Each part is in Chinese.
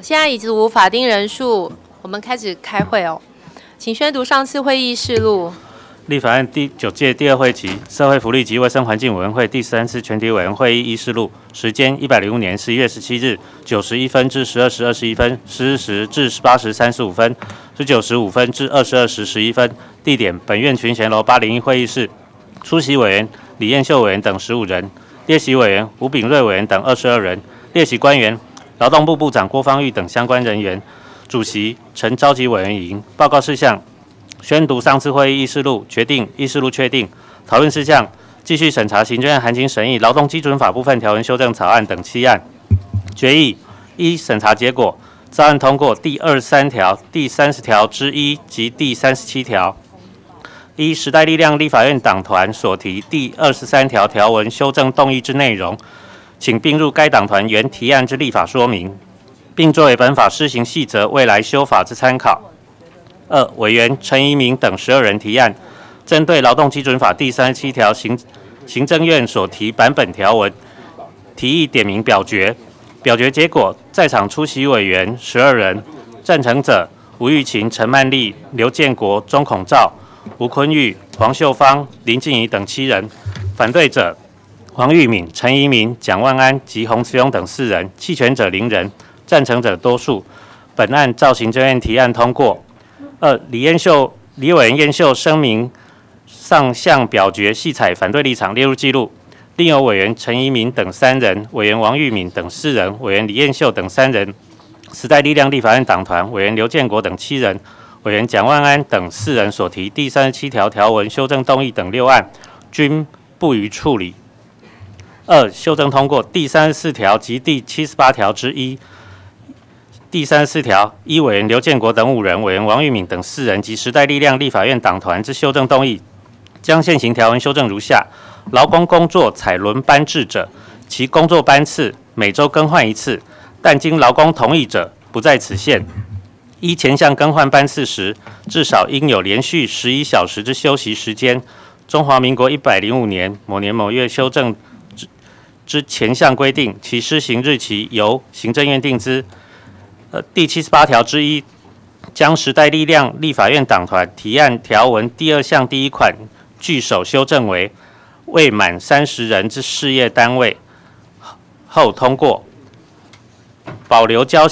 现在已读法定人数，我们开始开会哦。请宣读上次会议事录。 立法院第9届第2会期社会福利及卫生环境委员会第3次全体委员会议事录，时间105年11月17日9时1分至12时21分，10时至18时35分，19时5分至22时11分。地点：本院群贤楼801会议室。出席委员李彦秀委员等15人，列席委员吴秉瑞委员等22人，列席官员劳动部部长郭芳玉等相关人员。主席陈召集委员营。报告事项：宣读上次会议议事录，决定议事录确定。讨论事项：继续审查行政院函请审议劳动基准法部分条文修正草案等7案。决议：依审查结果，照案通过第23条、第30条之一及第37条。依时代力量立法院党团所提第23条条文修正动议之内容，请并入该党团原提案之立法说明，并作为本法施行细则未来修法之参考。2. 委员陈怡民等12人提案，针对劳动基准法第37条行政院所提版本条文，提议点名表决。表决结果，在场出席委员12人，赞成者吴玉琴、陈曼丽、刘建国、钟孔照、吴坤玉、黄秀芳、林静怡等7人，反对者黄玉敏、陈怡民、蒋万安及洪慈庸等4人，弃权者0人，赞成者多数。本案照行政院提案通过。2. 李委员燕秀声明上项表决系采反对立场，列入记录。另有委员陈怡民等3人，委员王玉敏等4人，委员李燕秀等3人，时代力量立法院党团委员刘建国等7人，委员蒋万安等4人所提第37条条文修正动议等6案，均不予处理。2. 修正通过第34条及第78条之一。第34条，依委员刘建国等5人、委员王玉敏等4人及时代力量立法院党团之修正动议，将现行条文修正如下：劳工工作采轮班制者，其工作班次每周更换1次，但经劳工同意者，不在此限。依前项更换班次时，至少应有连续11小时之休息时间。中华民国105年某年某月修正之前项规定，其施行日期由行政院定之。第78条之一，将时代力量立法院党团提案条文第2项第1款句首修正为未满30人之事业单位后通过。保留交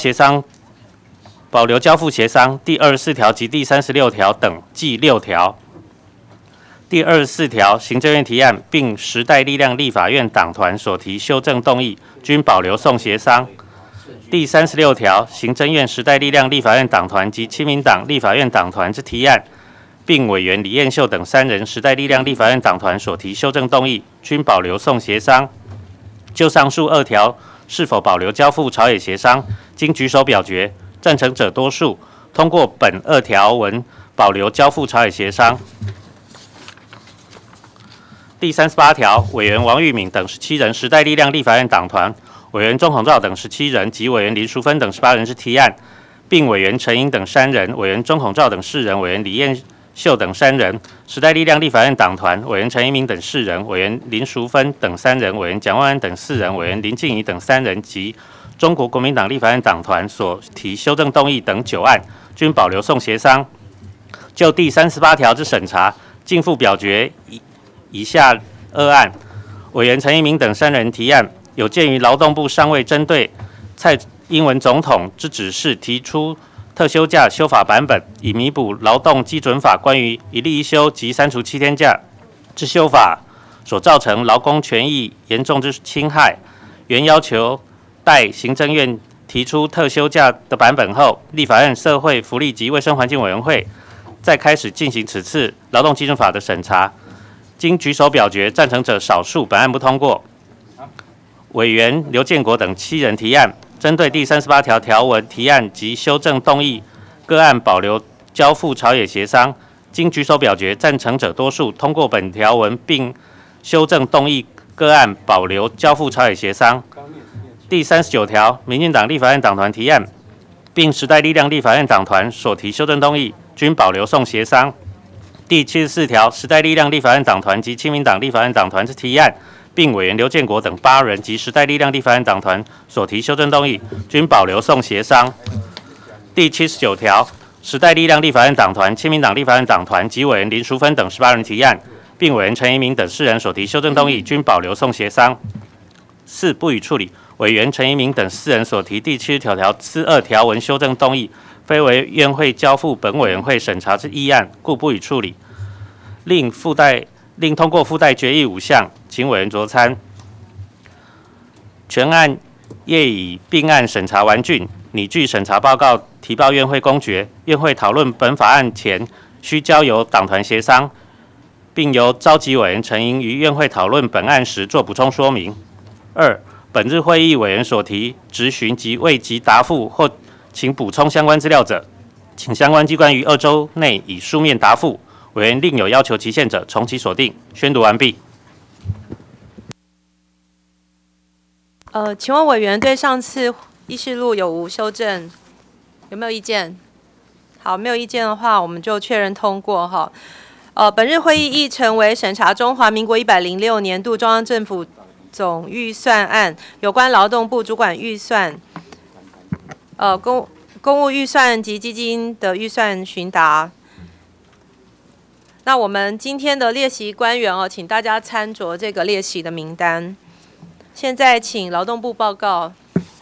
付协商第24条及第36条等计6条。第24条，行政院提案并时代力量立法院党团所提修正动议，均保留送协商。第36条，行政院时代力量立法院党团及亲民党立法院党团之提案，并委员李彦秀等3人时代力量立法院党团所提修正动议，均保留送协商。就上述2条是否保留交付朝野协商，经举手表决，赞成者多数，通过本2条文保留交付朝野协商。第38条，委员王玉敏等17人时代力量立法院党团，委员钟孔照等17人及委员林淑芬等18人之提案，并委员陈英等3人、委员钟孔照等4人、委员李彦秀等3人，时代力量立法院党团委员陈一鸣等4人、委员林淑芬等3人、委员蒋万安等4人、委员林静怡等3人及中国国民党立法院党团所提修正动议等9案，均保留送协商。就第38条之审查，逕付表决以下2案。委员陈一鸣等3人提案，有鉴于劳动部尚未针对蔡英文总统之指示提出特休假修法版本，以弥补劳动基准法关于一例一休及删除7天假之修法所造成劳工权益严重之侵害，原要求待行政院提出特休假的版本后，立法院社会福利及卫生环境委员会再开始进行此次劳动基准法的审查。经举手表决，赞成者少数，本案不通过。委员刘建国等7人提案，针对第38条条文提案及修正动议，各案保留交付朝野协商。经举手表决，赞成者多数，通过本条文并修正动议，各案保留交付朝野协商。第39条，民进党立法院党团提案，并时代力量立法院党团所提修正动议，均保留送协商。第74条，时代力量立法院党团及亲民党立法院党团之提案， 并委员刘建国等8人及时代力量立法院党团所提修正动议，均保留送协商。第79条，时代力量立法院党团、亲民党立法院党团及委员林淑芬等18人提案，并委员陈怡民等4人所提修正动议，均保留送协商。4、不予处理。委员陈怡民等4人所提第79条之2条文修正动议，非为院会交付本委员会审查之议案，故不予处理。另通过附带决议5项，请委员酌参。全案业已并案审查完竣，拟具审查报告提报院会公决。院会讨论本法案前，需交由党团协商，并由召集委员陈莹于院会讨论本案时作补充说明。2、本日会议委员所提质询及未及答复或请补充相关资料者，请相关机关于2周内以书面答复。委员另有要求期限者，从其所定。宣读完毕。 请问委员对上次议事录有无修正？有没有意见？好，没有意见的话，我们就确认通过哈。本日会议议程为审查中华民国106年度中央政府总预算案，有关劳动部主管预算，公务预算及基金的预算询答。那我们今天的列席官员请大家参酌这个列席的名单。现在请劳动部报告。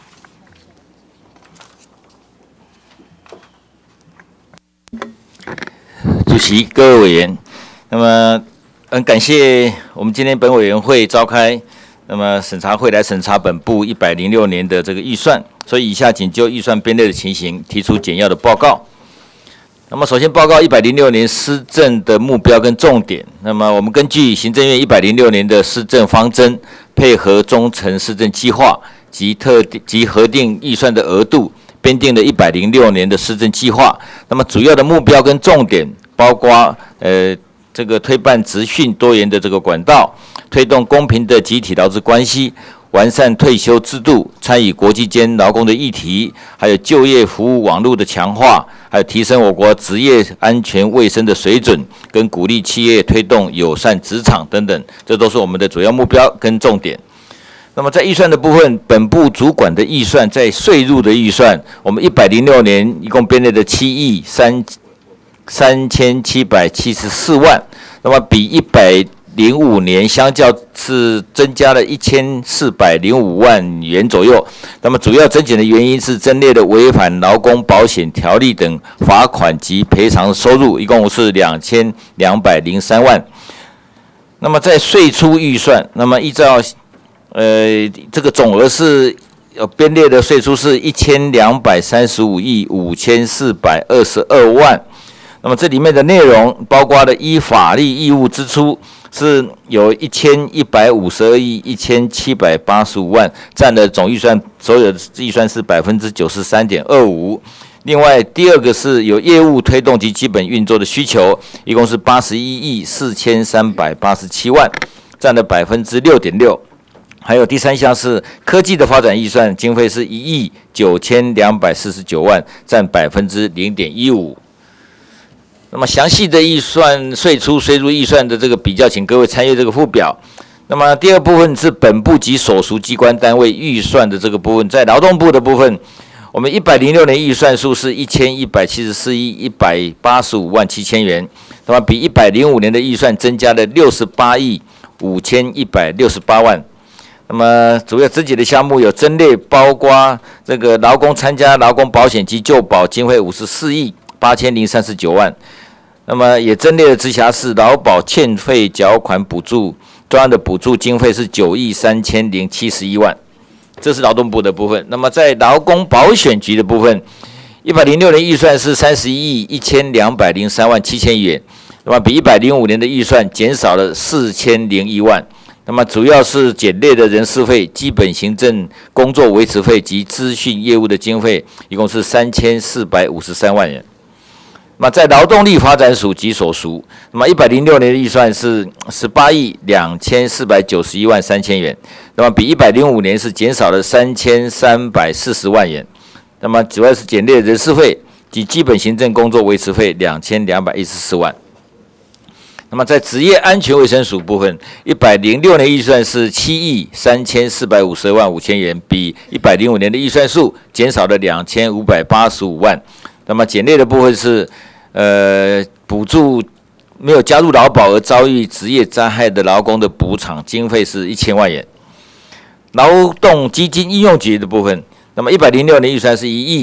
主席、各位委员，那么很感谢我们今天本委员会召开，那么审查会来审查本部106年的这个预算，所以以下仅就预算编列的情形提出简要的报告。那么首先报告106年施政的目标跟重点。那么我们根据行政院106年的施政方针，配合中程施政计划及核定预算的额度，编定了106年的施政计划。那么主要的目标跟重点包括这个推办职训多元的这个管道，推动公平的集体劳资关系，完善退休制度，参与国际间劳工的议题，还有就业服务网络的强化，还有提升我国职业安全卫生的水准，跟鼓励企业推动友善职场等等，这都是我们的主要目标跟重点。那么在预算的部分，本部主管的预算，在税入的预算，我们106年一共编列的7亿3774万，那么比105年相较是增加了1405万元左右。那么主要增减的原因是增列了违反劳工保险条例等罚款及赔偿收入，一共是2203万。那么在税出预算，那么依照这个总额是编列的税出是1235亿5422万。那么这里面的内容包括了依法律义务支出是有1152亿1785万，占了总预算所有的预算是93.25%。另外第二个是有业务推动及基本运作的需求，一共是81亿4387万，占了6.6%。还有第三项是科技的发展预算经费是1亿9249万，占0.15%。那么详细的预算税出税入预算的这个比较，请各位参阅这个附表。那么第二部分是本部及所属机关单位预算的这个部分，在劳动部的部分，我们106年预算数是1174亿185万7千元，那么比105年的预算增加了68亿5168万。那么主要增减的项目有增列包括这个劳工参加劳工保险及就保经费54亿8039万，那么也增列了直辖市劳保欠费缴款补助专案的补助经费是9亿3071万，这是劳动部的部分。那么在劳工保险局的部分，106年预算是31亿1203万7千元，那么比105年的预算减少了4001万。那么主要是减列的人事费、基本行政工作维持费及资讯业务的经费，一共是3453万元。那么在劳动力发展署及所属，那么106年的预算是18亿2491万3千元，那么比105年是减少了3340万元。那么主要是减列人事费及基本行政工作维持费2214万。 那么在职业安全卫生署部分，106年预算是7.3452万5千元，比105年的预算数减少了2585万。那么减列的部分是，补助没有加入劳保而遭遇职业灾害的劳工的补偿经费是1000万元。劳动基金应用局的部分，那么106年预算是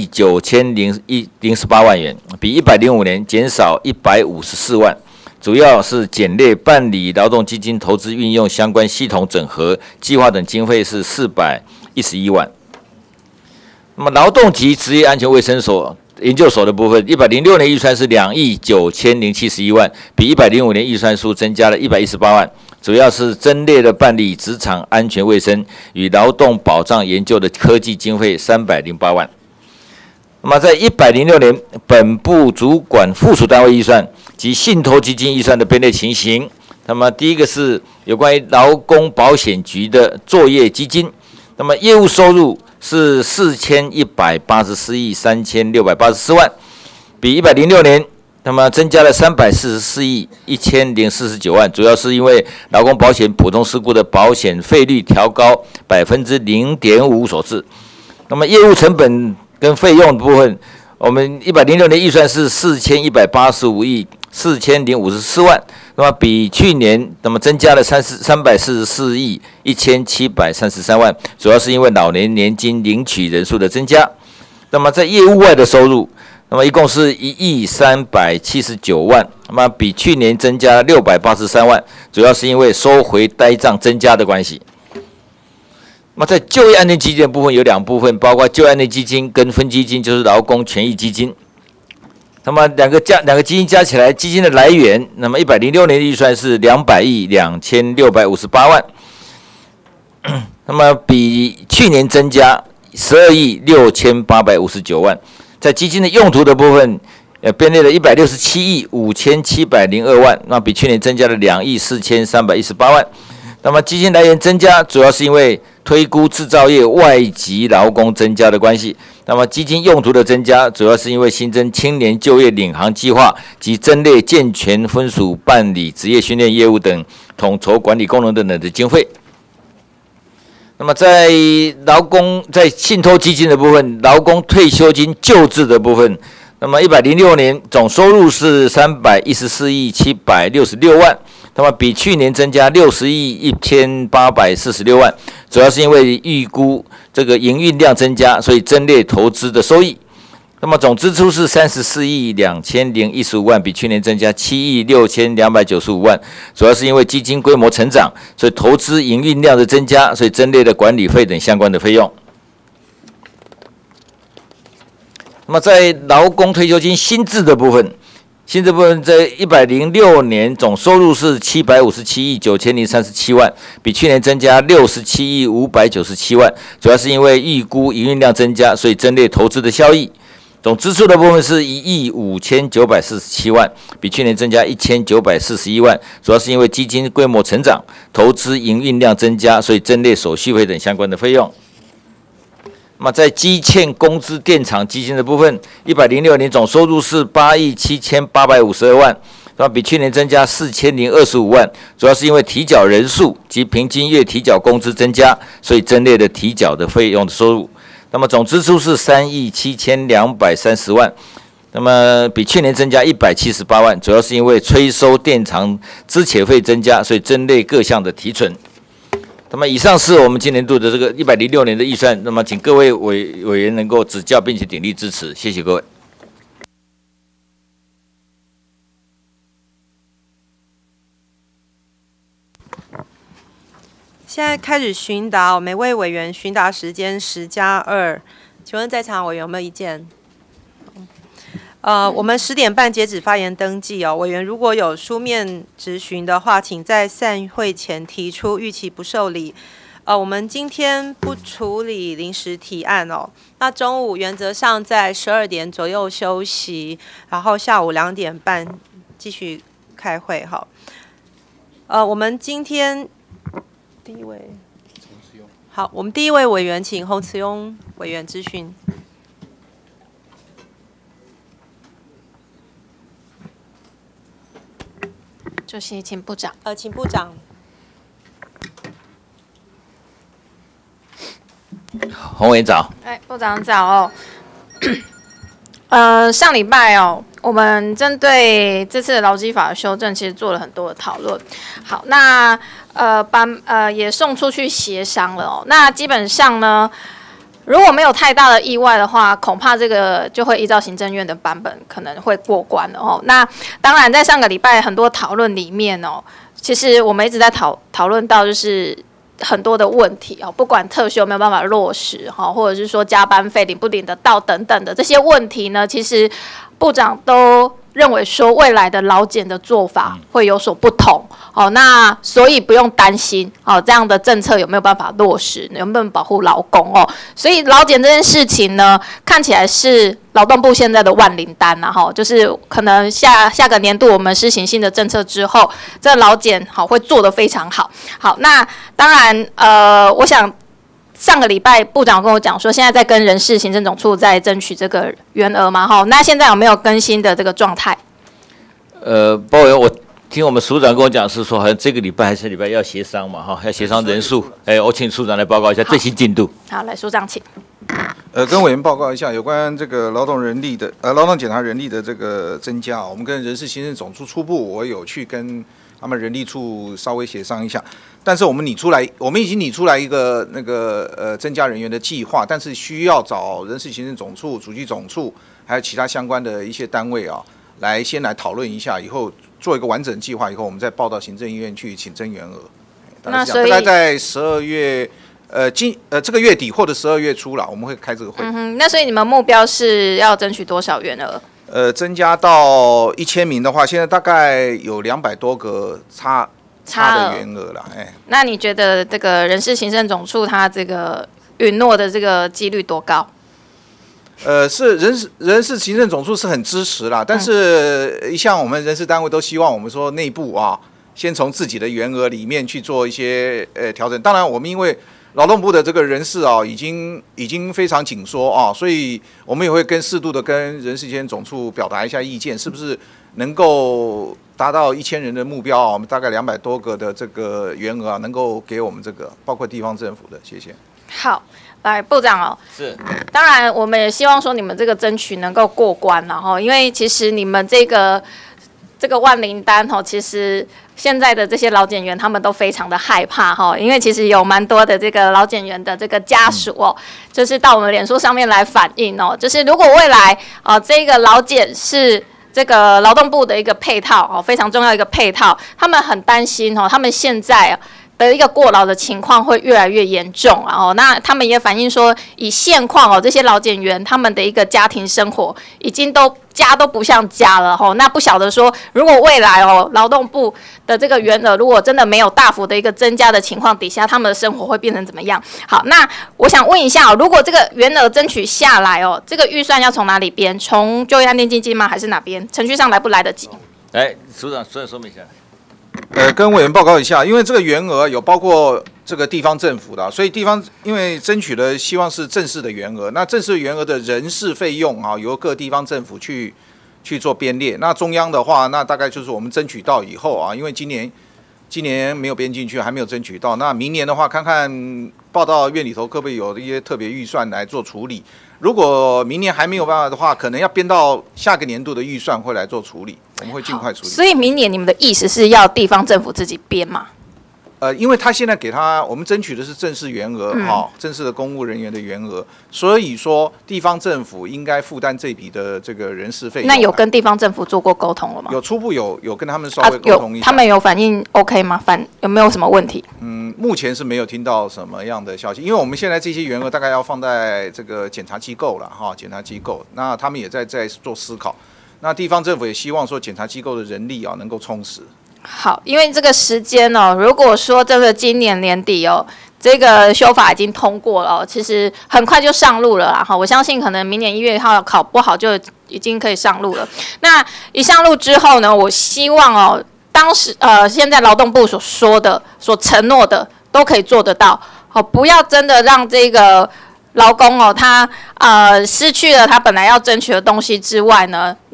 1.9018万元，比105年减少154万。主要是减列办理劳动基金投资运用相关系统整合计划等经费是411万。那么劳动及职业安全卫生所研究所的部分，106年预算是2.9071万，比105年预算数增加了118万。主要是增列了办理职场安全卫生与劳动保障研究的科技经费308万。那么在106年本部主管附属单位预算及信托基金预算的编列情形，那么第一个是有关于劳工保险局的作业基金，那么业务收入是4184亿3684万，比106年那么增加了344亿1049万，主要是因为劳工保险普通事故的保险费率调高0.5%所致。那么业务成本跟费用的部分，我们106年预算是4185亿4054万，那么比去年那么增加了344亿1733万，主要是因为老年年金领取人数的增加。那么在业务外的收入，那么一共是1亿379万，那么比去年增加683万，主要是因为收回呆账增加的关系。那么在就业安全基金的部分有2部分，包括就业安全基金跟分基金，就是劳工权益基金。那么两个基金加起来，基金的来源，那么106年的预算是200亿2658万，那么比去年增加12亿6859万。在基金的用途的部分，编列了167亿5702万，那比去年增加了2亿4318万。那么基金来源增加，主要是因为推估制造业外籍劳工增加的关系。那么基金用途的增加，主要是因为新增青年就业领航计划及增列健全分属办理职业训练业务等统筹管理功能等的经费。那么在信托基金的部分，劳工退休金旧制的部分，那么106年总收入是314亿766万。那么比去年增加60亿1846万，主要是因为预估这个营运量增加，所以增列投资的收益。那么总支出是34亿2015万，比去年增加7亿6295万，主要是因为基金规模成长，所以投资营运量的增加，所以增列的管理费等相关的费用。那么在劳工退休金新制的部分，在106年总收入是757亿9037万，比去年增加67亿597万，主要是因为预估营运量增加，所以增列投资的效益。总支出的部分是1亿5947万，比去年增加1941万，主要是因为基金规模成长，投资营运量增加，所以增列手续费等相关的费用。那么在基欠工资电厂基金的部分，106年总收入是8亿7852万，那么比去年增加4025万，主要是因为提缴人数及平均月提缴工资增加，所以增列的提缴的费用的收入。那么总支出是3亿7230万，那么比去年增加178万，主要是因为催收电厂资遣费增加，所以增列各项的提存。那么以上是我们今年度的这个106年的预算，那么请各位委员能够指教并且鼎力支持，谢谢各位。 现在开始询答，每位委员询答时间10+2，请问在场委员有没有意见？我们10点半截止发言登记哦。委员如果有书面质询的话，请在散会前提出，逾期不受理。我们今天不处理临时提案哦。那中午原则上在12点左右休息，然后下午2点半继续开会哈。我们今天第一位，好，我们第一位委员请洪慈庸委员质询。 主席，请部长。 请部长。 洪委员早。 部长早哦。上礼拜哦，我们针对这次的劳基法的修正，其实做了很多的讨论。好，那也送出去协商了哦。那基本上呢，如果没有太大的意外的话，恐怕这个就会依照行政院的版本可能会过关了哦。那当然，在上个礼拜很多讨论里面哦，其实我们一直在讨论到就是很多的问题哦，不管特休没有办法落实哈，或者是说加班费领不领得到等等的这些问题呢，其实部长都认为说未来的劳检的做法会有所不同哦，那所以不用担心哦，这样的政策有没有办法落实，能不能保护劳工哦？所以劳检这件事情呢，看起来是劳动部现在的万灵丹呐哈，就是可能下个年度我们施行新的政策之后，这劳检好会做得非常好。好，那当然我想。上个礼拜部长跟我讲说，现在在跟人事行政总处在争取这个员额嘛，哈，那现在有没有更新的这个状态？ 包委员，我听我们署长跟我讲是说，好像这个礼拜还是礼拜要协商嘛，哈，要协商人数。我请署长来报告一下最新进度。 好，来署长请。 跟委员报告一下有关这个劳动检查人力的这个增加，我们跟人事行政总处初步，我有去跟他们人力处稍微协商一下。但是我们已经拟出来一个增加人员的计划，但是需要找人事行政总处、主计总处还有其他相关的一些单位啊，先来讨论一下，以后做一个完整计划，以后我们再报到行政院去请增员额。大概在12月这个月底或者12月初了，我们会开这个会。 那所以你们目标是要争取多少员额？ 增加到1000名的话，现在大概有200多个差的员额了， 那你觉得这个人事行政总处他这个允诺的这个几率多高？ 是人事行政总处是很支持啦，但是一向我们人事单位都希望我们说内部啊，先从自己的员额里面去做一些调整。当然，我们因为劳动部的这个人事啊，已经非常紧缩啊，所以我们也会适度的跟人事行政总处表达一下意见，是不是能够达到1000人的目标啊？我们大概200多个的这个员额啊，能够给我们这个包括地方政府的，谢谢。 好，来部长哦， 是， 当然我们也希望说你们这个争取能够过关了哈，因为其实你们这个万灵丹哈，其实现在的这些劳检员他们都非常的害怕哈，因为其实有蛮多的这个劳检员的这个家属哦，就是到我们脸书上面来反映哦，就是如果未来这个劳检是这个劳动部的一个配套哦，非常重要一个配套，他们很担心哦，他们现在的一个过劳的情况会越来越严重啊！那他们也反映说，以现况哦，这些劳检员他们的一个家庭生活已经家都不像家了哈。那不晓得说，如果未来劳动部的这个员额如果真的没有大幅的一个增加的情况底下，他们的生活会变成怎么样？好，那我想问一下如果这个员额争取下来这个预算要从哪里编？从就业安定基金吗？还是哪边？程序上来不来得及？ 来，署长说明一下。 跟委员报告一下，因为这个员额有包括这个地方政府的，所以地方因为争取的希望是正式的员额，那正式员额的人事费用啊，由各地方政府去做编列。那中央的话，那大概就是我们争取到以后啊，因为今年没有编进去，还没有争取到。那明年的话，看看报到院里头可不可以有一些特别预算来做处理。如果明年还没有办法的话，可能要编到下个年度的预算会来做处理，我们会尽快处理。 所以明年你们的意思是要地方政府自己编吗？ 因为他现在我们争取的是正式员额正式的公务人员的员额，所以说地方政府应该负担这笔的这个人事费用。 那有跟地方政府做过沟通了吗？ 有初步有跟他们稍微沟通一下， 他们有反映 OK 吗？有没有什么问题？ 目前是没有听到什么样的消息，因为我们现在这些员额大概要放在这个检察机构了检察机构，那他们也在做思考。那地方政府也希望说检察机构的人力能够充实。 好，因为这个时间如果说这个今年年底这个修法已经通过了其实很快就上路了啦。我相信可能明年1月1号考不好就已经可以上路了。那一上路之后呢，我希望当时现在劳动部所说的、所承诺的都可以做得到。不要真的让这个劳工他失去了他本来要争取的东西之外呢，让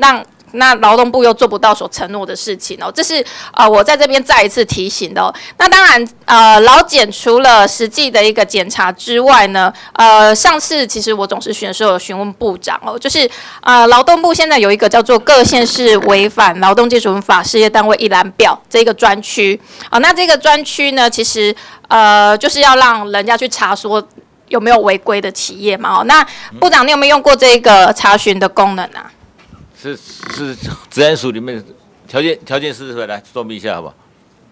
那劳动部又做不到所承诺的事情哦，这是我在这边再一次提醒的哦。那当然劳检除了实际的一个检查之外呢，上次其实我总咨询的时候有询问部长哦，就是劳动部现在有一个叫做各县市违反劳动基准法事业单位一览表这个专区啊，那这个专区呢，其实就是要让人家去查说有没有违规的企业嘛哦。那部长你有没有用过这个查询的功能啊？ 是治安署里面的条件是来说明一下好不好？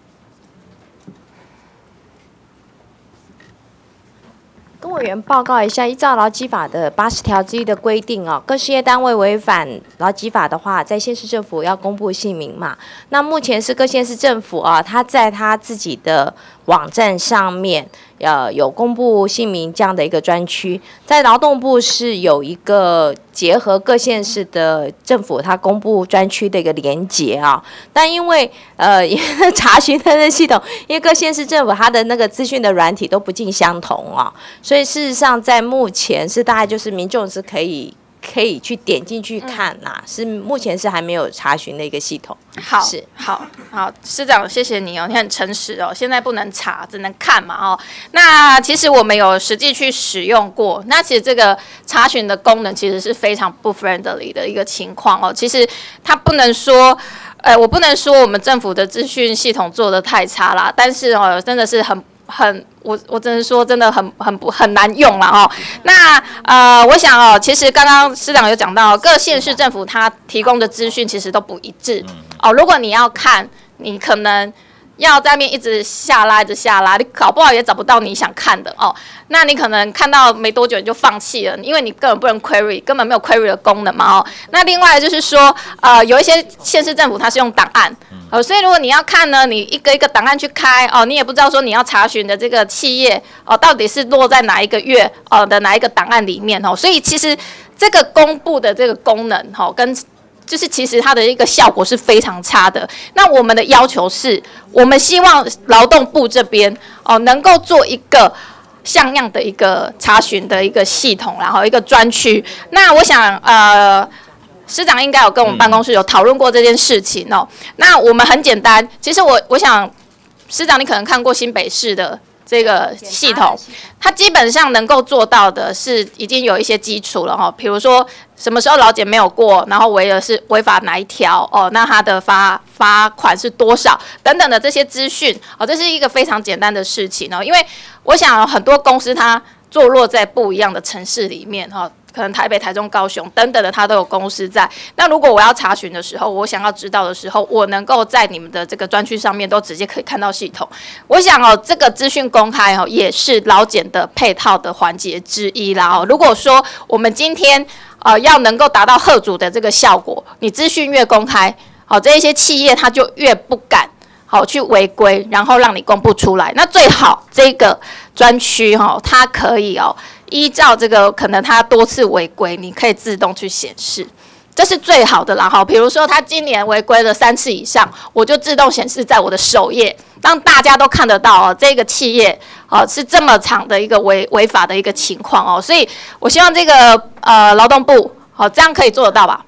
跟委员报告一下，依照劳基法的80条之一的规定哦，各事业单位违反劳基法的话，在县市政府要公布姓名嘛。那目前是各县市政府啊，他在他自己的网站上面有公布姓名这样的一个专区，在劳动部是有一个结合各县市的政府他公布专区的一个连结啊。但因为查询的系统，因为各县市政府它的那个资讯的软体都不尽相同啊，所以事实上在目前是大概就是民众是可以去点进去看啦，是目前是还没有查询的一个系统。 好，市长，谢谢你哦，你很诚实哦。现在不能查，只能看嘛哦。那其实我们有实际去使用过，那其实这个查询的功能其实是非常不 friendly 的一个情况哦。其实它不能说。我不能说我们政府的资讯系统做得太差啦，但是哦，真的是我真的说真的很难用啦哦。那我想哦，其实刚刚市长有讲到，各县市政府它提供的资讯其实都不一致哦。如果你要看，你可能要在那边一直下拉，你搞不好也找不到你想看的哦。那你可能看到没多久你就放弃了，因为你根本不能 query， 根本没有 query 的功能嘛哦。那另外就是说，有一些县市政府它是用档案，所以如果你要看呢，你一个一个档案去开哦，你也不知道说你要查询的这个企业哦，到底是落在哪一个月的哪一个档案里面哦。所以其实这个公布的这个功能跟就是其实它的一个效果是非常差的。那我们的要求是，我们希望劳动部这边能够做一个像样的一个查询的一个系统，然后一个专区。那我想市长应该有跟我们办公室有讨论过这件事情哦。那我们很简单，其实我想市长你可能看过新北市的这个系统，它基本上能够做到的是已经有一些基础了哈，比如说什么时候劳检没有过，然后违法哪一条哦，那它的罚款是多少等等的这些资讯哦，这是一个非常简单的事情哦。因为我想很多公司它坐落在不一样的城市里面哈。可能台北、台中、高雄等等的，它都有公司在。那如果我要查询的时候，我想要知道的时候，我能够在你们的这个专区上面都直接可以看到系统。我想哦，这个资讯公开哦，也是劳检的配套的环节之一啦哦。如果说我们今天要能够达到嚇阻的这个效果，你资讯越公开，这一些企业它就越不敢去违规，然后让你公布出来。那最好这个专区它可以依照这个可能它多次违规，你可以自动去显示，这是最好的啦。比如说他今年违规了3次以上，我就自动显示在我的首页，让大家都看得到这个企业是这么长的一个违法的一个情况所以我希望这个劳动部这样可以做得到吧？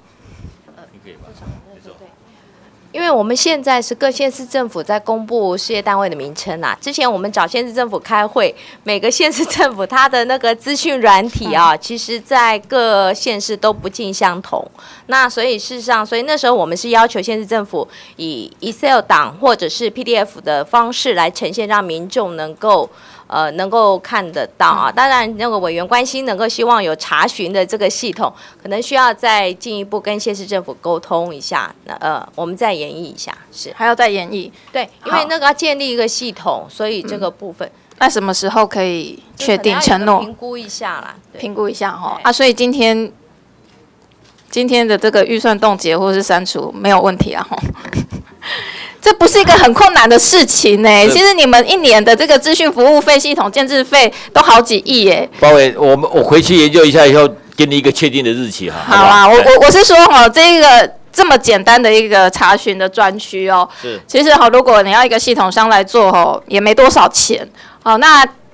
因为我们现在是各县市政府在公布事业单位的名称啦。之前我们找县市政府开会，每个县市政府它的那个资讯软体其实在各县市都不尽相同。那所以事实上，所以那时候我们是要求县市政府以 Excel 档或者是 PDF 的方式来呈现，让民众能够看得到当然，那个委员关心能够希望有查询的这个系统，可能需要再进一步跟县市政府沟通一下。我们再研议一下， 还要再研议。 对，因为那个要建立一个系统，所以这个部分。 那什么时候可以确定承诺？ 评估一下啦， 评估一下所以今天的这个预算冻结或是删除没有问题啊这不是一个很困难的事情其实你们一年的这个资讯服务费、系统建制费都好几亿包伟，我回去研究一下以后，给你一个确定的日期好啊，我是说这个这么简单的一个查询的专区其实如果你要一个系统商来做也没多少钱那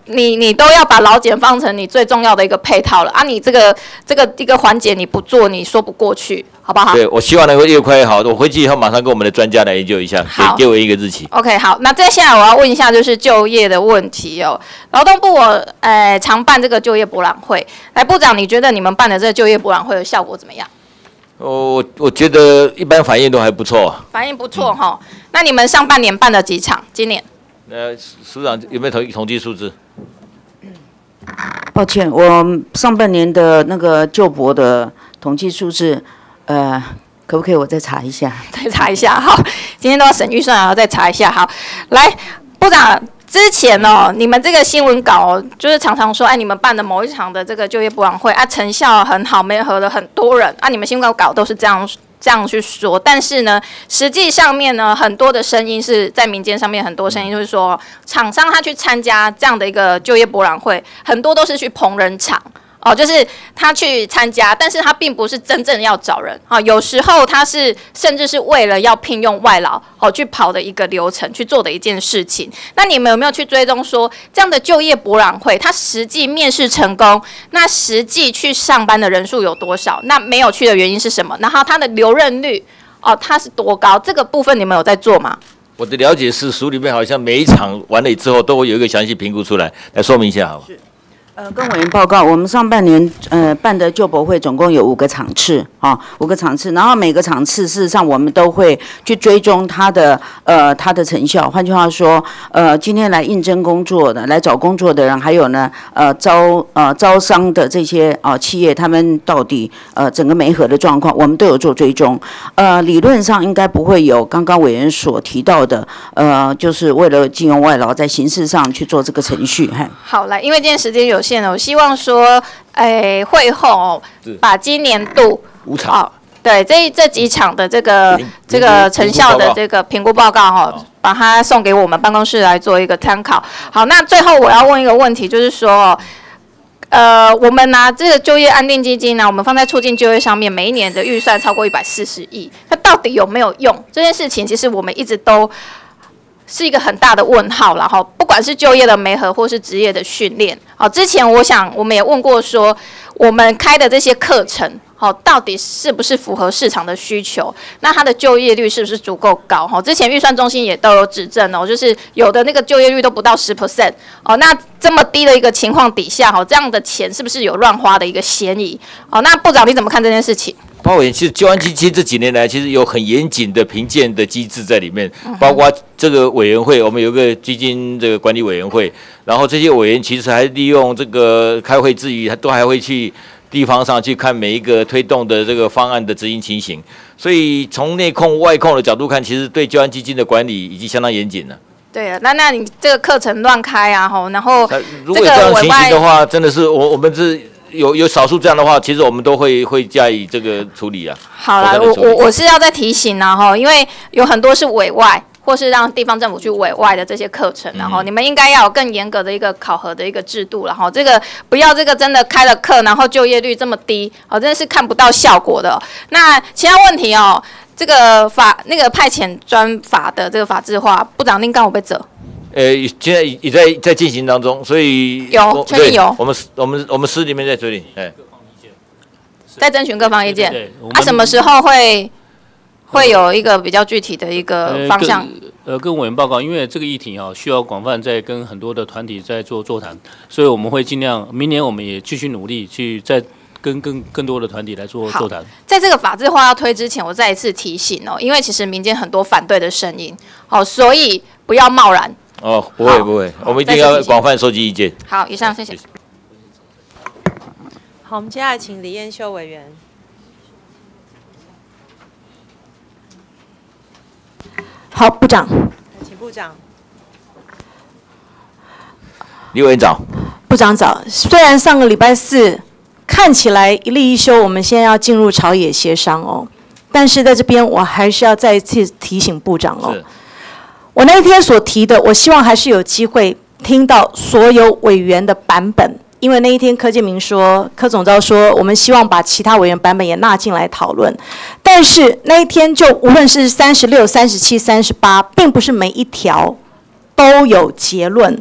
你都要把劳检放成你最重要的一个配套了啊！你这个一个环节你不做，你说不过去，好不好？ 对，我希望能够越快越好。我回去以后马上跟我们的专家来研究一下，给我一个日期。 OK， 好，那接下来我要问一下就是就业的问题哦。劳动部常办这个就业博览会，来部长，你觉得你们办的这个就业博览会的效果怎么样？ 我觉得一般反应都还不错。 反应不错哈。那你们上半年办了几场？今年？ 署长有没有统计数字？ 抱歉，我上半年的那个就博的统计数字，可不可以我再查一下？ 再查一下，好，今天都要审预算，然后再查一下。好，来，部长，之前哦，你们这个新闻稿哦，就是常常说，哎，你们办的某一场的这个就业博览会啊，成效很好，媒合了很多人啊，你们新闻稿都是这样去说，但是呢，实际上面呢，很多的声音是在民间上面，很多声音就是说，厂商他去参加这样的一个就业博览会，很多都是去捧人场。哦，就是他去参加，但是他并不是真正要找人啊，有时候他是甚至是为了要聘用外劳哦去跑的一个流程去做的一件事情。那你们有没有去追踪说这样的就业博览会，他实际面试成功，那实际去上班的人数有多少？那没有去的原因是什么？然后他的留任率哦，它是多高？这个部分你们有在做吗？ 我的了解是，署里面好像每一场完了之后都会有一个详细评估出来，来说明一下好吧？ 跟委员报告，我们上半年办的就博会总共有5个场次，5个场次，然后每个场次事实上我们都会去追踪它的成效。换句话说，今天来应征工作的、来找工作的人，还有呢招商的这些企业，他们到底整个媒合的状况，我们都有做追踪。理论上应该不会有刚刚委员所提到的，就是为了聘用外劳在形式上去做这个程序。 好，来，因为今天时间有限了，我希望说，会后把今年度 5场， 对这几场的这个成效的这个评估报告把它送给我们办公室来做一个参考。好，那最后我要问一个问题，就是说，我们拿这个就业安定基金呢，我们放在促进就业上面，每一年的预算超过140亿，它到底有没有用？这件事情其实我们一直都是一个很大的问号啦，哈，不管是就业的媒合或是职业的训练，好，之前我想我们也问过说，我们开的这些课程，好，到底是不是符合市场的需求？那它的就业率是不是足够高？哈，之前预算中心也都有指正哦，就是有的那个就业率都不到10%，哦，那这么低的一个情况底下，哈，这样的钱是不是有乱花的一个嫌疑？哦，那部长你怎么看这件事情？ 包括其实就安基金这几年来，其实有很严谨的评鉴的机制在里面，包括这个委员会，我们有个基金这个管理委员会，然后这些委员其实还利用这个开会之余，都还会去地方上去看每一个推动的这个方案的执行情形，所以从内控外控的角度看，其实对就安基金的管理已经相当严谨了。 对啊，那你这个课程乱开啊，然后如果有这样情形的话，真的是我们是。有少数这样的话，其实我们都会加以这个处理啊。 好了，我是要再提醒啊，因为有很多是委外，或是让地方政府去委外的这些课程，然后你们应该要有更严格的一个考核的一个制度，然后这个不要这个真的开了课，然后就业率这么低，真的是看不到效果的。那其他问题这个那个派遣专法的这个法制化，部长您刚有被责。 现在也在进行当中，所以确定有。 我们司里面在处理， 在征询各方意见。什么时候会有一个比较具体的一个方向？ 跟委员报告，因为这个议题需要广泛在跟很多的团体在做座谈，所以我们会尽量，明年我们也继续努力去在跟更多的团体来做座谈。 在这个法制化要推之前，我再一次提醒因为其实民间很多反对的声音，所以不要贸然。 不会，我们一定要广泛收集意见。 好，以上谢谢。 好，我们接下来请李彦秀委员。 好，部长。 请部长。 李委员长。 部长早。虽然上个礼拜4看起来一例一休，我们现在要进入朝野协商但是在这边我还是要再一次提醒部长我那一天所提的，我希望还是有机会听到所有委员的版本，因为那一天柯建铭说，柯总召说，我们希望把其他委员版本也纳进来讨论。但是那一天就无论是36、37、38，并不是每一条都有结论。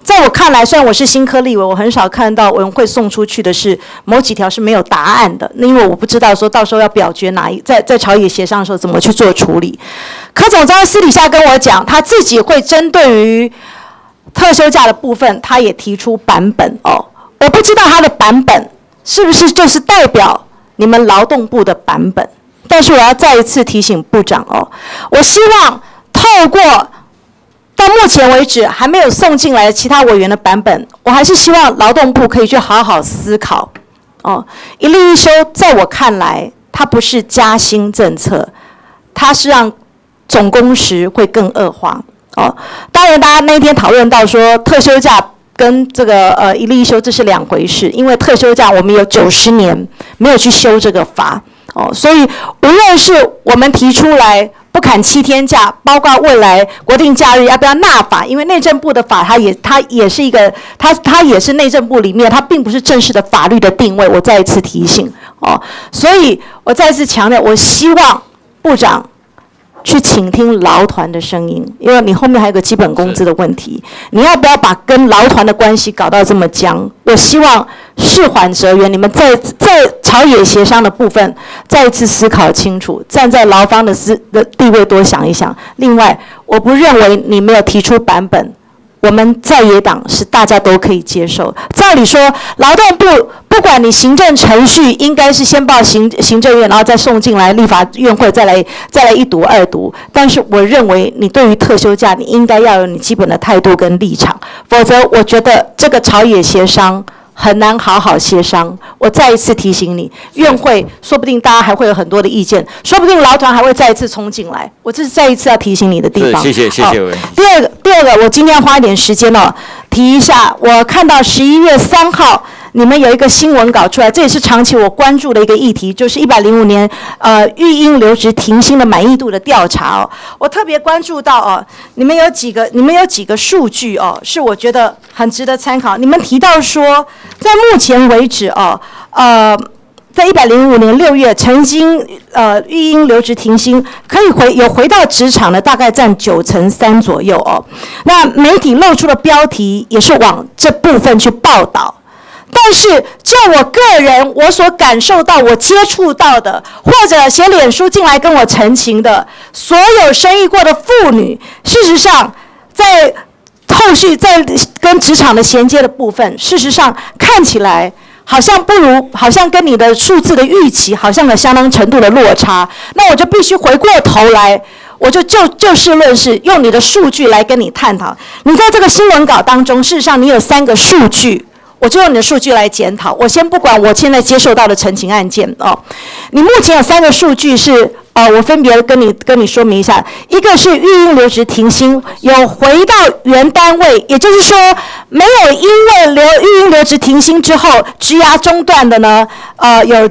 在我看来，虽然我是新科立委，我很少看到委员会送出去的是某几条是没有答案的，因为我不知道说到时候要表决在朝野协商的时候怎么去做处理。柯总召私底下跟我讲，他自己会针对于特休假的部分，他也提出版本哦。我不知道他的版本是不是就是代表你们劳动部的版本，但是我要再一次提醒部长哦，我希望透过到目前为止还没有送进来的其他委员的版本，我还是希望劳动部可以去好好思考。哦，一例一休，在我看来，它不是加薪政策，它是让总工时会更恶化。哦，当然，大家那天讨论到说特休假跟这个一例一休这是两回事，因为特休假我们有90年没有去修这个法。哦，所以无论是我们提出来不砍7天假，包括未来国定假日要不要纳法，因为内政部的法它也是一个它也是内政部里面，它并不是正式的法律的定位。我再一次提醒哦，所以我再一次强调，我希望部长去倾听劳团的声音，因为你后面还有个基本工资的问题，你要不要把跟劳团的关系搞到这么僵？我希望事缓则圆，你们在朝野协商的部分再一次思考清楚，站在劳方的地位多想一想。另外，我不认为你没有提出版本，我们在野党是大家都可以接受。照理说，劳动部不管你行政程序应该是先报行政院，然后再送进来立法院会，再来一读二读。但是我认为你对于特休假，你应该要有你基本的态度跟立场，否则我觉得这个朝野协商很难好好协商。我再一次提醒你，院会说不定大家还会有很多的意见，说不定劳团还会再一次冲进来。我这是再一次要提醒你的地方。 谢谢委员。 第二个，我今天要花一点时间哦，提一下，我看到11月3号。你们有一个新闻稿出来，这也是长期我关注的一个议题，就是105年育婴留职停薪的满意度的调查哦。我特别关注到哦，你们有几个数据哦，是我觉得很值得参考。你们提到说，在目前为止哦，在105年6月曾经育婴留职停薪，可以回到职场的大概占3%左右哦。那媒体露出的标题也是往这部分去报道。但是，就我个人，我所感受到、我接触到的，或者写脸书进来跟我陈情的，所有生育过的妇女，事实上，在后续在跟职场的衔接的部分，事实上看起来好像跟你的数字的预期，好像有相当程度的落差。那我就必须回过头来，我就事论事，用你的数据来跟你探讨。你在这个新闻稿当中，事实上你有3个数据。我就用你的数据来检讨。我先不管我现在接受到的陈情案件哦，你目前有3个数据是我分别跟你说明一下。一个是育婴留职停薪有回到原单位，也就是说没有因为育婴留职停薪之后职涯中断的呢，有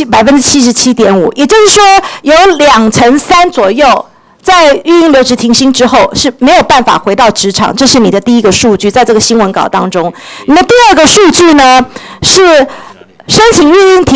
77.5%，也就是说有3%左右。在育婴留职停薪之后是没有办法回到职场，这是你的第一个数据，在这个新闻稿当中。你的第二个数据呢是申请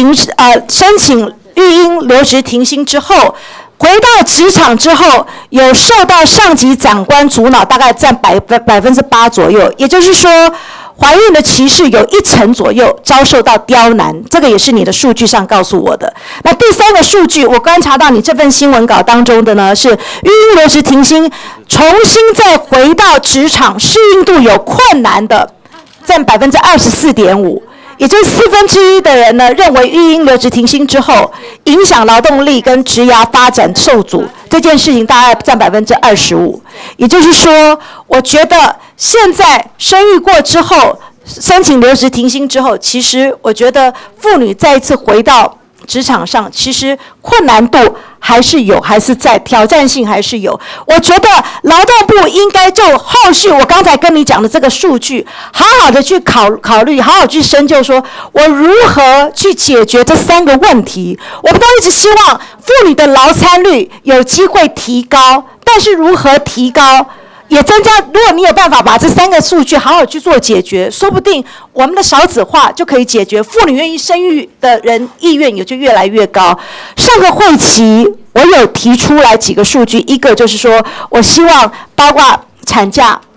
育婴留职停薪之后，回到职场之后有受到上级长官阻挠，大概占8%左右，也就是说。怀孕的骑士有1成左右遭受到刁难，这个也是你的数据上告诉我的。那第3个数据，我观察到你这份新闻稿当中的呢，是育婴留职停薪，重新再回到职场适应度有困难的，占24.5%。也就是1/4的人呢，认为育婴留职停薪之后，影响劳动力跟职涯发展受阻，这件事情大概占25%。也就是说，我觉得现在生育过之后，申请留职停薪之后，其实我觉得妇女再一次回到职场上，其实困难度还是有，还是在，挑战性还是有。我觉得劳动部应该就后续我刚才跟你讲的这个数据，好好的去考虑，好好去深究，说我如何去解决这3个问题。我们都一直希望妇女的劳参率有机会提高，但是如何提高？也增加，如果你有办法把这3个数据好好去做解决，说不定我们的少子化就可以解决，妇女愿意生育的人意愿也就越来越高。上个会期我有提出来几个数据，一个就是说我希望包括产假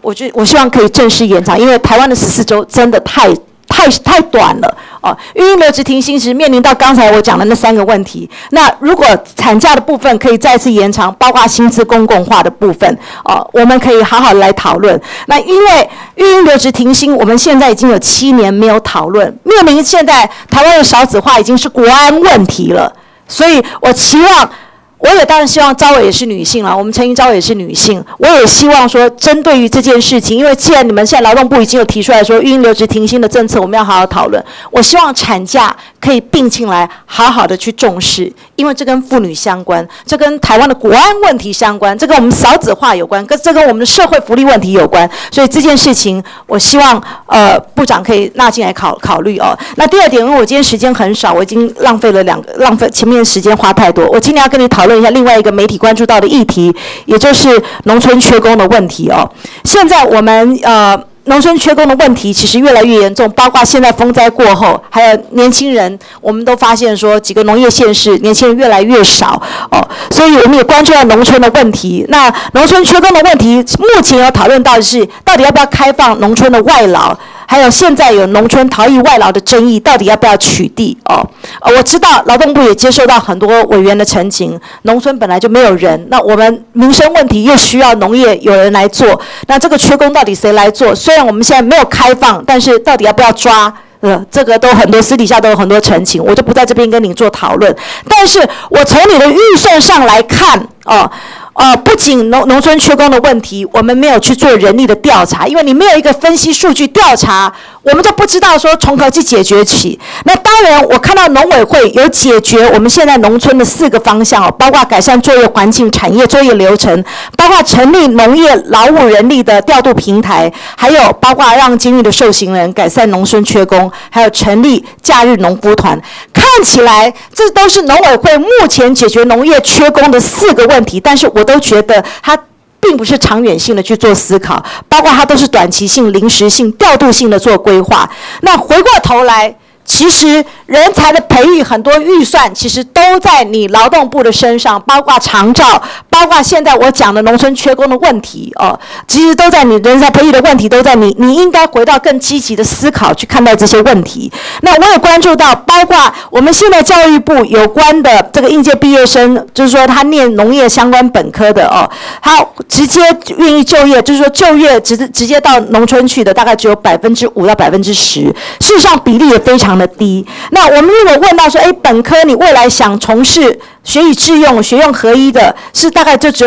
我希望可以正式延长，因为台湾的14周真的太短了哦。育婴留职停薪时面临到刚才我讲的那3个问题。那如果产假的部分可以再次延长，包括薪资公共化的部分哦，我们可以好好来讨论。那因为育婴留职停薪，我们现在已经有7年没有讨论，面临现在台湾的少子化已经是国安问题了，所以我期望。我也当然希望昭伟也是女性了，我们陈英昭伟也是女性，我也希望说，针对于这件事情，因为既然你们现在劳动部已经有提出来说，育婴留职停薪的政策，我们要好好讨论。我希望产假可以并进来，好好的去重视，因为这跟妇女相关，这跟台湾的国安问题相关，这跟我们少子化有关，这跟我们的社会福利问题有关。所以这件事情，我希望部长可以纳进来考虑哦。那第二点，因为我今天时间很少，我已经浪费前面的时间花太多，我今天要跟你讨论一下另外一个媒体关注到的议题，也就是农村缺工的问题哦。现在我们农村缺工的问题其实越来越严重，包括现在风灾过后，还有年轻人，我们都发现说几个农业县市年轻人越来越少哦，所以我们也关注到农村的问题。那农村缺工的问题，目前有讨论到的是，到底要不要开放农村的外劳？还有现在有农村逃逸外劳的争议，到底要不要取缔哦？我知道劳动部也接受到很多委员的陈情，农村本来就没有人，那我们民生问题又需要农业有人来做，那这个缺工到底谁来做？虽然我们现在没有开放，但是到底要不要抓？这个都很多私底下都有很多陈情，我就不在这边跟你做讨论。但是我从你的预算上来看哦。不仅农村缺工的问题，我们没有去做人力的调查，因为你没有一个分析数据调查，我们就不知道说从何去解决起。那当然，我看到农委会有解决我们现在农村的4个方向哦，包括改善作业环境、产业作业流程，包括成立农业劳务人力的调度平台，还有包括让监狱的受刑人改善农村缺工，还有成立假日农夫团。看起来这都是农委会目前解决农业缺工的4个问题，但是我都觉得它并不是长远性的去做思考，包括它都是短期性、临时性、调度性的做规划。那回过头来，其实人才的培育很多预算其实都在你劳动部的身上，包括长照，包括现在我讲的农村缺工的问题哦，其实都在你人才培育的问题都在你应该回到更积极的思考去看待这些问题。那我也关注到，包括我们现在教育部有关的这个应届毕业生，就是说他念农业相关本科的哦，他直接愿意就业，就是说就业直接到农村去的大概只有5%到10%，事实上比例也非常的低。那我们如果问到说，本科你未来想从事学以致用、学用合一的，是大概就只有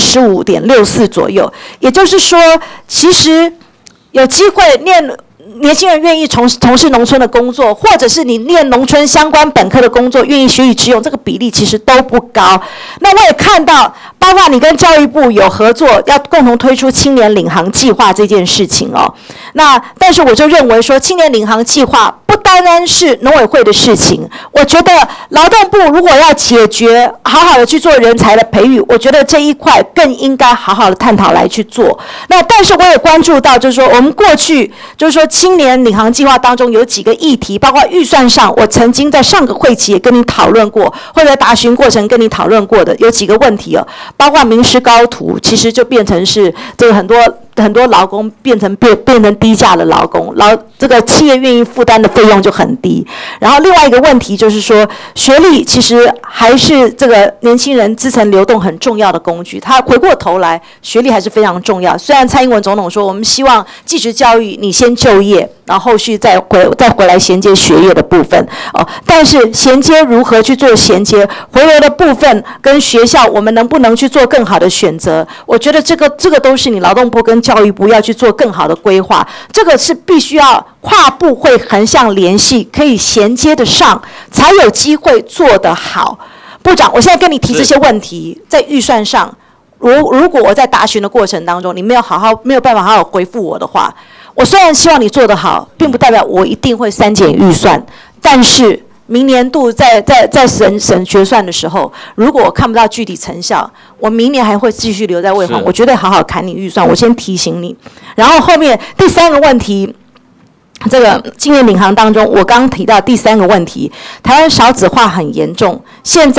15.64%左右。也就是说，其实有机会年轻人愿意从事农村的工作，或者是你念农村相关本科的工作，愿意学以致用，这个比例其实都不高。那我也看到，包括你跟教育部有合作，要共同推出青年领航计划这件事情哦。那但是我就认为说，青年领航计划不单单是农委会的事情，我觉得劳动部如果要解决好好的去做人才的培育，我觉得这一块更应该好好的探讨来去做。那但是我也关注到，就是说我们过去就是说青年领航计划当中有几个议题，包括预算上，我曾经在上个会期也跟你讨论过，或者答询过程跟你讨论过的有几个问题哦，包括民师高徒，其实就变成是这个很多劳工变成低价的劳工，这个企业愿意负担的费用就很低。然后另外一个问题就是说，学历其实还是这个年轻人资层流动很重要的工具。他回过头来，学历还是非常重要。虽然蔡英文总统说，我们希望技职教育你先就业，然后后续再回来衔接学业的部分哦。但是衔接如何去做衔接，回流的部分跟学校我们能不能去做更好的选择？我觉得这个都是你劳动部跟教育部要去做更好的规划，这个是必须要跨部会横向联系，可以衔接得上，才有机会做得好。部长，我现在跟你提这些问题，在预算上，如果我在答询的过程当中，你没有办法好好回复我的话，我虽然希望你做得好，并不代表我一定会删减预算，但是明年度在审决算的时候，如果我看不到具体成效，我明年还会继续留在卫环，我绝对好好砍你预算，我先提醒你。然后后面第3个问题，这个青年领航当中，我刚刚提到第3个问题，台湾少子化很严重，现在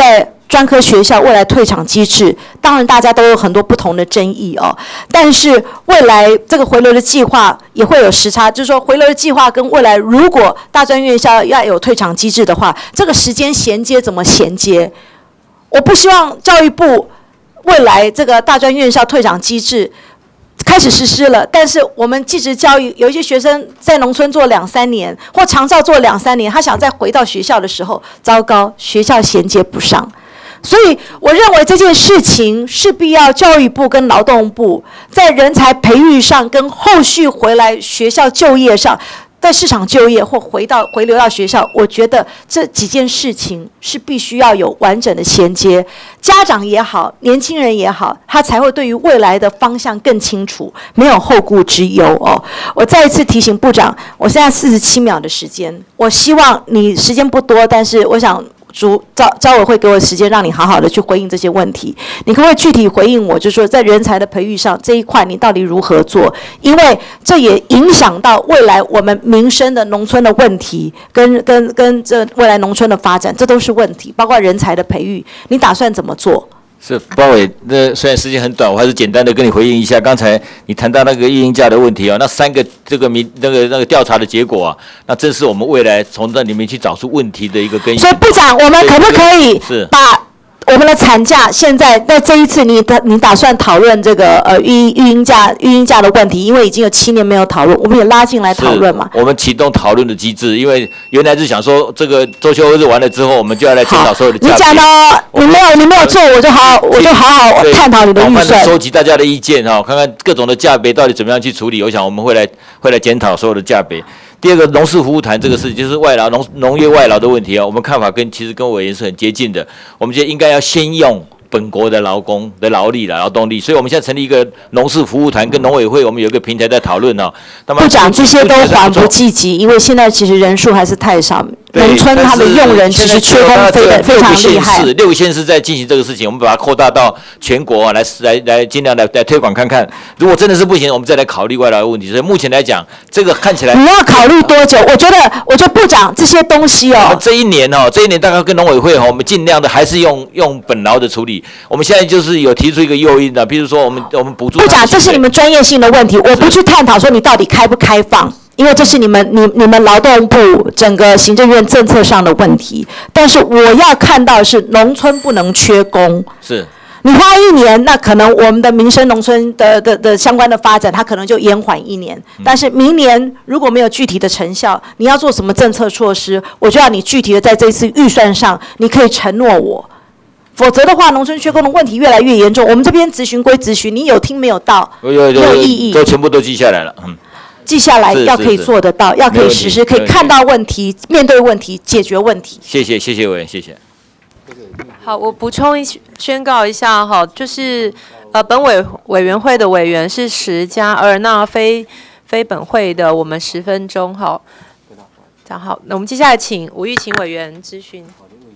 专科学校未来退场机制，当然大家都有很多不同的争议哦。但是未来这个回流的计划也会有时差，就是说回流的计划跟未来如果大专院校要有退场机制的话，这个时间衔接怎么衔接？我不希望教育部未来这个大专院校退场机制开始实施了，但是我们技职教育有一些学生在农村做2、3年，或长照做2、3年，他想再回到学校的时候，糟糕，学校衔接不上。所以我认为这件事情势必要教育部跟劳动部在人才培育上，跟后续回来学校就业上，在市场就业或回流到学校，我觉得这几件事情是必须要有完整的衔接。家长也好，年轻人也好，他才会对于未来的方向更清楚，没有后顾之忧哦。我再一次提醒部长，我现在47秒的时间，我希望你时间不多，但是我想招委会给我时间，让你好好的去回应这些问题。你可不可以具体回应我，就是说在人才的培育上这一块，你到底如何做？因为这也影响到未来我们民生的农村的问题，跟这未来农村的发展，这都是问题。包括人才的培育，你打算怎么做？ 是包伟，那虽然时间很短，我还是简单的跟你回应一下。刚才你谈到那个育婴假的问题啊，那3个这个那个调查的结果啊，那正是我们未来从那里面去找出问题的一个根源。 所以部长，我们可不可以把我们的产假现在在这一次你打算讨论这个育婴假的问题，因为已经有7年没有讨论，我们也拉进来讨论嘛。 我们启动讨论的机制，因为原来是想说这个周休日完了之后，我们就要来检讨所有的假。 你讲的你没有做，我就好好探讨你的预算， 收集大家的意见哈，看看各种的价别到底怎么样去处理。我想我们会来检讨所有的价别。第二个农事服务团这个事情，就是外劳农业外劳的问题啊，我们看法其实跟委员是很接近的。我们觉得应该要先用本国的劳工的劳动力，所以我们现在成立一个农事服务团，跟农委会我们有一个平台在讨论哦。 部长，这些都缓不济急，因为现在其实人数还是太少，农村他的用人其实缺工非常厉害。 6个县市在进行这个事情，我们把它扩大到全国啊，来尽量来推广看看。如果真的是不行，我们再来考虑外劳的问题。所以目前来讲，这个看起来你要考虑多久？我觉得部长这些东西哦， 这一年大概跟农委会我们尽量的还是用本劳的处理。我们现在就是有提出一个诱因的，比如说我们补助。 部长，这是你们专业性的问题，我不去探讨说你到底开不开放。因为这是你们劳动部整个行政院政策上的问题，但是我要看到的是农村不能缺工。 是， 你花1年，那可能我们的民生农村的相关的发展，它可能就延缓1年。但是明年如果没有具体的成效，你要做什么政策措施，我就要你具体的在这次预算上，你可以承诺我。否则的话，农村缺工的问题越来越严重。我们这边咨询归咨询，你有听没有到？没有意义。 都全部都记下来了。 记下来要可以做得到，要可以实施，可以看到问题，面对问题，解决问题。 谢谢委员，谢谢。 好，我补充宣告一下哈，就是本委员会的委员是10+2，那非本会的我们10分钟哈。好，那我们接下来请吴玉琴委员质询。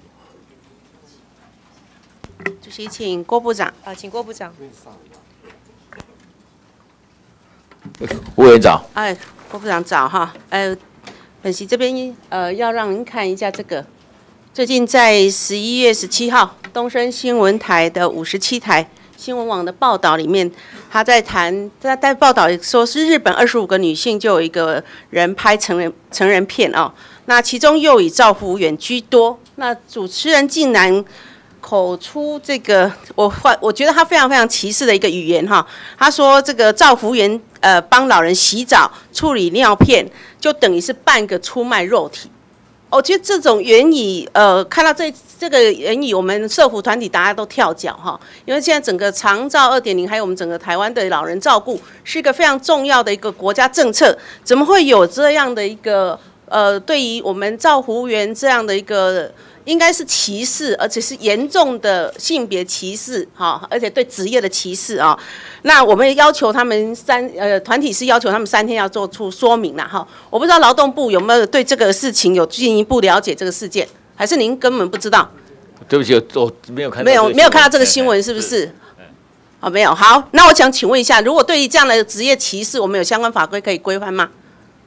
主席，请郭部长。 请郭部长。 吴委员早。 郭部长早哈。本席这边要让您看一下这个，最近在11月17号，东森新闻台的57台新闻网的报道里面，他在报道说是日本25个女性就有一个人拍成人片哦，那其中又以赵福源居多，那主持人竟然口出这个我觉得他非常非常歧视的一个语言哈，他说这个赵福源帮老人洗澡处理尿片，就等于是半个出卖肉体。我觉得这种言语看到这个言语，我们社福团体大家都跳脚哈，因为现在整个长照2.0还有我们整个台湾的老人照顾是一个非常重要的一个国家政策，怎么会有这样的一个对于我们照服务员这样的一个应该是歧视，而且是严重的性别歧视哈，而且对职业的歧视啊。那我们要求他们团体是要求他们3天要做出说明啦哈。我不知道劳动部有没有对这个事情有进一步了解这个事件，还是您根本不知道？ 对不起，我没有看到。 没有看到这个新闻，是不是？没有。好，那我想请问一下，如果对于这样的职业歧视，我们有相关法规可以规范吗？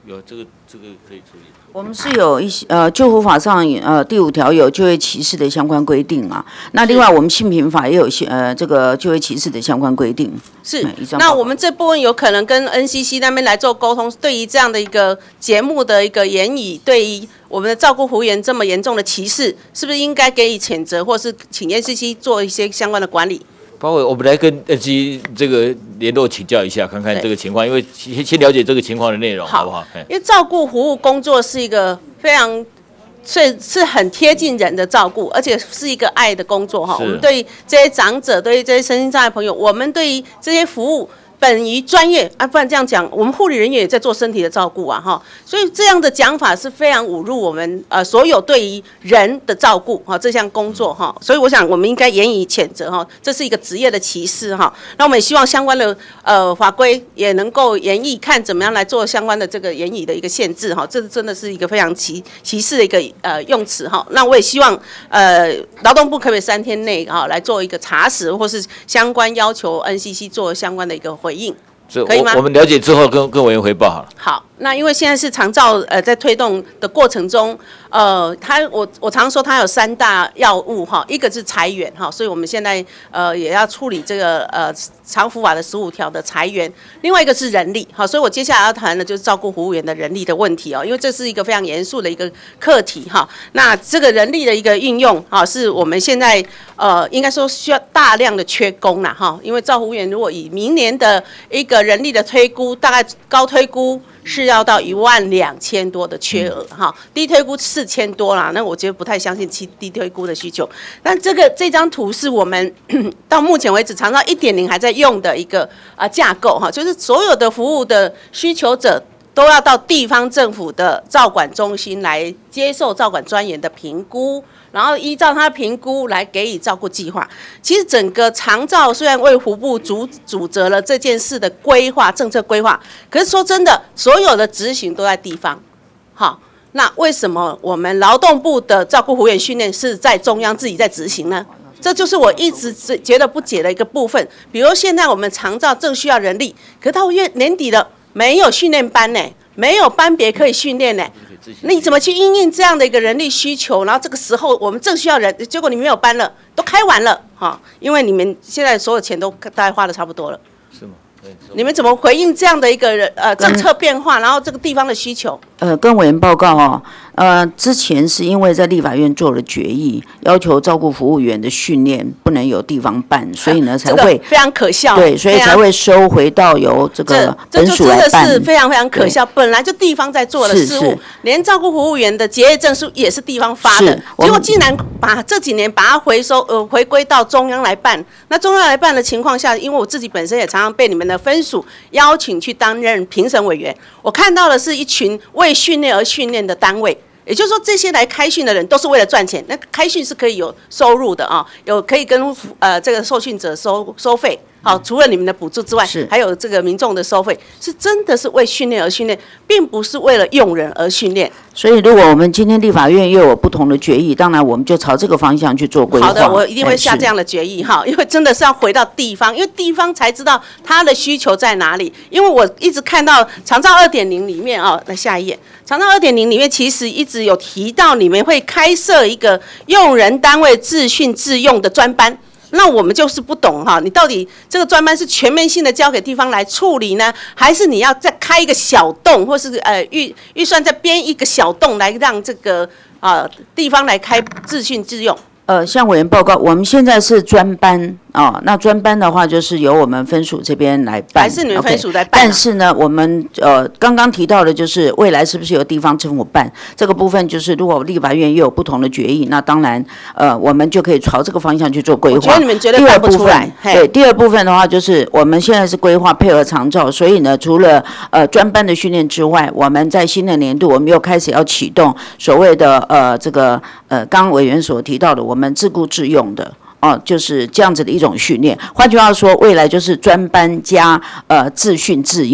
有这个可以处理。 我们是有一些就服法上第5条有就业歧视的相关规定嘛。那另外我们性平法也有这个就业歧视的相关规定。 是。那我们这部分有可能跟 NCC 那边来做沟通，对于这样的一个节目的一个言语，对于我们的照顾服务员这么严重的歧视，是不是应该给予谴责，或是请 NCC 做一些相关的管理？ 包括我们来跟 NCC 这个联络请教一下，看看这个情况，因为先了解这个情况的内容，好不好？ 因为照顾服务工作是一个非常是很贴近人的照顾，而且是一个爱的工作哈。我们对于这些长者，对于这些身心障碍朋友，我们对于这些服务本于专业啊，不然这样讲，我们护理人员也在做身体的照顾啊，哈，所以这样的讲法是非常侮辱我们所有对于人的照顾哈这项工作哈，所以我想我们应该严以谴责哈，这是一个职业的歧视哈。那我们也希望相关的法规也能够研议，看怎么样来做相关的这个言语的一个限制哈，这真的是一个非常歧视的一个用词哈。那我也希望劳动部可不可以3天内来做一个查实，或是相关要求 NCC 做相关的一一个回应，可以吗？ 我们了解之后跟委员汇报好了。 好，那因为现在是长照在推动的过程中，我常说它有3大要务哈，一个是裁员哈，所以我们现在也要处理这个长服法的15条的裁员，另外一个是人力哈，所以我接下来要谈的就是照顾服务员的人力的问题哦，因为这是一个非常严肃的一个课题哈。那这个人力的一个运用啊，是我们现在应该说需要大量的缺工啦哈，因为照顾服务员如果以明年的一个人力的推估，大概高推估是要到12000多的缺额哈，低推估4000多啦，那我觉得不太相信低推估的需求。但这张图是我们到目前为止长照 1.0 还在用的一个架构哈，就是所有的服务的需求者都要到地方政府的照管中心来接受照管专员的评估，然后依照他的评估来给予照顾计划。其实整个长照虽然为服部主责了这件事的规划、政策规划，可是说真的，所有的执行都在地方。好，那为什么我们劳动部的照顾服务员训练是在中央自己在执行呢？这就是我一直觉得不解的一个部分。比如现在我们长照正需要人力，可是到年底了，没有训练班呢，没有班别可以训练呢。你怎么去因应这样的一个人力需求？然后这个时候我们正需要人，结果你没有班了，都开完了哈，因为你们现在所有钱都大概花的差不多了。是吗？你们怎么回应这样的一个政策变化，然后这个地方的需求？ 跟委员报告哦，之前是因为在立法院做了决议，要求照顾服务员的训练不能由地方办，所以呢才会非常可笑。 对，所以才会收回到由这个本署来办。这就真的是非常非常可笑。本来就地方在做的事务，连照顾服务员的结业证书也是地方发的，结果竟然把这几年把它回归到中央来办。那中央来办的情况下，因为我自己本身也常常被你们的分署邀请去担任评审委员，我看到的是一群为训练而训练的单位。也就是说，这些来开训的人都是为了赚钱。那开训是可以有收入的啊，可以跟这个受训者收费。好，除了你们的补助之外，还有这个民众的收费，是真的是为训练而训练，并不是为了用人而训练。 所以，如果我们今天立法院又有不同的决议，当然我们就朝这个方向去做规划。 好的，我一定会下这样的决议哈，因为真的是要回到地方，因为地方才知道他的需求在哪里。因为我一直看到长照 2.0 里面啊，来下一页，长照 2.0 里面其实一直有提到你们会开设一个用人单位自训自用的专班。那我们就是不懂哈，你到底这个专班是全面性的交给地方来处理呢，还是你要再开一个小洞，或是预算再编一个小洞来让这个地方来开自训自用？ 向委员报告，我们现在是专班那专班的话就是由我们分署这边来办， 还是你们分署来办？ 但是呢，我们刚刚提到的就是未来是不是由地方政府办这个部分，就是如果立法院又有不同的决议，那当然我们就可以朝这个方向去做规划。 我觉得你们绝对办不出来。 对，第二部分的话就是我们现在是规划配合长照，所以呢，除了专班的训练之外，我们在新的年度我们又开始要启动所谓的这个刚委员所提到的我们自顾自用的。就是这样子的一种训练。换句话说，未来就是专班加自训自用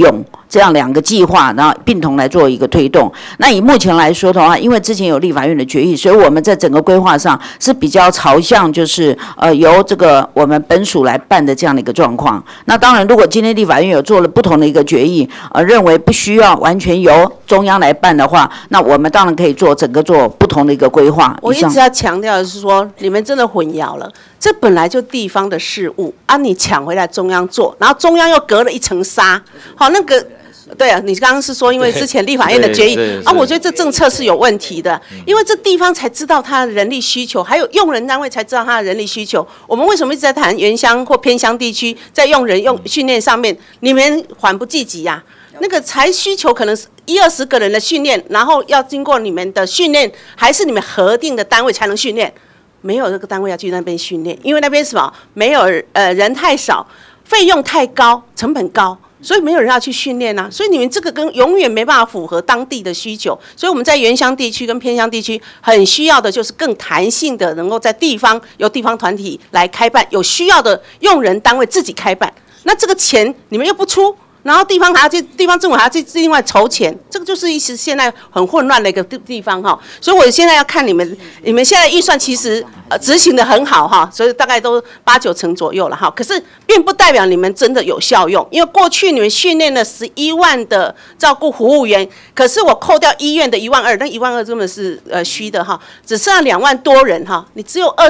这样2个计划，然后并同来做一个推动。那以目前来说的话，因为之前有立法院的决议，所以我们在整个规划上是比较朝向就是由这个我们本署来办的这样的一个状况。那当然，如果今天立法院有做了不同的一个决议，认为不需要完全由中央来办的话，那我们当然可以做不同的一个规划。 我一直要强调的是说，你们真的混淆了，这本来就地方的事务啊，你抢回来中央做，然后中央又隔了一层纱，好那个。对啊，你刚刚是说，因为之前立法院的决议啊，我觉得这政策是有问题的，因为这地方才知道他的人力需求，还有用人单位才知道他的人力需求。我们为什么一直在谈原乡或偏乡地区在用训练上面，你们缓不济急呀？那个才需求可能是20-20个人的训练，然后要经过你们的训练，还是你们核定的单位才能训练？没有这个单位要去那边训练，因为那边什么没有人太少，费用太高，成本高。所以没有人要去训练啊，所以你们这个永远没办法符合当地的需求。所以我们在原乡地区跟偏乡地区很需要的就是更弹性的，能够在地方由地方团体来开办，有需要的用人单位自己开办。那这个钱你们又不出，然后地方政府还要去另外筹钱，这个就是一时现在很混乱的一个地方哈。所以我现在要看你们现在预算其实执行的很好哈，所以大概都8-9成左右了哈。可是并不代表你们真的有效用，因为过去你们训练了11万的照顾服务员，可是我扣掉医院的12000，那12000根本是虚的哈，只剩下2万多人哈，你只有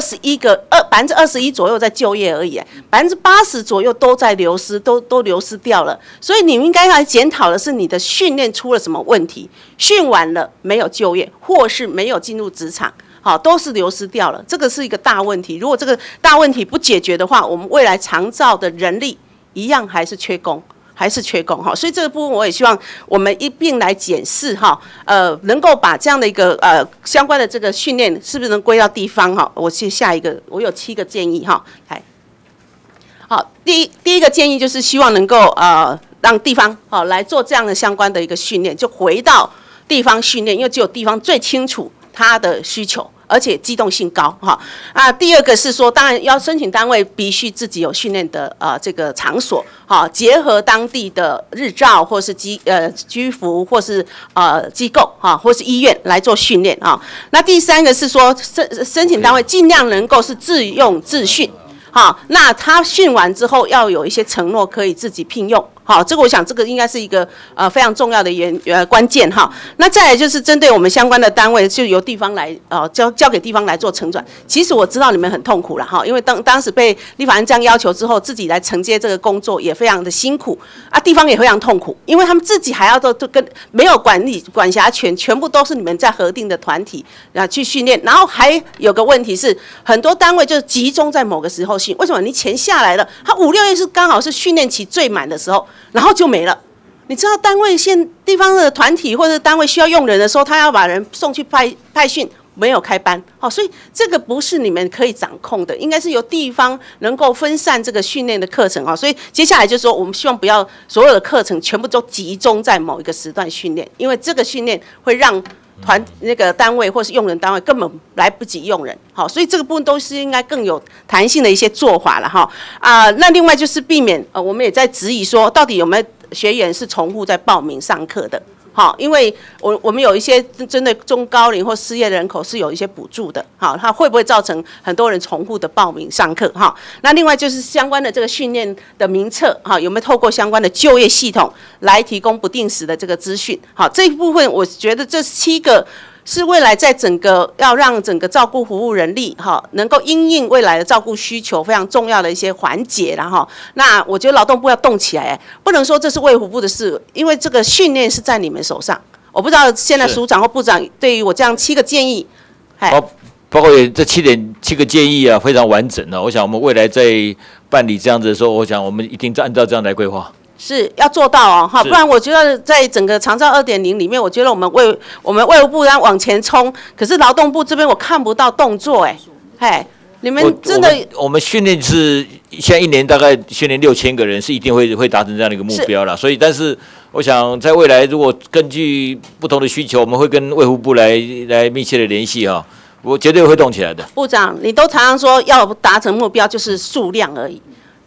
21%左右在就业而已，80%左右都在流失，都流失掉了。所以你们应该来检讨的是你的训练出了什么问题，训完了没有就业，或是没有进入职场，好，都是流失掉了，这个是一个大问题。如果这个大问题不解决的话，我们未来长照的人力一样还是缺工哈。所以这个部分我也希望我们一并来检视哈，能够把这样的一个相关的这个训练是不是能归到地方哈。我去下一个，我有7个建议哈，来。好，第一个建议就是希望能够让地方来做这样的相关的一个训练，就回到地方训练，因为只有地方最清楚它的需求，而且机动性高哈。第二个是说，当然要申请单位必须自己有训练的这个场所，结合当地的日照或是居服或是机构或是医院来做训练啊。那第三个是说，申请单位尽量能够是自用自训。好，那他训完之后要有一些承诺可以自己聘用。好，这个我想这个应该是一个非常重要的关键哈。那再来就是针对我们相关的单位，就由地方来交给地方来做承转。其实我知道你们很痛苦了哈，因为当时被立法院这样要求之后，自己来承接这个工作也非常的辛苦啊，地方也非常痛苦，因为他们自己还要都跟没有管辖权，全部都是你们在核定的团体去训练。然后还有个问题是，很多单位就集中在某个时候训，为什么？你钱下来了，他5、6月是刚好是训练期最满的时候。然后就没了。你知道单位地方的团体或者单位需要用人的时候，他要把人送去派训，没有开班，好，所以这个不是你们可以掌控的，应该是由地方能够分散这个训练的课程啊。所以接下来就是说，我们希望不要所有的课程全部都集中在某一个时段训练，因为这个训练会让那个单位或是用人单位根本来不及用人，好，所以这个部分都是应该更有弹性的一些做法了哈。那另外就是避免我们也在质疑说，到底有没有学员是重复在报名上课的？好，因为我们有一些针对中高龄或失业的人口是有一些补助的，好，它会不会造成很多人重复的报名上课？哈，那另外就是相关的这个训练的名册，哈，有没有透过相关的就业系统来提供不定时的这个资讯？好，这一部分我觉得这7个是未来在整个要让整个照顾服务人力哈能够因应未来的照顾需求非常重要的一些环节啦哈。那我觉得劳动部要动起来，不能说这是卫福部的事，因为这个训练是在你们手上。我不知道现在署长或部长对于我这样7个建议， 包括这7个建议啊，非常完整啊。我想我们未来在办理这样子的时候，我想我们一定按照这样来规划。是要做到哦，哈，不然我觉得在整个长照2.0里面，我觉得我们卫福部要往前冲，可是劳动部这边我看不到动作，你们真的我们训练是现在1年大概训练6000个人，是一定会达成这样的一个目标啦。所以，但是我想在未来如果根据不同的需求，我们会跟卫福部来密切的联系哈，我绝对会动起来的。 部长，你都常常说要达成目标就是数量而已。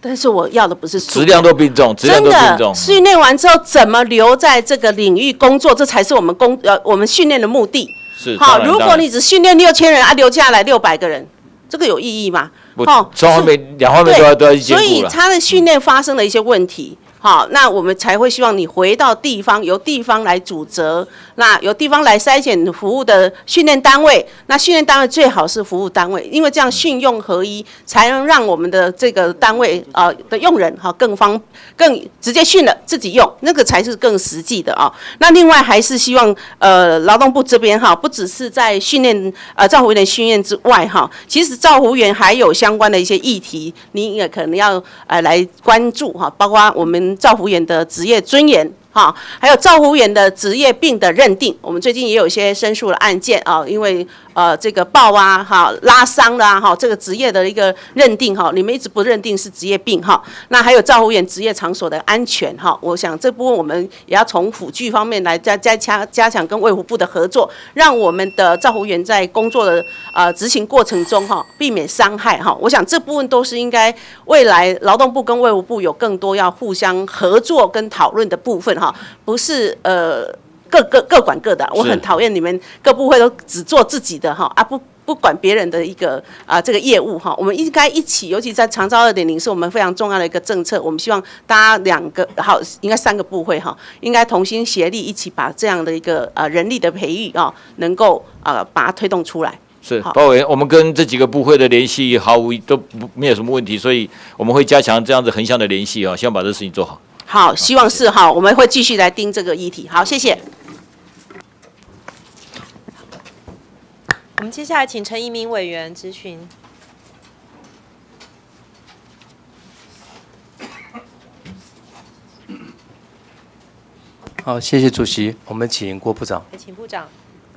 但是我要的不是质量都并重，质量都并重。 训练完之后怎么留在这个领域工作，这才是我们训练的目的。 是。 好，如果你只训练6000人啊，留下来600个人，这个有意义吗？ 双方面两方面都要去兼顾了。 所以他的训练发生了一些问题。好，那我们才会希望你回到地方，由地方来主责，那由地方来筛选服务的训练单位。那训练单位最好是服务单位，因为这样训用合一，才能让我们的这个单位的用人更直接训了自己用，那个才是更实际的啊。那另外还是希望劳动部这边不只是在训练照护员训练之外其实照护员还有相关的一些议题，你也可能要来关注包括我们照护员的职业尊严还有照护员的职业病的认定，我们最近也有一些申诉的案件因为这个爆拉伤啦这个职业的一个认定你们一直不认定是职业病那还有照护员职业场所的安全我想这部分我们也要从辅具方面来加强跟卫福部的合作，让我们的照护员在工作的执行过程中避免伤害我想这部分都是应该未来劳动部跟卫福部有更多要互相合作跟讨论的部分不是各管各的。我很讨厌你们各部会都只做自己的不管别人的一个这个业务我们应该一起，尤其在长照2.0是我们非常重要的一个政策，我们希望大家应该3个部会应该同心协力，一起把这样的一个人力的培育能够把它推动出来。 是，包委员，我们跟这几个部会的联系没有什么问题，所以我们会加强这样子横向的联系希望把这事情做好。 好，希望是我们会继续来盯这个议题。好，谢谢。 我们接下来请陈怡民委员质询。 好，谢谢主席。我们请郭部长。 请部长。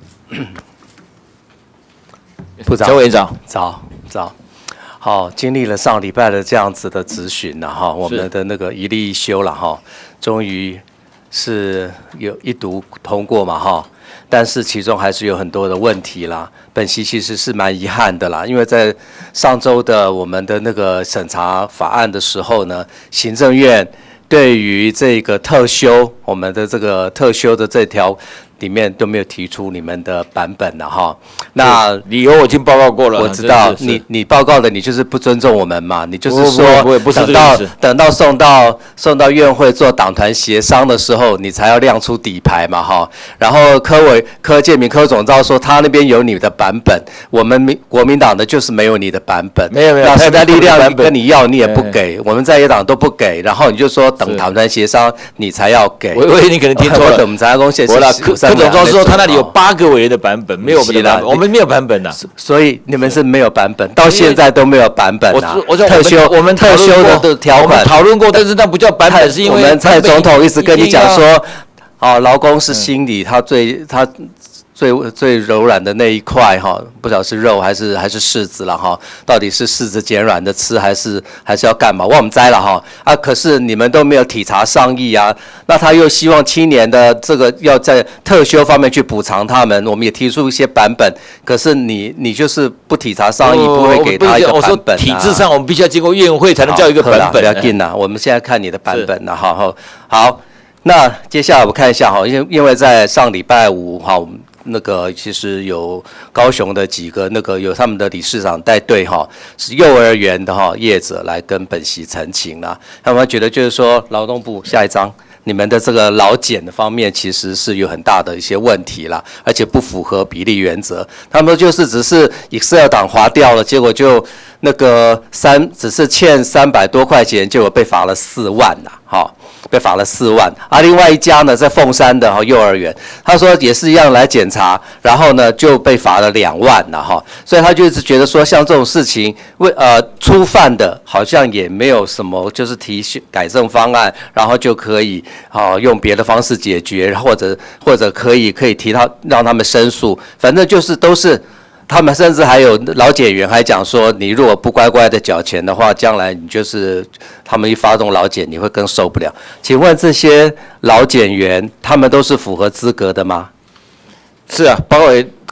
部长，周委员长， 早。好，经历了上礼拜的这样子的质询我们的那个一例一休了终于是有一读通过嘛但是其中还是有很多的问题啦。本席其实是蛮遗憾的啦，因为在上周的我们的那个审查法案的时候呢，行政院对于这个特休，我们的这个特休的这条里面都没有提出你们的版本了那理由我已经报告过了， 我知道你报告的，你就是不尊重我们嘛，你就是说等到送到院会做党团协商的时候，你才要亮出底牌嘛然后柯建铭柯总召说他那边有你的版本，我们国民党的就是没有你的版本， 没有， 那时代力量跟你要你也不给，我们在野党都不给，然后你就说等党团协商你才要给， 我以为你可能听错了， 我们才公谢。 柯总召说他那里有8个委员的版本，没有我们的版本，我们没有版本所以你们是没有版本，到现在都没有版本我们特休的条款讨论过，但是那不叫版本，是因为我们蔡总统一直跟你讲说，劳工是心理他最柔软的那一块不晓得是肉还是柿子了到底是柿子减软的吃还是要干嘛？我们摘了可是你们都没有体察上意那他又希望青年的这个要在特休方面去补偿他们，我们也提出一些版本，可是你就是不体察上意，不会给他一个版本体制上我们必须要经过院会才能叫一个版本。 不要紧我们现在看你的版本好，那接下来我们看一下因为在上礼拜五那个其实有高雄的几个有他们的理事长带队是幼儿园的业者来跟本席陈情啦。他们觉得就是说劳动部下一章你们的这个劳检的方面其实是有很大的一些问题啦，而且不符合比例原则。他们就是只是 Excel 档划掉了，结果就只是欠300多块钱，结果被罚了4万啦被罚了4万另外一家呢在凤山的幼儿园，他说也是一样来检查，然后呢就被罚了2万了所以他就一直觉得说像这种事情初犯的好像也没有什么就是提改正方案，然后就可以用别的方式解决，或者可以提到让他们申诉，反正就是都是。他们甚至还有劳检员还讲说，你如果不乖乖的缴钱的话，将来你就是他们一发动劳检，你会更受不了。请问这些劳检员，他们都是符合资格的吗？ 是啊，包括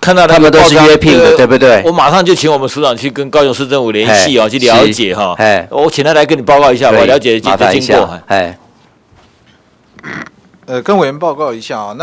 看到他们都是约聘的，对不对？ 我马上就请我们署长去跟高雄市政府联系去了解哈。我请他来跟你报告一下，我了解经过。 跟委员报告一下啊，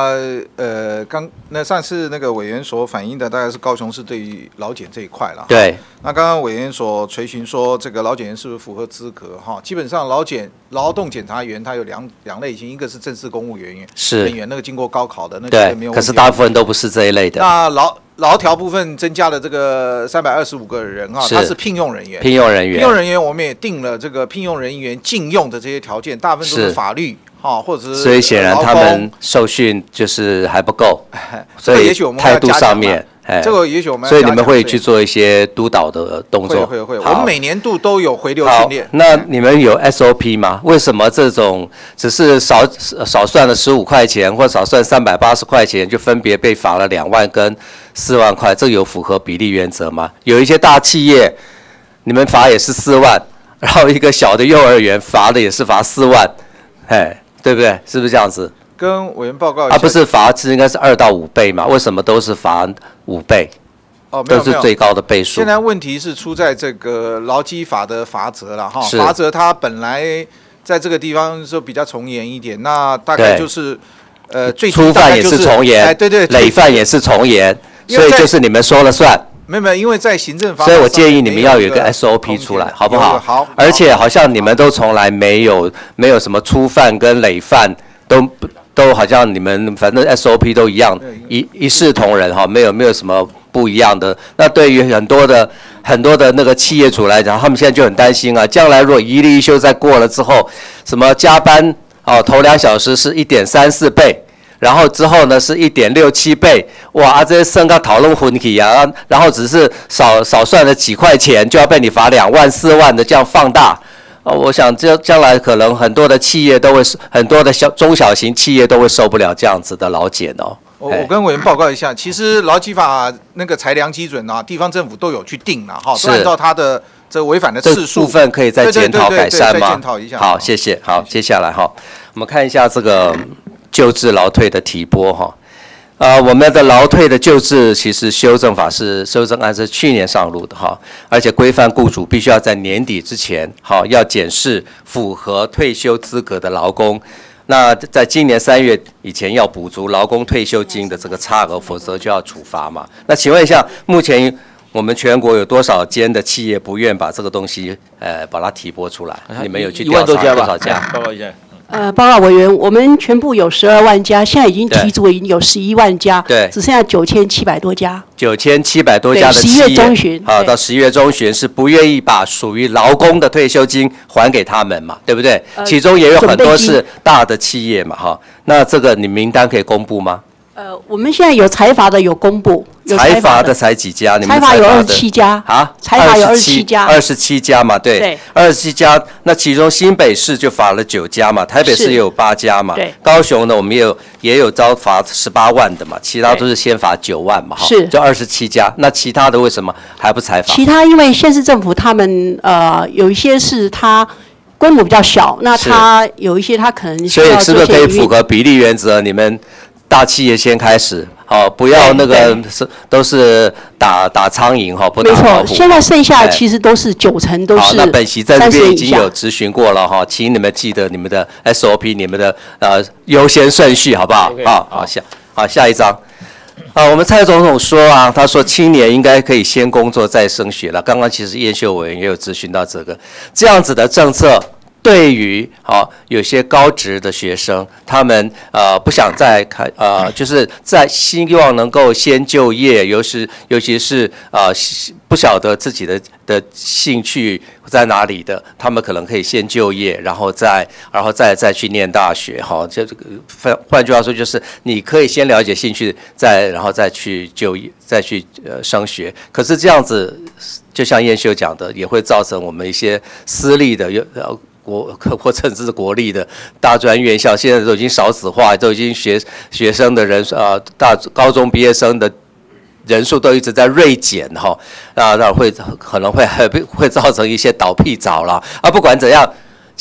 那上次那个委员所反映的大概是高雄市对于劳检这一块了。 对。 那刚刚委员所垂询说，这个劳检员是不是符合资格哈？基本上劳动检察员他有两类型，一个是正式公务人员，那个经过高考的，那个没有问题。 可是大部分都不是这一类的。 那劳调部分增加了这个325个人哈，他是聘用人员。 聘用人员， 我们也定了这个聘用人员禁用的这些条件，大部分都是法律。或者是所以显然他们受训就是还不够，所以态度上面， 这个也许我们所以你们会去做一些督导的动作。 会，我们每年度都有回流训练。 那你们有 SOP 吗？为什么这种只是少算了15块钱，或少算380块钱，就分别被罚了2万跟4万块？这有符合比例原则吗？有一些大企业，你们罚也是4万，然后一个小的幼儿园罚的也是罚4万，对不对？是不是这样子？ 跟委员报告一下。 不是罚是应该是2到5倍嘛？为什么都是罚5倍？都是最高的倍数。 现在问题是出在这个劳基法的罚则了哈。罚则它本来在这个地方说比较从严一点，那大概就是最初犯也是从严， 对， 累犯也是从严，所以就是你们说了算。 没有，因为在行政法， 所以我建议你们要有一个 SOP 出来，好不好？ 好。 而且好像你们都从来没有什么初犯跟累犯，都好像你们反正 SOP 都一样，一视同仁哈，没有什么不一样的。那对于很多的那个企业主来讲，他们现在就很担心啊，将来如果一例一休再过了之后，什么加班头2小时是1.34倍。然后之后呢是1.67倍，哇！这些剩个讨论混起啊，然后只是少算了几块钱，就要被你罚2万4万的这样放大，我想将来可能很多的企业都会，很多的中小型企业都会受不了这样子的劳检哦。 我跟委员报告一下，其实劳基法那个裁量基准啊，地方政府都有去定了哈，都按照它的这违反的次数部分可以再检讨改善吗？ 检讨一下。 好，谢谢。好，接下来哈，我们看一下这个。旧制劳退的提拨哈，我们的劳退的旧制其实修正案是去年上路的哈，而且规范雇主必须要在年底之前要检视符合退休资格的劳工，那在今年3月以前要补足劳工退休金的这个差额，否则就要处罚嘛。那请问一下，目前我们全国有多少间的企业不愿把这个东西把它提拨出来？你们有去调查多少家？ 报告一下。 报告委员，我们全部有12万家，现在已经提足已经有11万家， 对， 只剩下9700多家。 9700多家的企业， 11月中旬， 到11月中旬是不愿意把属于劳工的退休金还给他们嘛，对不对？其中也有很多是大的企业嘛，哈。那这个你名单可以公布吗？ 我们现在有财阀的有公布， 财阀的才几家？你们财阀有27家啊？ 财阀有27家 ，27家嘛，对，27家。那其中新北市就罚了9家嘛，台北市也有8家嘛，高雄呢我们也有遭罚18万的嘛，其他都是先罚9万嘛， 是， 就27家。那其他的为什么还不裁罚？ 其他因为县市政府他们有一些是它规模比较小，那它有一些它可能所以是不是可以符合比例原则？你们大企业先开始，不要那个都是打苍蝇不打老虎。 没错，现在剩下其实都是90%都是。好， 那本席在这边已经有质询过了哈，请你们记得你们的 SOP， 你们的优先顺序好不好？好，下一张。我们蔡总统说啊，他说青年应该可以先工作再升学了。刚刚其实燕秀委员也有质询到这样子的政策。对于有些高职的学生，他们不想再就是希望能够先就业，尤其是不晓得自己的兴趣在哪里的，他们可能可以先就业，然后再去念大学这个换句话说就是你可以先了解兴趣，然后再去就业，再去升学。可是这样子，就像燕秀讲的，也会造成我们一些私立的或甚至是国立的大专院校，现在都已经少子化，都已经学生的人高中毕业生的人数都一直在锐减那可能会造成一些倒闭潮了不管怎样，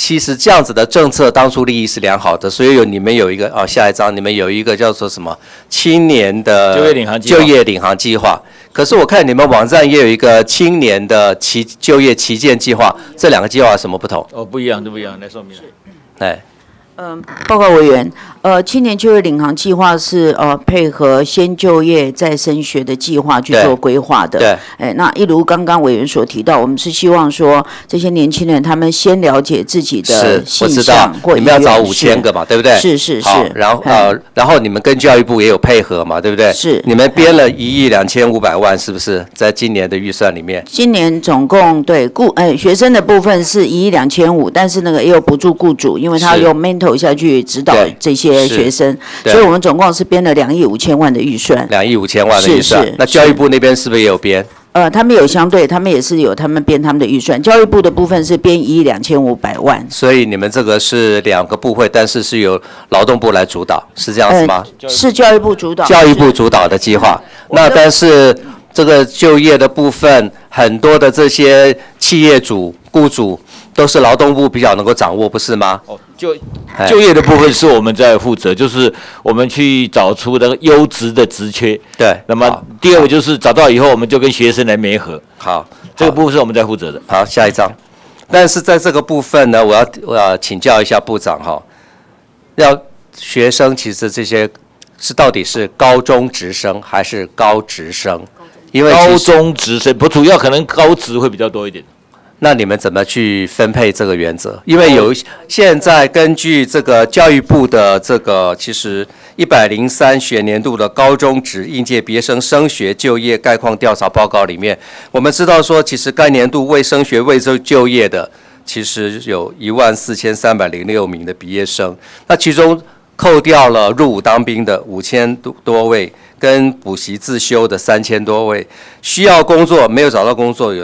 其实这样子的政策当初利益是良好的，所以你们有一个下一章你们有一个叫做什么青年的就业领航计划。可是我看你们网站也有一个青年的就业旗舰计划，这两个计划有什么不同？ 不一样，都不一样，来说明。 哎。 报告委员，青年就业领航计划是配合先就业再升学的计划去做规划的。 对。 那一如刚刚委员所提到，我们是希望说这些年轻人他们先了解自己的性向或你们要找5000个嘛，对不对？ 是。 然后你们跟教育部也有配合嘛，对不对？ 是。 你们编了1亿2500万，是不是在今年的预算里面？ 今年总共对学生的部分是1亿2500，但是那个也有补助雇主，因为他用 mentor下去指导这些学生，所以我们总共是编了2亿5千万的预算。 2亿5千万的预算，那教育部那边是不是也有编？ 他们有相对，他们也是有他们编他们的预算。教育部的部分是编1亿2500万。 所以你们这个是2个部会，但是是由劳动部来主导，是这样子吗？ 是教育部主导。 教育部主导的计划。那但是这个就业的部分，很多的这些企业主、雇主都是劳动部比较能够掌握，不是吗？ 就业的部分是我们在负责，就是我们去找出那个优质的职缺。 对。 那么第二个就是找到以后，我们就跟学生来媒合。 好， 这个部分是我们在负责的。 好，下一章。但是在这个部分呢，我要请教一下部长哈，学生其实这些到底是高中职生还是高职生？因为高中职生不主要可能高职会比较多一点。 那你们怎么去分配这个原则？因为现在根据这个教育部的这个其实103学年度的高中职应届毕业生升学就业概况调查报告里面，我们知道说，其实该年度未升学未就业的，其实有14306名的毕业生，那其中扣掉了入伍当兵的5000多位，跟补习自修的3000多位，需要工作没有找到工作有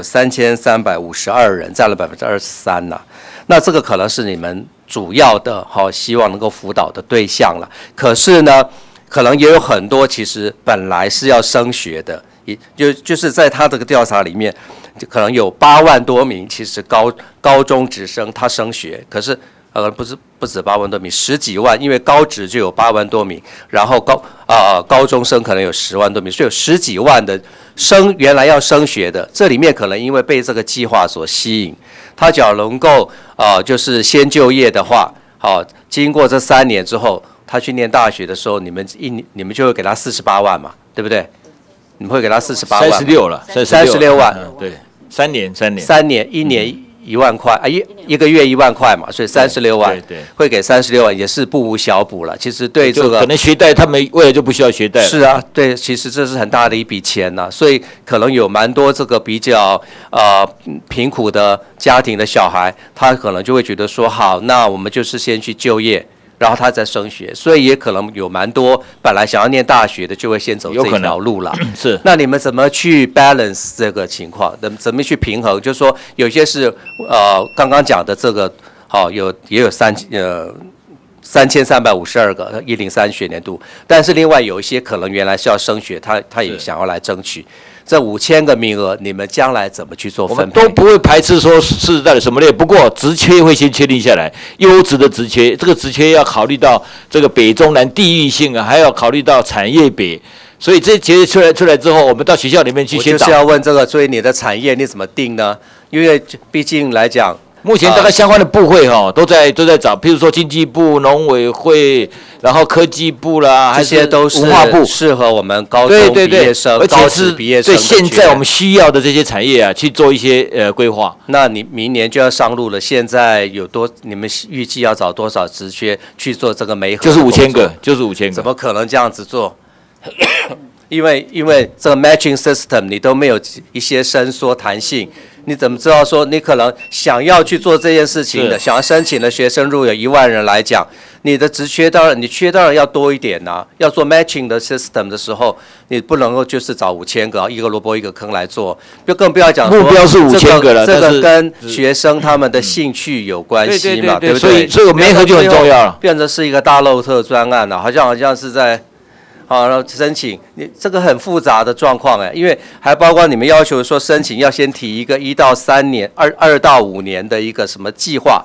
3352人，占了23%呐。那这个可能是你们主要的希望能够辅导的对象了。可是呢，可能也有很多其实本来是要升学的，就是在他这个调查里面，可能有8万多名其实高中职生他升学，可是不止8万多名，10几万，因为高职就有8万多名，然后高中生可能有10万多名，所以有10几万的原来要升学的，这里面可能因为被这个计划所吸引，他只要能够就是先就业的话，经过这3年之后，他去念大学的时候，你们就会给他48万嘛，对不对？你们会给他48万 ，36了 ，36万， 对，3年 ，1年1万块一个月1万块嘛，所以36万， 对， 会给36万，也是不无小补了。其实对这个可能学贷，他们未来就不需要学贷了。 是啊，对，其实这是很大的一笔钱呐，所以可能有蛮多这个比较贫苦的家庭的小孩，他可能就会觉得说，好，那我们就是先去就业。然后他再升学，所以也可能有蛮多本来想要念大学的，就会先走这条路了。 是， 那你们怎么去 balance 这个情况？怎么去平衡？就是说，有些是刚刚讲的这个，也有3352个103学年度，但是另外有一些可能原来是要升学，他也想要来争取。这5000个名额，你们将来怎么去做分配？ 我们都不会排斥说是在什么类，不过职缺会先确定下来，优质的职缺，这个职缺要考虑到这个北中南地域性啊，还要考虑到产业别，所以这些出来之后，我们到学校里面去先我就是要问这个，所以你的产业你怎么定呢？因为毕竟来讲。 目前大概相关的部会都在找，譬如说经济部、农委会，然后科技部啦， 这些都是文化部适合我们高中毕业生、高职毕业生对现在我们需要的这些产业啊，去做一些规划。 那你明年就要上路了，现在你们预计要找多少职缺去做这个媒合？ 就是5000个， 怎么可能这样子做？因为这个 matching system 你都没有一些伸缩弹性。你怎么知道说你可能想要去做这件事情的，想要申请的学生，如果有1万人来讲，你的职缺当然要多一点呐。要做 matching 的 system 的时候，你不能够就是找5000个，一个萝卜一个坑来做，更不要讲说目标是5000个了， 这个跟学生他们的兴趣有关系嘛，对不对？ 所以媒合就很重要了， 变成是一个大漏特专案了，好像是在。然后申请，你这个很复杂的状况因为还包括你们要求说申请要先提一个1到3年、2到5年的一个什么计划，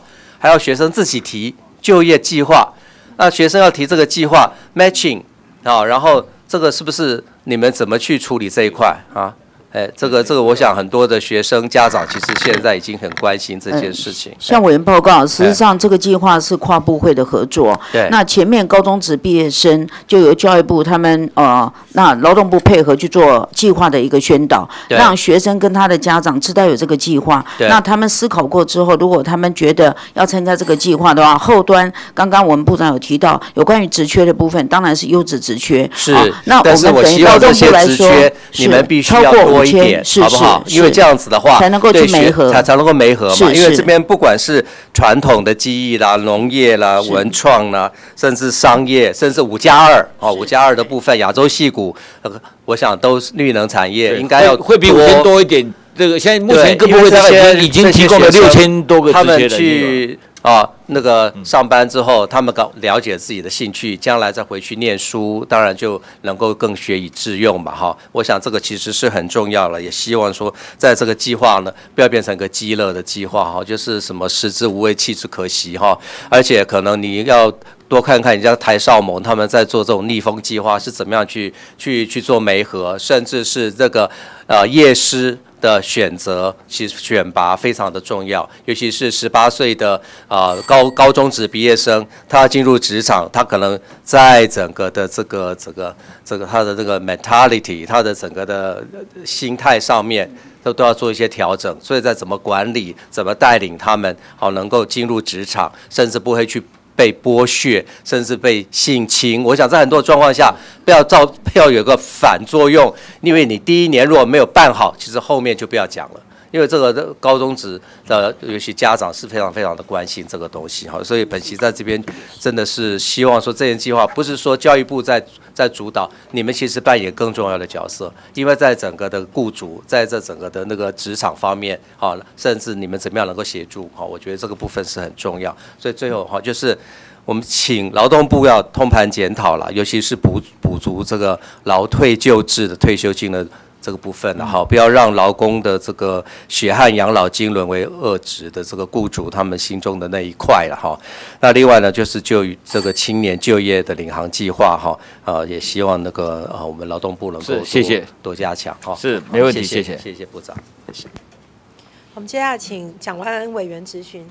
还要学生自己提就业计划。那学生要提这个计划 matching 啊，然后这个是不是你们怎么去处理这一块啊？这个，我想很多的学生家长其实现在已经很关心这件事情。 向委员报告，实际上这个计划是跨部会的合作。 对。 那前面高中职毕业生就由教育部他们那劳动部配合去做计划的一个宣导，让学生跟他的家长知道有这个计划。那他们思考过之后，如果他们觉得要参加这个计划的话，后端刚刚我们部长有提到有关于职缺的部分，当然是优质职缺。 是。 那我们等于劳动部来说， 你们必须要多一点，好不好？因为这样子的话， 才能够去媒合， 才能够媒合嘛。因为这边不管是传统的技艺啦、农业啦、文创啦，甚至商业，甚至5+2哦，5+2的部分，亚洲矽谷，我想都是绿能产业，应该要会比5000多一点。这个现在目前各部会大概已经提供了6000多个职缺了。 他们去那个上班之后，他们了解自己的兴趣，将来再回去念书，当然就能够更学以致用嘛，哈。我想这个其实是很重要了，也希望说在这个计划呢，不要变成个鸡肋的计划哈，就是什么食之无味，弃之可惜哈。而且可能你要多看看人家台少盟他们在做这种逆风计划是怎么样去做媒合，甚至是这个业师的选择，其实选拔非常的重要，尤其是18岁的高中职毕业生，他要进入职场，他可能在整个的这个他的这个 mentality， 他的整个的心态上面都要做一些调整，所以在怎么管理、怎么带领他们，能够进入职场，甚至不会去被剥削，甚至被性侵。我想在很多状况下，不要有个反作用，因为你第一年如果没有办好，其实后面就不要讲了。因为这个高中职的，尤其家长是非常非常的关心这个东西哈，所以本席在这边真的是希望说这件计划不是说教育部在主导，你们其实扮演更重要的角色，因为在整个的雇主，在这整个的那个职场方面，哈，甚至你们怎么样能够协助，哈，我觉得这个部分是很重要。所以最后哈，就是我们请劳动部要通盘检讨了，尤其是补足这个劳退就制的退休金的这个部分了哈，不要让劳工的这个血汗养老金沦为恶职的这个雇主他们心中的那一块了哈。那另外呢，就是就这个青年就业的领航计划哈，也希望那个我们劳动部能够多加强哈。 是，没问题，谢谢部长，谢谢。 我们接下来请蒋万安委员质询。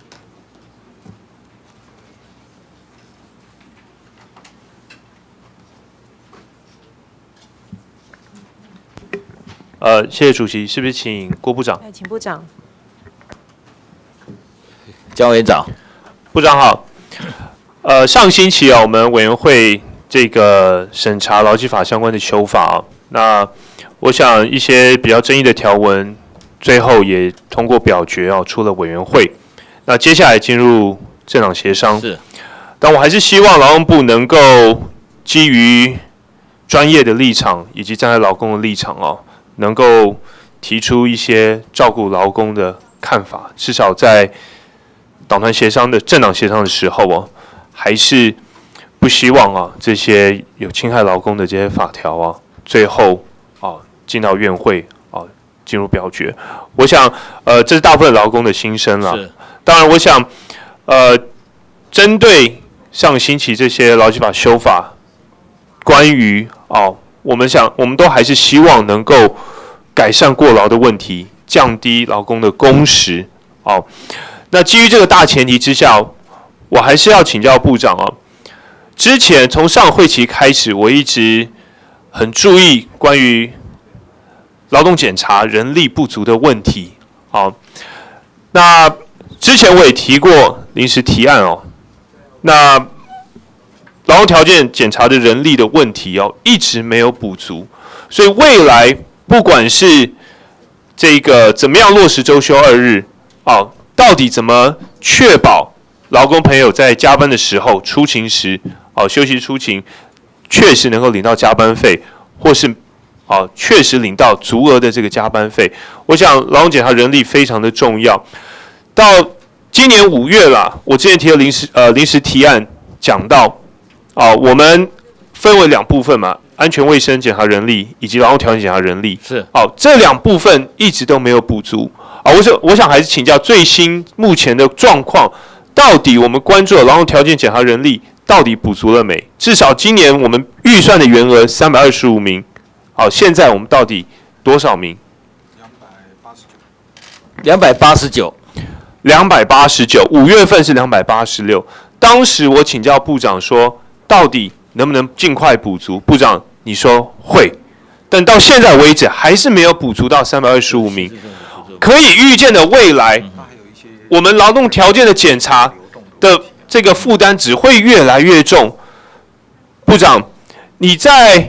谢谢主席，是不是请郭部长？ 请部长。 江委员长， 部长好。上星期我们委员会这个审查劳基法相关的修法那我想一些比较争议的条文，最后也通过表决出了委员会。那接下来进入政党协商。 是。 但我还是希望劳动部能够基于专业的立场，以及站在劳工的立场能够提出一些照顾劳工的看法，至少在党团协商的政党协商的时候还是不希望这些有侵害劳工的这些法条最后进到院会进入表决。我想这是大部分劳工的心声啦。当然，我想针对上星期这些劳基法修法，关于我们都还是希望能够改善过劳的问题，降低劳工的工时。那基于这个大前提之下，我还是要请教部长之前从上会期开始，我一直很注意关于劳动检查人力不足的问题。那之前我也提过临时提案那劳动条件检查的人力的问题一直没有补足，所以未来不管是这个怎么样落实周休2日到底怎么确保劳工朋友在加班的时候出勤时休息出勤确实能够领到加班费，或是确实领到足额的这个加班费，我想劳动检查人力非常的重要。到今年5月啦，我之前提的临时提案讲到我们分为2部分嘛，安全卫生检查人力以及劳动条件检查人力。 是。 这2部分一直都没有补足我想还是请教最新目前的状况到底我们关注的劳动条件检查人力到底补足了没？至少今年我们预算的员额325名，好，现在我们到底多少名 ？289。 5月份是286。当时我请教部长说，到底能不能尽快补足？部长你说会，但到现在为止还是没有补足到325名。可以预见的未来，我们劳动条件的检查的这个负担只会越来越重。部长，你在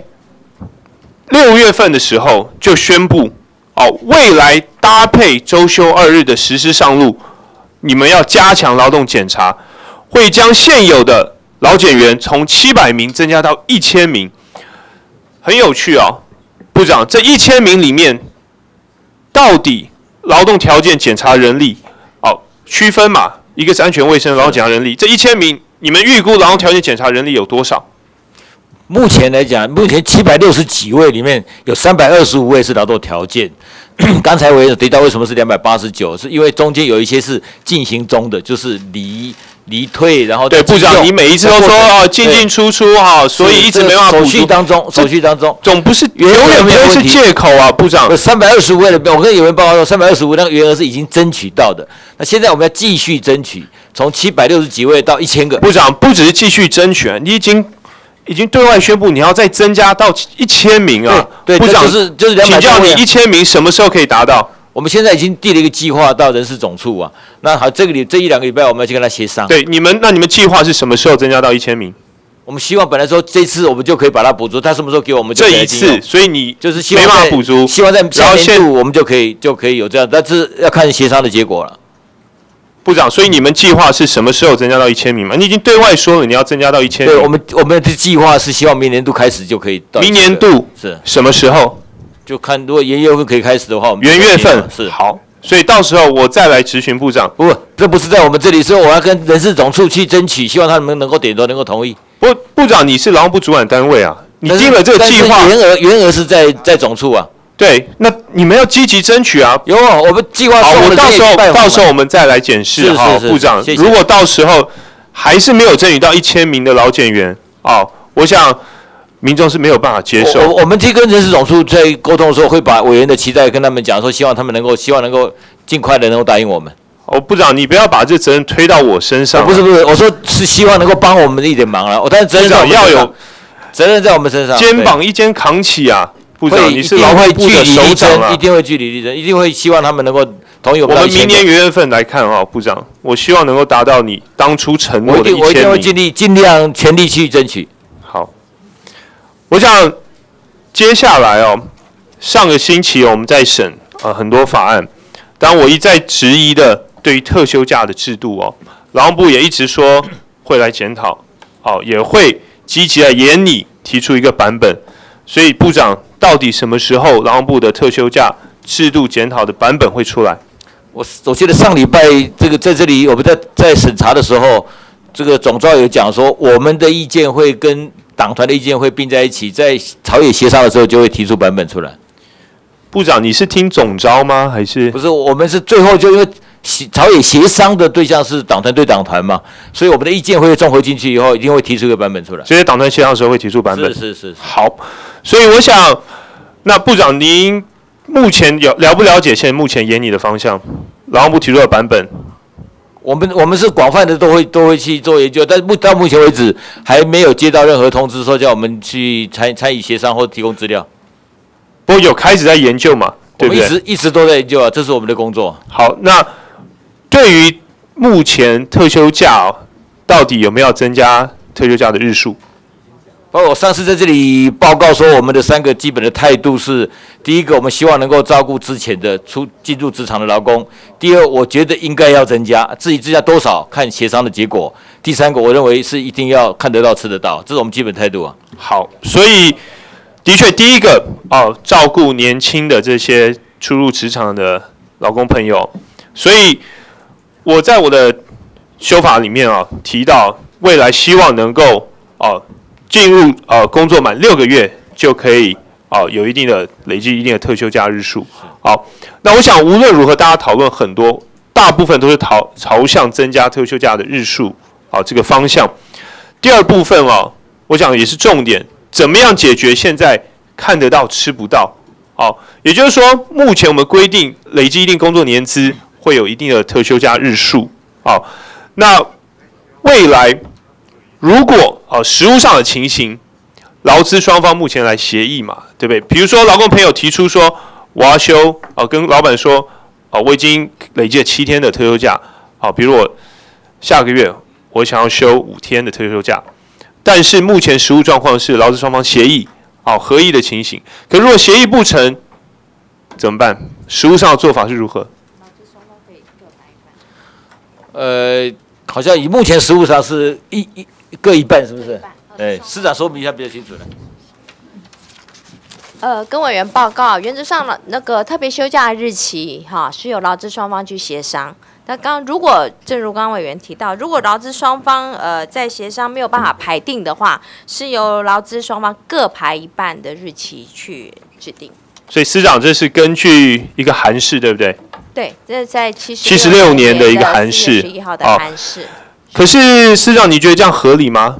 6月份的时候就宣布，未来搭配周休2日的实施上路，你们要加强劳动检查，会将现有的劳检员从700名增加到1000名。很有趣哦，部长，这1000名里面，到底劳动条件检查人力，区分嘛，一个是安全卫生劳动检查人力，这1000名，你们预估劳动条件检查人力有多少？ 目前来讲，目前760几位里面有325位是劳动条件。刚才我也提到为什么是289，是因为中间有一些是进行中的，就是离退，然后对部长，你每一次都说进进出出所以一直没办法补足。 手续当中， 总不是永远不会是借口啊，部长。 325位的，我跟有人报告说，325位那个员额是已经争取到的。那现在我们要继续争取，从760几位到1000个。 部长不只是继续争取，你已经对外宣布你要再增加到1000名啊！ 对， 部长就是请教你1000名什么时候可以达到？ 我们现在已经递了一个计划到人事总处啊。那好，这1-2个礼拜我们要去跟他协商。 对，你们计划是什么时候增加到1000名？ 我们希望本来说这次我们就可以把它补足，他什么时候给我们就这一次，所以你就是希望没办法补足， 希望在下年度我们就可以有这样，但是要看协商的结果了。 部长，所以你们计划是什么时候增加到1000名吗？你已经对外说了你要增加到1000名。 对，我们的计划是希望明年度开始就可以到。 明年度是什么时候？ 就看如果元月份可以开始的话，我们元月份是好。所以到时候我再来质询部长。 不，这不是在我们这里，是我要跟人事总处去争取，希望他们能够点头，能够同意。 部长，你是劳动部主管单位啊，你定了这个计划， 员额是在总处啊。 对，那你们要积极争取啊！ 有啊，我们计划。 好，我到时候我们再来检视哈，部长。如果到时候还是没有争取到1000名的劳检员，我想民众是没有办法接受。 我们去跟人事总处在沟通的时候，会把委员的期待跟他们讲说，希望能够尽快的能够答应我们。 部长，你不要把这责任推到我身上。 不是，我说是希望能够帮我们一点忙了。但是责任要有责任在我们身上， 肩膀一肩扛起啊！部长，你是劳动部的首长啊， 一定会据理力争，一定会希望他们能够同意我们。 我们明年元月份来看部长，我希望能够达到你当初承诺的1000名。 我一定会尽量全力去争取。 好，我想接下来上个星期我们在审很多法案，当我一再质疑的对于特休假的制度劳动部也一直说会来检讨，也会积极来研拟提出一个版本。所以部长，到底什么时候劳动部的特休假制度检讨的版本会出来？ 我记得上礼拜这个在这里我们在审查的时候，这个总召有讲说，我们的意见会跟党团的意见会并在一起，在朝野协商的时候就会提出版本出来。 部长，你是听总召吗？还是不是？我们是最后就因为朝野协商的对象是党团对党团嘛，所以我们的意见会综合进去以后，一定会提出一个版本出来。 所以党团协商的时候会提出版本。 是。 好，所以我想，那部长您目前了不了解现在目前研拟的方向？劳动部提出的版本， 我们是广泛的都会去做研究，但到目前为止还没有接到任何通知说叫我们去参与协商或提供资料。 不过有开始在研究嘛，对不对？ 我们一直都在研究啊，这是我们的工作。 好，那对于目前特休假到底有没有增加特休假的日数？ 包括我上次在这里报告说，我们的3个基本的态度是：第一个，我们希望能够照顾之前的进入职场的劳工；第二，我觉得应该要增加，至于增加多少，看协商的结果；第三个，我认为是一定要看得到、吃得到，这是我们基本态度啊。 好，所以的确，第一个照顾年轻的这些初入职场的劳工朋友，所以我在我的修法里面提到，未来希望能够进入工作满6个月就可以有累积一定的特休假日数。好，那我想无论如何，大家讨论很多， 大部分都是朝向增加特休假的日数这个方向。第二部分我想也是重点，怎么样解决现在看得到吃不到？也就是说，目前我们规定累积一定工作年资会有一定的特休假日数。那未来如果实务上的情形，劳资双方目前来协议嘛，对不对？比如说劳工朋友提出说，我要休跟老板说，我已经累积了7天的特休假，比如我下个月我想要休5天的特休假，但是目前实务状况是劳资双方协议合议的情形。可如果协议不成怎么办？实务上的做法是如何？ 好像以目前实务上是各一半，是不是？司长说明一下比较清楚了。 跟委员报告，原则上那个特别休假的日期是由劳资双方去协商。那正如刚刚委员提到，如果劳资双方在协商没有办法排定的话，是由劳资双方各排一半的日期去制定。 所以司长，这是根据一个函释，对不对？ 对，这是在 76年的一个函释 ，4月11号的函释。 可是司长，你觉得这样合理吗？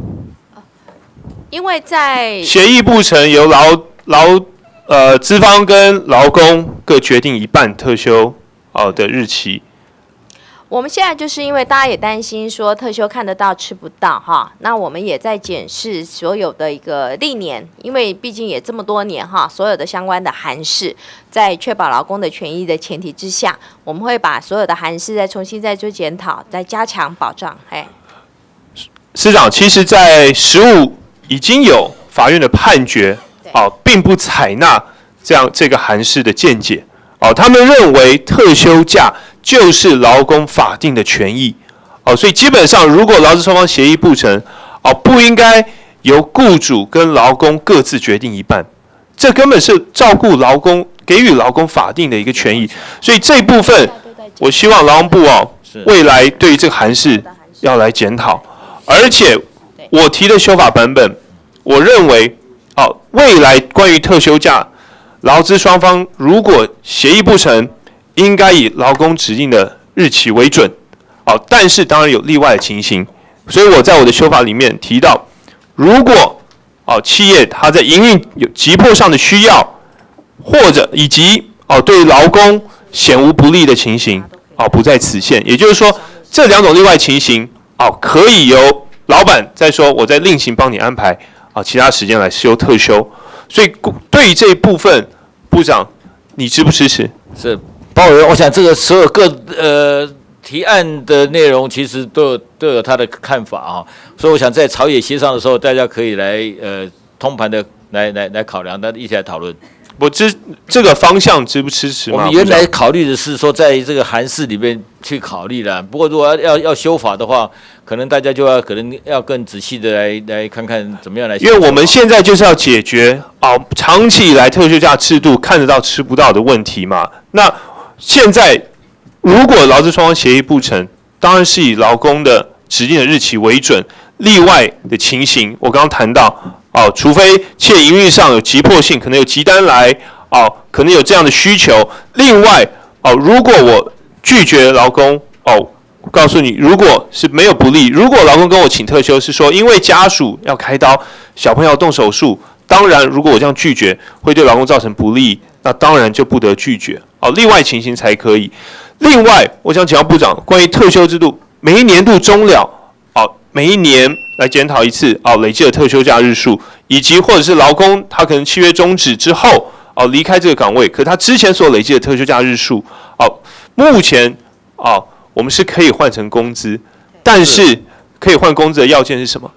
因为在协议不成，由资方跟劳工各决定一半特休的日期。 我们现在就是因为大家也担心说特休看得到吃不到那我们也在检视所有的一个历年，因为毕竟也这么多年所有的相关的函释，在确保劳工的权益的前提之下，我们会把所有的函释再重新再做检讨，再加强保障。 司长，其实在实务已经有法院的判决并不采纳这个函释的见解他们认为特休假就是劳工法定的权益所以基本上如果劳资双方协议不成不应该由雇主跟劳工各自决定一半，这根本是照顾劳工，给予劳工法定的一个权益。所以这一部分我希望劳工部未来对于这个函释要来检讨，而且我提的修法版本，我认为未来关于特休假，劳资双方如果协议不成，应该以劳工指定的日期为准，但是当然有例外的情形，所以我在我的修法里面提到，如果企业它在营运有急迫上的需要，或者以及对劳工显无不利的情形，不在此限。也就是说，这2种例外情形可以由老板再说，我再另行帮你安排其他时间来休特休。所以对于这一部分，部长你支不支持？ 是，包委员，我想这个所有提案的内容其实都有他的看法所以我想在朝野协商的时候，大家可以来通盘的来考量，大家一起来讨论。 这个方向支不支持吗？ 我们原来考虑的是说，在这个函释里面去考虑了。不过如果要修法的话，可能大家可能要更仔细的来看看怎么样来修法。 因为我们现在就是要解决长期以来特休假制度看得到吃不到的问题嘛。那现在如果劳资双方协议不成，当然是以劳工的指定的日期为准。例外的情形，我刚刚谈到除非企业营运上有急迫性，可能有急单来可能有这样的需求。另外如果我拒绝劳工我告诉你，如果是没有不利，如果劳工跟我请特休是说因为家属要开刀，小朋友要动手术，当然如果我这样拒绝会对劳工造成不利，那当然就不得拒绝例外情形才可以。另外我想请教部长，关于特休制度，每一年度终了每一年来检讨一次累计的特休假日数，以及或者是劳工他可能契约终止之后离开这个岗位，可他之前所累计的特休假日数目前我们是可以换成工资，但是可以换工资的要件是什么？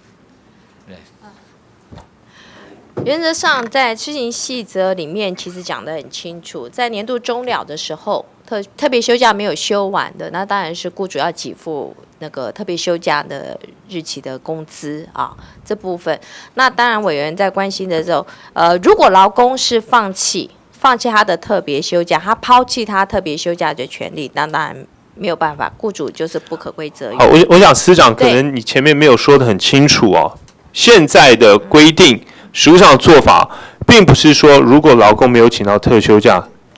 原则上在施行细则里面其实讲得很清楚，在年度终了的时候，特别休假没有休完的，那当然是雇主要给付那个特别休假的日期的工资这部分。那当然委员在关心的时候，如果劳工是放弃他的特别休假，他抛弃他特别休假的权利，那当然没有办法，雇主就是不可归责。 好，我想司长可能你前面没有说得很清楚现在的规定实务上的做法，并不是说如果劳工没有请到特休假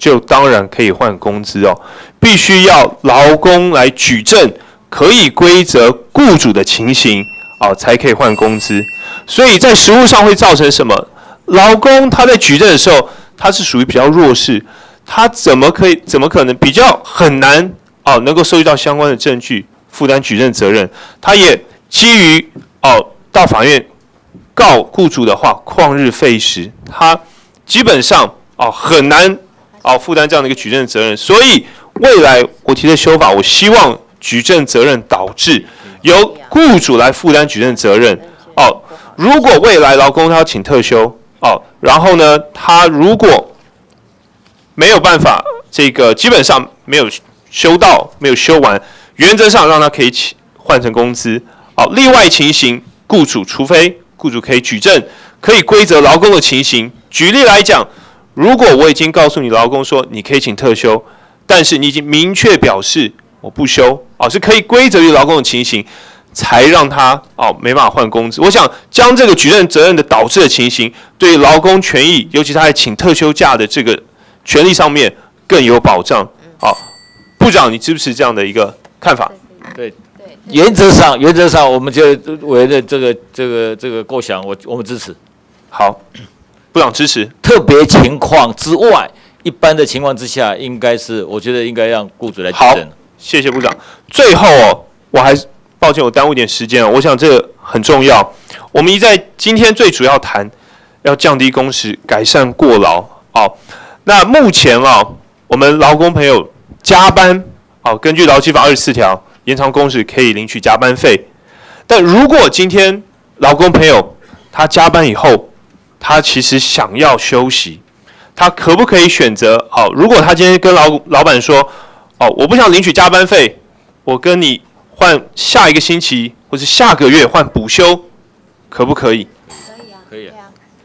就当然可以换工资哦，必须要劳工来举证可以归责雇主的情形哦，才可以换工资。所以在实务上会造成什么？劳工他在举证的时候，他是属于比较弱势，他怎么可能比较很难哦能够收集到相关的证据，负担举证责任？他也基于到法院告雇主的话，旷日费时，他基本上很难负担这样的一个举证责任。所以未来我提的修法，我希望举证责任导致由雇主来负担举证责任。如果未来劳工他要请特休然后呢，他如果没有办法，基本上没有休到，没有休完，原则上让他可以换成工资。另外情形，雇主除非雇主可以举证，可以归责劳工的情形。举例来讲，如果我已经告诉你劳工说你可以请特休，但是你已经明确表示我不休，是可以归责于劳工的情形，才让他没办法换工资。我想将这个举证责任的导致的情形，对劳工权益，尤其他在请特休假的这个权利上面更有保障。部长，你支不支持这样的一个看法？ 对，原则上，我们就委员的这个构想，我们支持。 好，部长支持。 特别情况之外，一般的情况之下，我觉得应该让雇主来举证。 好，谢谢部长。最后我还是抱歉，我耽误一点时间我想这个很重要。我们今天最主要谈要降低工时，改善过劳。那目前我们劳工朋友加班根据劳基法24条，延长工时可以领取加班费。但如果今天劳工朋友他加班以后，他其实想要休息，他可不可以选择如果他今天跟老板说我不想领取加班费，我跟你换下一个星期或是下个月换补休，可不可以？ 可以啊。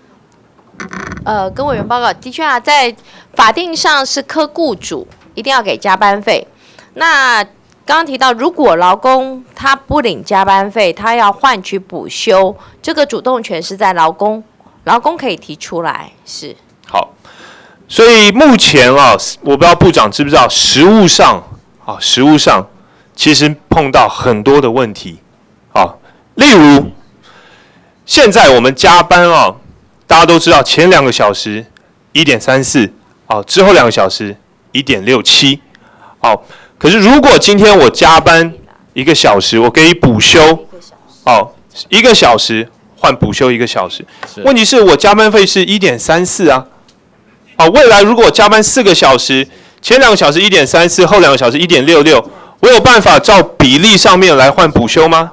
跟委员报告，的确在法定上是科雇主一定要给加班费。那刚刚提到，如果劳工他不领加班费，他要换取补休，这个主动权是在劳工可以提出来。是。 好，所以目前我不知道部长知不知道，实务上其实碰到很多的问题例如现在我们加班大家都知道，前2个小时1.34之后2个小时1.67可是如果今天我加班1个小时，我给你补休1个小时换补休1个小时，问题是我加班费是1.34未来如果加班4个小时，前2个小时1.34，后2个小时1.66，我有办法照比例上面来换补休吗？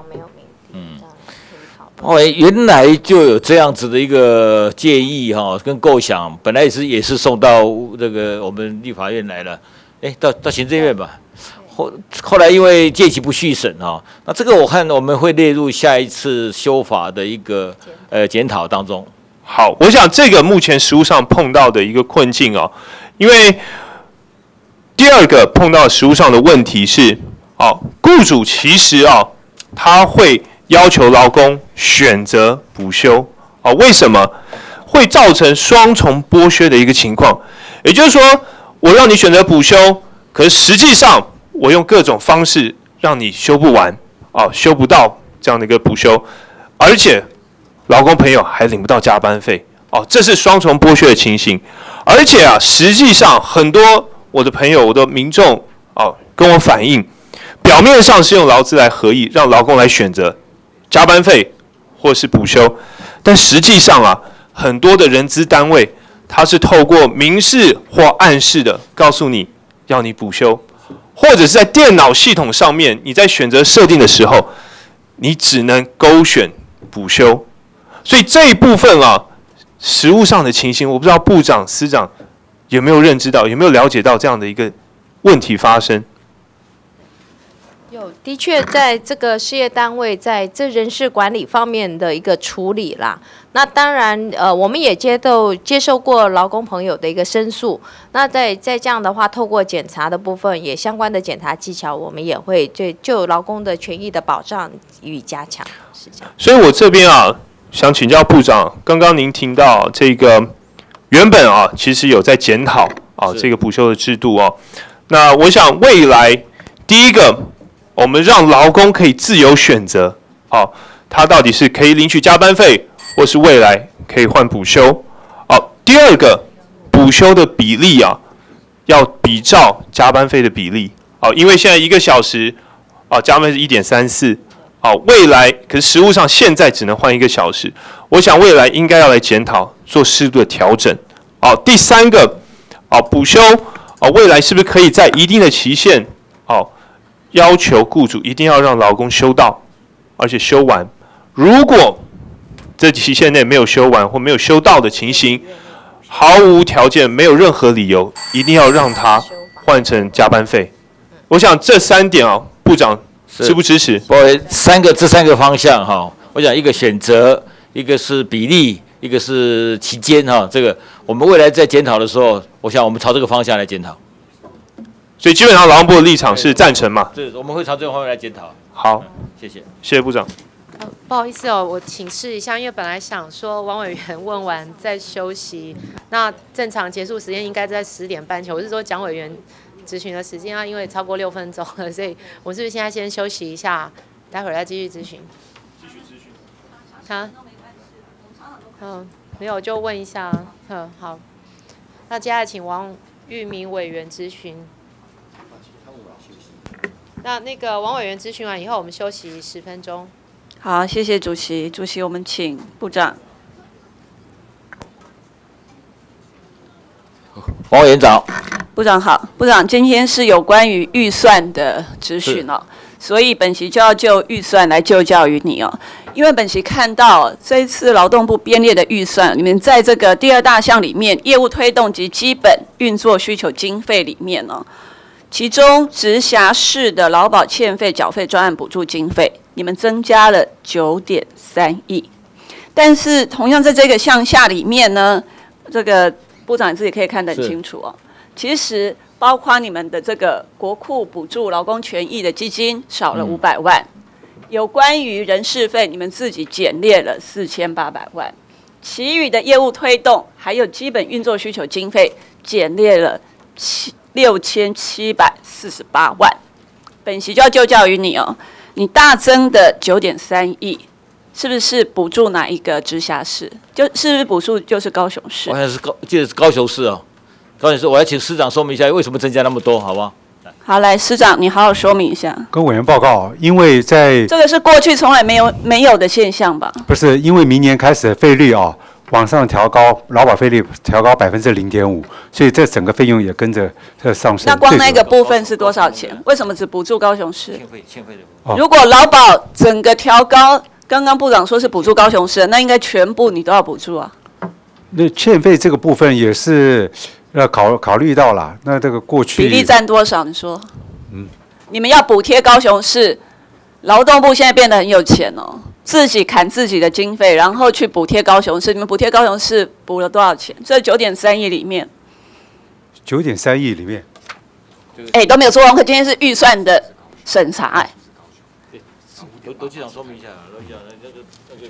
原来就有这样子的一个建议跟构想，本来也是送到这个我们立法院来了，到行政院吧。后来因为届期不续审那这个我看我们会列入下一次修法的一个检讨当中。 好，我想这个目前实务上碰到的一个困境因为第二个碰到实务上的问题是雇主其实他会要求劳工选择补休为什么会造成双重剥削的一个情况？也就是说，我让你选择补休，可是实际上我用各种方式让你休不完休不到这样的一个补休，而且劳工朋友还领不到加班费这是双重剥削的情形。而且实际上很多我的朋友、我的民众跟我反映，表面上是用劳资来合议，让劳工来选择加班费或是补休，但实际上很多的人资单位，它是透过明示或暗示的告诉你要你补休，或者是在电脑系统上面，你在选择设定的时候，你只能勾选补休。所以这一部分实务上的情形，我不知道部长、司长有没有认知到，有没有了解到这样的一个问题发生？ 有，的确在这个事业单位在这人事管理方面的一个处理啦。那当然，我们也接受过劳工朋友的一个申诉。那在这样的话，透过检查的部分，也相关的检查技巧，我们也会就劳工的权益的保障予以加强。是这样。 所以我这边想请教部长，刚刚您听到这个原本其实有在检讨这个补休的制度哦。那我想未来第一个，我们让劳工可以自由选择，他到底是可以领取加班费，或是未来可以换补休。第二个，补休的比例要比照加班费的比例。因为现在1个小时加班是1.34。未来可是实务上现在只能换1个小时，我想未来应该要来检讨，做适度的调整。第三个，补休未来是不是可以在一定的期限，要求雇主一定要让劳工休到，而且休完。如果这期限内没有休完或没有休到的情形，毫无条件、没有任何理由，一定要让他换成加班费。我想这3点部长支不支持？ 这3个方向我想一个选择，一个是比例，一个是期间这个我们未来在检讨的时候，我想我们朝这个方向来检讨。 所以基本上劳动部的立场是赞成嘛？ 是，我们会朝这个方面来检讨。 好， 谢谢， 谢谢部长。 不好意思我请示一下，因为本来想说王委员问完再休息，那正常结束时间应该在10点半前。我是说蒋委员质询的时间因为超过6分钟了，所以我是不是现在先休息一下，待会儿再继续咨询？没有就问一下。好，那接下来请王玉明委员咨询。那个王委员咨询完以后，我们休息10分钟。 好，谢谢主席。主席，我们请部长。 王委员长。 部长好，部长，今天是有关于预算的质询所以本席就要就预算来就教于你因为本席看到这一次劳动部编列的预算里面，在这个第2大项里面，业务推动及基本运作需求经费里面其中直辖市的劳保欠费缴费专案补助经费，你们增加了9.3亿，但是同样在这个项下里面呢，这个部长你自己可以看得很清楚其实包括你们的这个国库补助劳工权益的基金少了500万，有关于人事费你们自己减列了4800万，其余的业务推动还有基本运作需求经费减列了6748万。本席就要就教于你你大增的9.3亿，是不是补助哪一个直辖市？是不是补助就是高雄市？ 好像是记得是高雄市高雄市，我要请市长说明一下为什么增加那么多，好不好？ 好，来，市长，你好好说明一下。 跟委员报告，因为在这个是过去从来没有的现象吧？ 不是，因为明年开始费率往上调高，劳保费率调高0.5%，所以这整个费用也跟着上升。 那光那个部分是多少钱？为什么只补助高雄市？ 欠费的。 如果劳保整个调高，刚刚部长说是补助高雄市，那应该全部你都要补助啊。 那欠费这个部分也是考虑到了，那这个过去比例占多少？你说？你们要补贴高雄市，劳动部现在变得很有钱自己砍自己的经费，然后去补贴高雄市。你们补贴高雄市补了多少钱？这9.3亿里面 ，9.3亿里面， 都没有做功课。今天是预算的审查罗局长说明一下，罗局长那个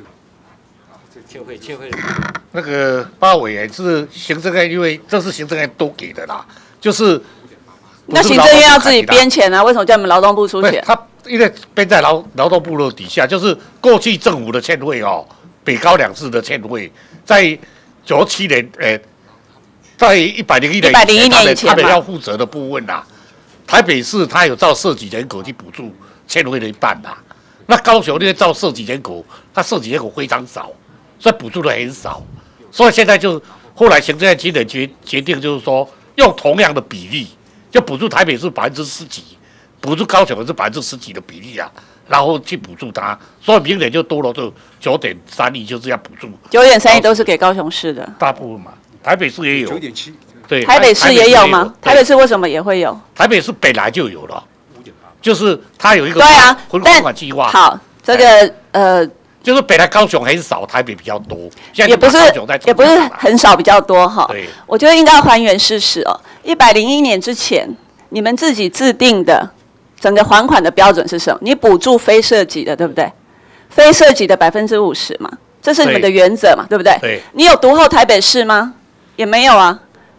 欠费的。 那个8委员是行政院，因为这是行政院都给的啦，就是那行政院要自己编钱为什么叫你们劳动部出钱？ 他因为编在劳动部的底下，就是过去政府的欠费北高2次的欠费，在97年在101年以前他们要负责的部分台北市他有照涉及人口去补助欠费的一半那高雄因为照涉及人口，他涉及人口非常少，所以补助的很少，所以现在就后来行政院今年决定就是说用同样的比例，就补助台北市10%几，补助高雄是10%几的比例然后去补助他，所以明年就多了就9.3亿，就是要补助。 9.3亿都是给高雄市的， 大部分嘛，台北市也有 9.7， 对， 台北市也有吗？台北市为什么也会有？ 台北市本来就有了。就是它有一个回款计划。 好，这个就是本来高雄很少，台北比较多， 也不是很少，比较多对， 我觉得应该要还原事实101年之前，你们自己制定的整个还款的标准是什么？你补助非涉及的，对不对？非涉及的50%嘛，这是你们的原则嘛，对不对？ 对。 你有独后台北市吗？也没有啊。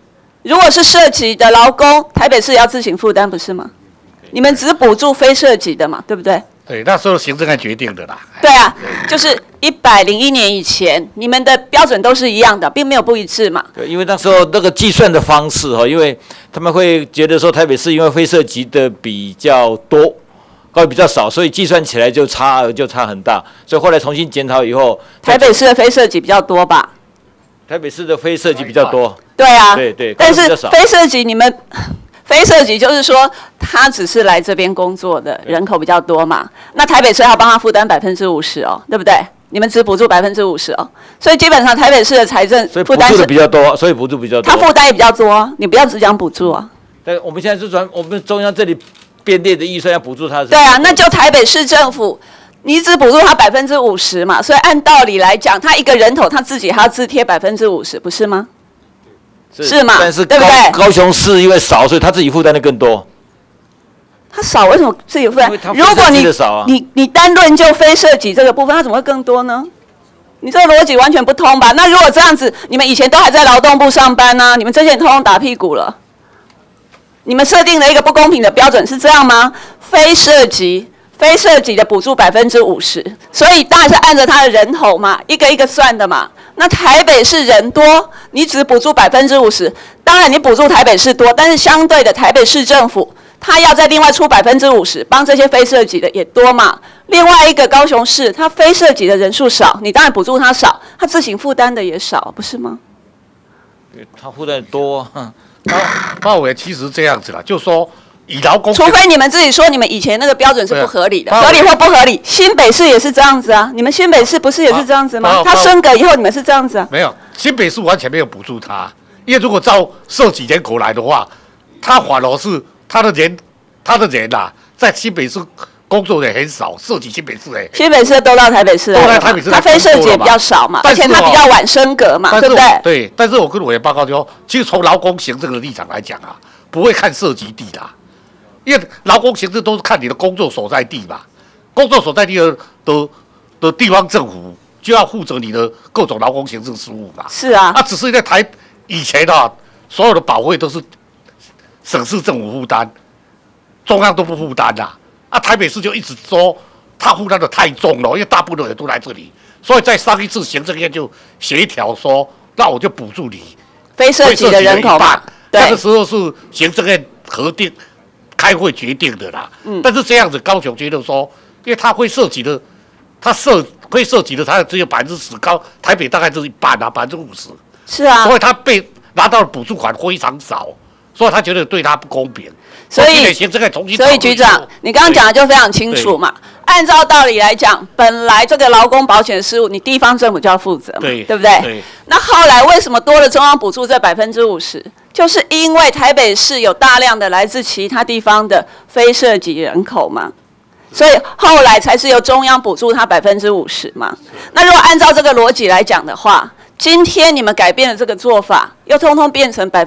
如果是涉及的劳工，台北市也要自行负担，不是吗？你们只补助非涉及的嘛，对不对？ 对，那时候行政案决定的啦。 对啊，就是101年以前，你们的标准都是一样的，并没有不一致嘛。 对，因为那时候那个计算的方式因为他们会觉得说台北市因为非涉及的比较多，高比较少，所以计算起来就差很大，所以后来重新检讨以后， 台北市的非涉及比较多吧？ 台北市的非涉及比较多。 对啊， 对， 但是非涉及你们。非涉及就是说，他只是来这边工作的人口比较多嘛，那台北市要帮他负担50%哦，对不对？你们只补助50%哦，所以基本上台北市的财政负担是比较多，所以补助比较多。 他负担也比较多，你不要只讲补助啊。 但我们现在是我们中央这里编列的预算要补助他。 对啊，那就台北市政府，你只补助他50%嘛，所以按道理来讲，他一个人头他自己还要自贴50%，不是吗？是嘛？ 但是对不对？ 高雄市因为少，所以他自己负担的更多。 他少为什么自己负担？如果你单论就非涉及这个部分，他怎么会更多呢？你这个逻辑完全不通吧？那如果这样子，你们以前都还在劳动部上班啊，你们这些人通通打屁股了。你们设定了一个不公平的标准是这样吗？非涉及的补助50%，所以当然是按照他的人头嘛，一个一个算的嘛。那台北市人多，你只补助50%，当然你补助台北市多，但是相对的台北市政府，他要再另外出50%，帮这些非涉及的也多嘛。另外一个高雄市，他非涉及的人数少，你当然补助他少，他自行负担的也少，不是吗？ 他负担多。 鲍委其实这样子啦，就说。以劳工， 除非你们自己说你们以前那个标准是不合理的，合理或不合理。新北市也是这样子啊，你们新北市不是也是这样子吗？他升格以后你们是这样子啊？ 没有，新北市完全没有补助他，因为如果照涉及人口来的话，他反而是他的人啊，在新北市工作的很少，涉及新北市的。 新北市都到台北市来，都来台北市，他非涉及也比较少嘛，而且他比较晚升格嘛，对不对？ 对，但是我跟委员报告说，其实从劳工行政的立场来讲啊，不会看涉及地的。因为劳工行政都是看你的工作所在地嘛，工作所在地的地方政府就要负责你的各种劳工行政事务嘛。 是啊， 只是在以前啊，所有的保费都是省市政府负担，中央都不负担啦。台北市就一直说他负担的太重了，因为大部分人都来这里，所以在上一次行政院就协调说，那我就补助你非涉及的人口嘛。 那个时候是行政院核定。开会决定的啦，但是这样子，高雄觉得说，因为他会涉及的，他会涉及的，他只有10%，台北大概就是一半啊，50%。 是啊， 所以他被拿到的补助款非常少，所以他觉得对他不公平。 所以局长，你刚刚讲的就非常清楚嘛。按照道理来讲，本来这个劳工保险事务，你地方政府就要负责嘛，对不对？对。那后来为什么多了中央补助这50%？就是因为台北市有大量的来自其他地方的非涉及人口嘛，所以后来才是由中央补助他50%嘛。那如果按照这个逻辑来讲的话，今天你们改变了这个做法，又通通变成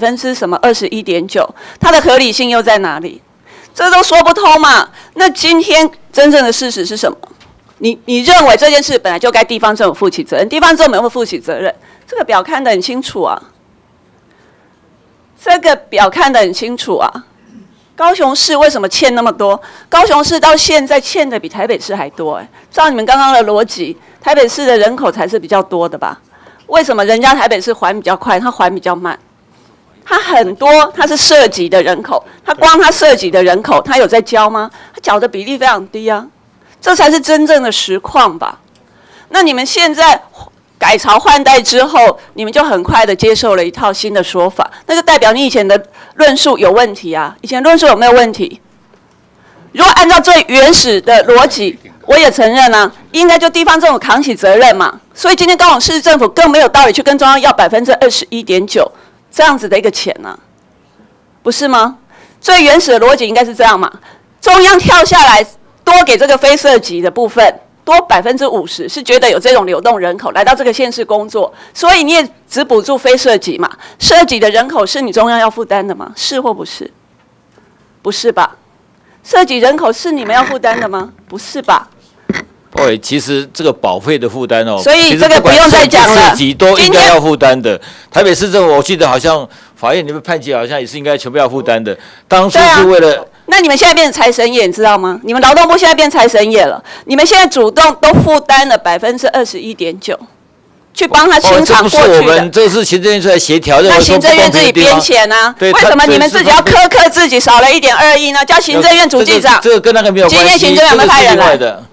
21.9%，它的合理性又在哪里？这都说不通嘛。那今天真正的事实是什么？你认为这件事本来就该地方政府负起责任，地方政府有没有负起责任？这个表看得很清楚啊。这个表看得很清楚啊，高雄市为什么欠那么多？高雄市到现在欠的比台北市还多照你们刚刚的逻辑，台北市的人口才是比较多的吧？为什么人家台北市还比较快，它还比较慢？它很多，它是涉及的人口，它光它涉及的人口，它有在交吗？它缴的比例非常低啊，这才是真正的实况吧？那你们现在改朝换代之后，你们就很快的接受了一套新的说法，那就代表你以前的论述有问题啊！以前论述有没有问题？如果按照最原始的逻辑，我也承认啊，应该就地方政府扛起责任嘛。所以今天高雄市政府更没有道理去跟中央要21.9%这样子的一个钱啊，不是吗？最原始的逻辑应该是这样嘛，中央跳下来多给这个非涉及的部分。多50%是觉得有这种流动人口来到这个县市工作，所以你也只补助非涉及嘛？涉及的人口是你中央要负担的吗？是或不是？不是吧？涉及人口是你们要负担的吗？不是吧？ 对，其实这个保费的负担哦， 所以这个不用再讲了， 市级都应该要负担的。台北市政府我记得好像法院你们判决好像也是应该全部要负担的。当初是为了。 那你们现在变成财神爷，你知道吗？你们劳动部现在变财神爷了，你们现在主动都负担了21.9%，去帮他清偿过去的。 这不是我们，这是行政院出来协调的。 那行政院自己编钱啊？为什么你们自己要苛刻自己少了1.2亿呢？叫行政院主计长。 这个跟那个没有关系。 今天行政院有没有派人来？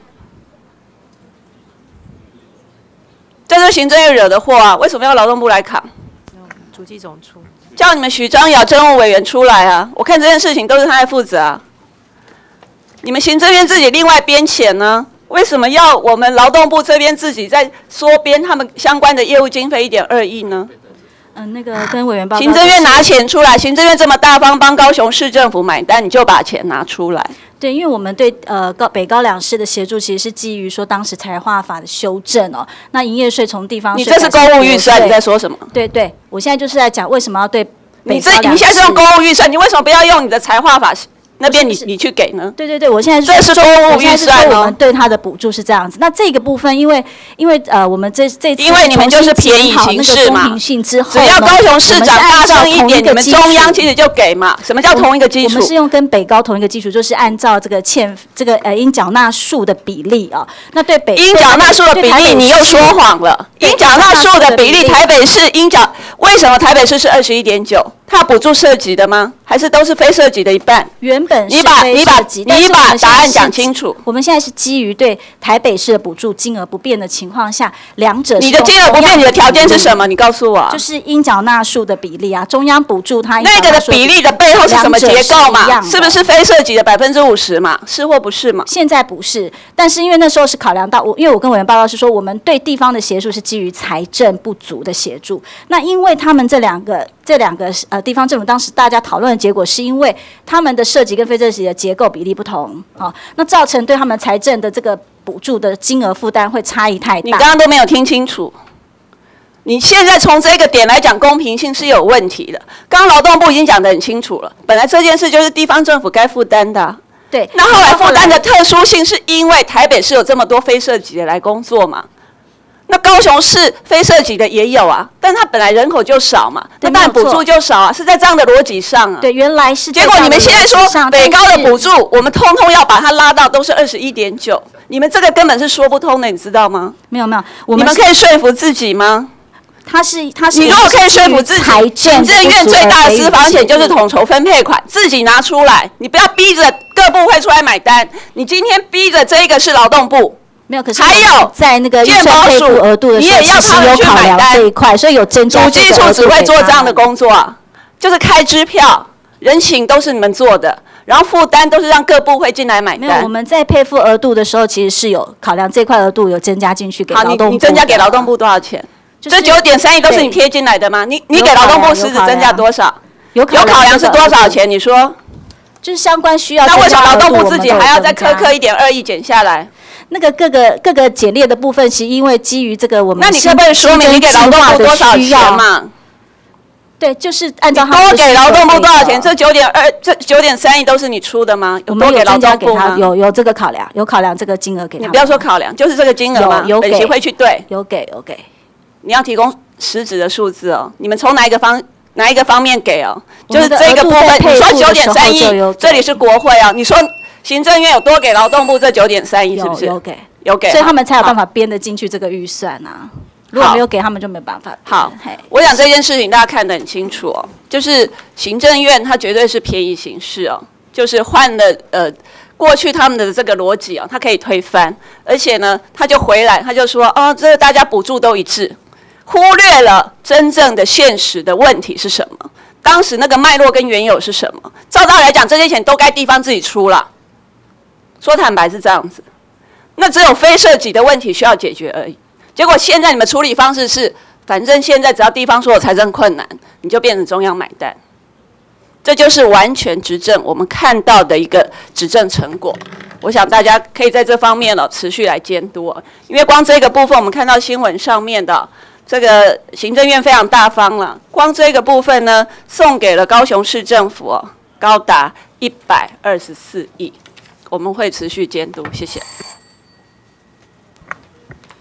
这是行政院惹的祸啊！为什么要劳动部来扛？ 主计总处。 叫你们许章尧政务委员出来啊！我看这件事情都是他在负责啊。你们行政院自己另外编钱呢？为什么要我们劳动部这边自己在缩编他们相关的业务经费1.2亿呢？ 那个跟委员报告。 行政院拿钱出来，行政院这么大方帮高雄市政府买单，你就把钱拿出来。 对，因为我们对北高两市的协助，其实是基于说当时财划法的修正哦。那营业税从地方税， 你这是公务预算，你在说什么？ 对对，我现在就是在讲为什么要对北高两市。 你现在是用公务预算，你为什么不要用你的财划法？那边你去给呢？ 对对对，我现在这是公务预算我们对他的补助是这样子。那这个部分，因为我们这次因为你们就是便宜行事嘛，只要高雄市长大声一点，你们中央其实就给嘛。什么叫同一个基础？ 我们是用跟北高同一个基础，就是按照这个应缴纳数的比例啊。那对北应缴纳数的比例，你又说谎了。应缴纳数的比例，台北市为什么台北市是21.9%？它补助涉及的吗？还是都是非涉及的一半？ 原本你把答案讲清楚。 我们现在是基于对台北市的补助金额不变的情况下，两者你的金额不变，你的条件是什么？你告诉我。 就是应缴纳数的比例啊，中央补助它那个的比例的背后是什么结构嘛？是不是非涉及的50%嘛？是或不是嘛？ 现在不是，但是因为那时候是考量到因为我跟委员报告是说，我们对地方的协助是基于财政不足的协助。那因为他们这两个地方政府当时大家讨论的结果，是因为他们的涉及跟非涉及的结构比例不同，那造成对他们财政的这个补助的金额负担会差异太大。 你刚刚都没有听清楚，你现在从这个点来讲公平性是有问题的。刚刚劳动部已经讲得很清楚了，本来这件事就是地方政府该负担的啊。 对， 那后来负担的特殊性是因为台北市有这么多非涉及的来工作嘛？那高雄市非涉及的也有啊，但它本来人口就少嘛，那当然补助就少啊，是在这样的逻辑上啊。 对，原来是。 结果你们现在说北高的补助，我们通通要把它拉到都是21.9%，你们这个根本是说不通的，你知道吗？ 没有， 你们可以说服自己吗？ 他是，你如果可以说服自己，行政院最大的私房钱就是统筹分配款，自己拿出来，你不要逼着各部会出来买单。你今天逼着这个是劳动部。 没有，可是还有在那个预算配付额度的时候， 你也要他们去买单这一块，所以有增加。 主计处只会做这样的工作啊，就是开支票、人情都是你们做的，然后负担都是让各部会进来买单。 没有，我们在配付额度的时候，其实是有考量这块额度有增加进去给劳动部。 好，你增加给劳动部多少钱？这9.3亿都是你贴进来的吗？你给劳动部实质增加多少？ 有考量是多少钱？你说？ 就是相关需要。 那为什么劳动部自己还要再苛刻1.2亿减下来？ 那个各个简列的部分，是因为基于这个我们。 那你可不可以说明你给劳动部多少钱嘛？ 对，就是按照多给劳动部多少钱？这9.3亿都是你出的吗？有多给劳动部吗？ 有这个考量，有考量这个金额给他。 你不要说考量，就是这个金额嘛。 有给， 本协会去对。 有给。 你要提供实质的数字哦。你们从哪一个方面给哦？就是这个部分。你说9.3亿，这里是国会啊。你说。行政院有多给劳动部这9.3亿，是不是？有给， 所以他们才有办法编得进去这个预算啊。如果没有给他们，就没有办法。 好，我想这件事情大家看得很清楚哦，就是行政院它绝对是便宜行事哦，就是换了过去他们的这个逻辑哦，它可以推翻，而且呢，他就回来，他就说哦，这个大家补助都一致，忽略了真正的现实的问题是什么，当时那个脉络跟缘由是什么？照道理来讲，这些钱都该地方自己出了。说坦白是这样子，那只有非涉及的问题需要解决而已。结果现在你们处理方式是，反正现在只要地方说有财政困难，你就变成中央买单，这就是完全执政我们看到的一个执政成果。我想大家可以在这方面持续来监督因为光这个部分我们看到新闻上面的这个行政院非常大方了，光这个部分呢送给了高雄市政府高达124亿。我们会持续监督，谢谢。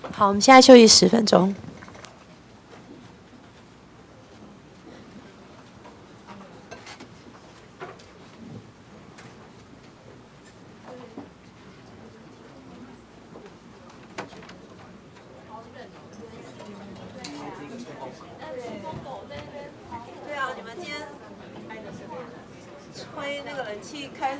好，我们现在休息10分钟。对啊，你们今天吹那个冷气开。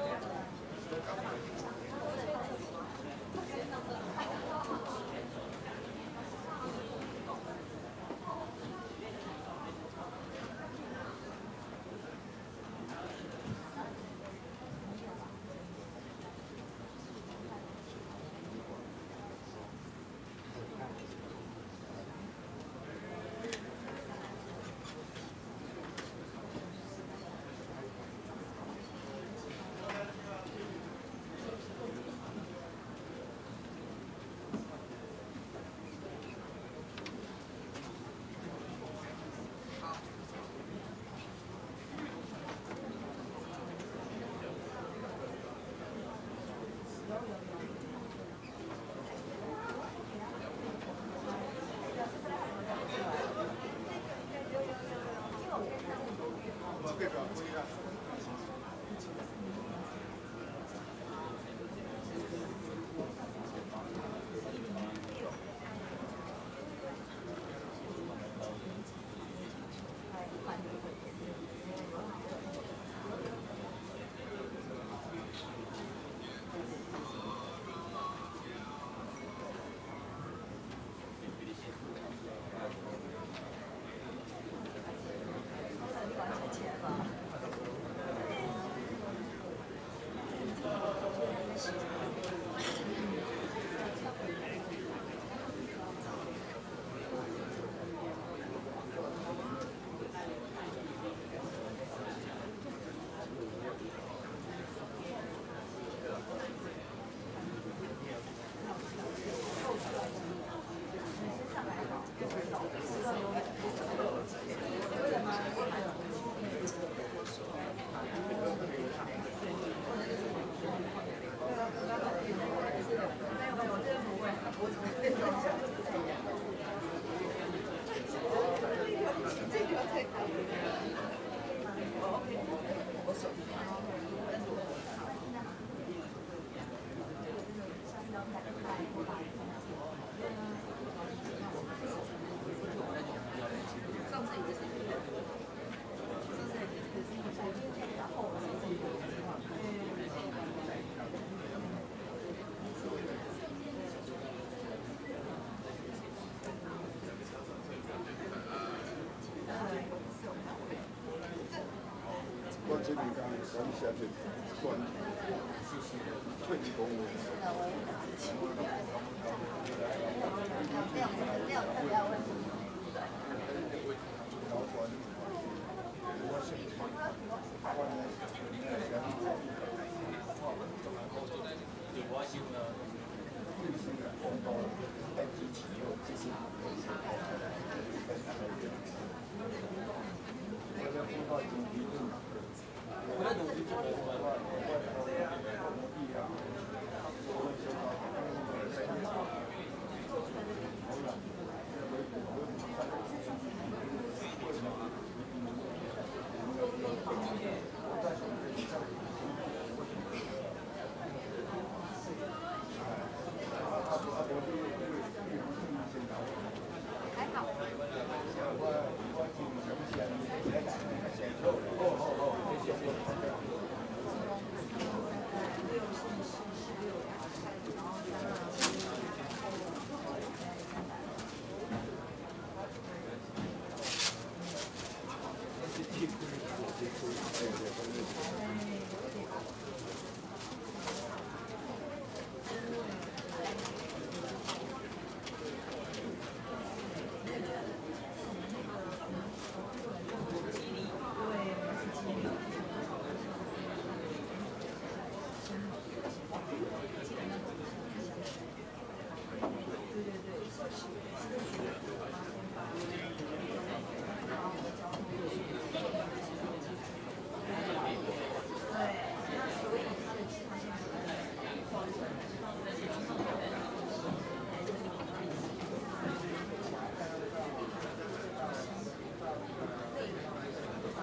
这边刚刚下去关退役公务员。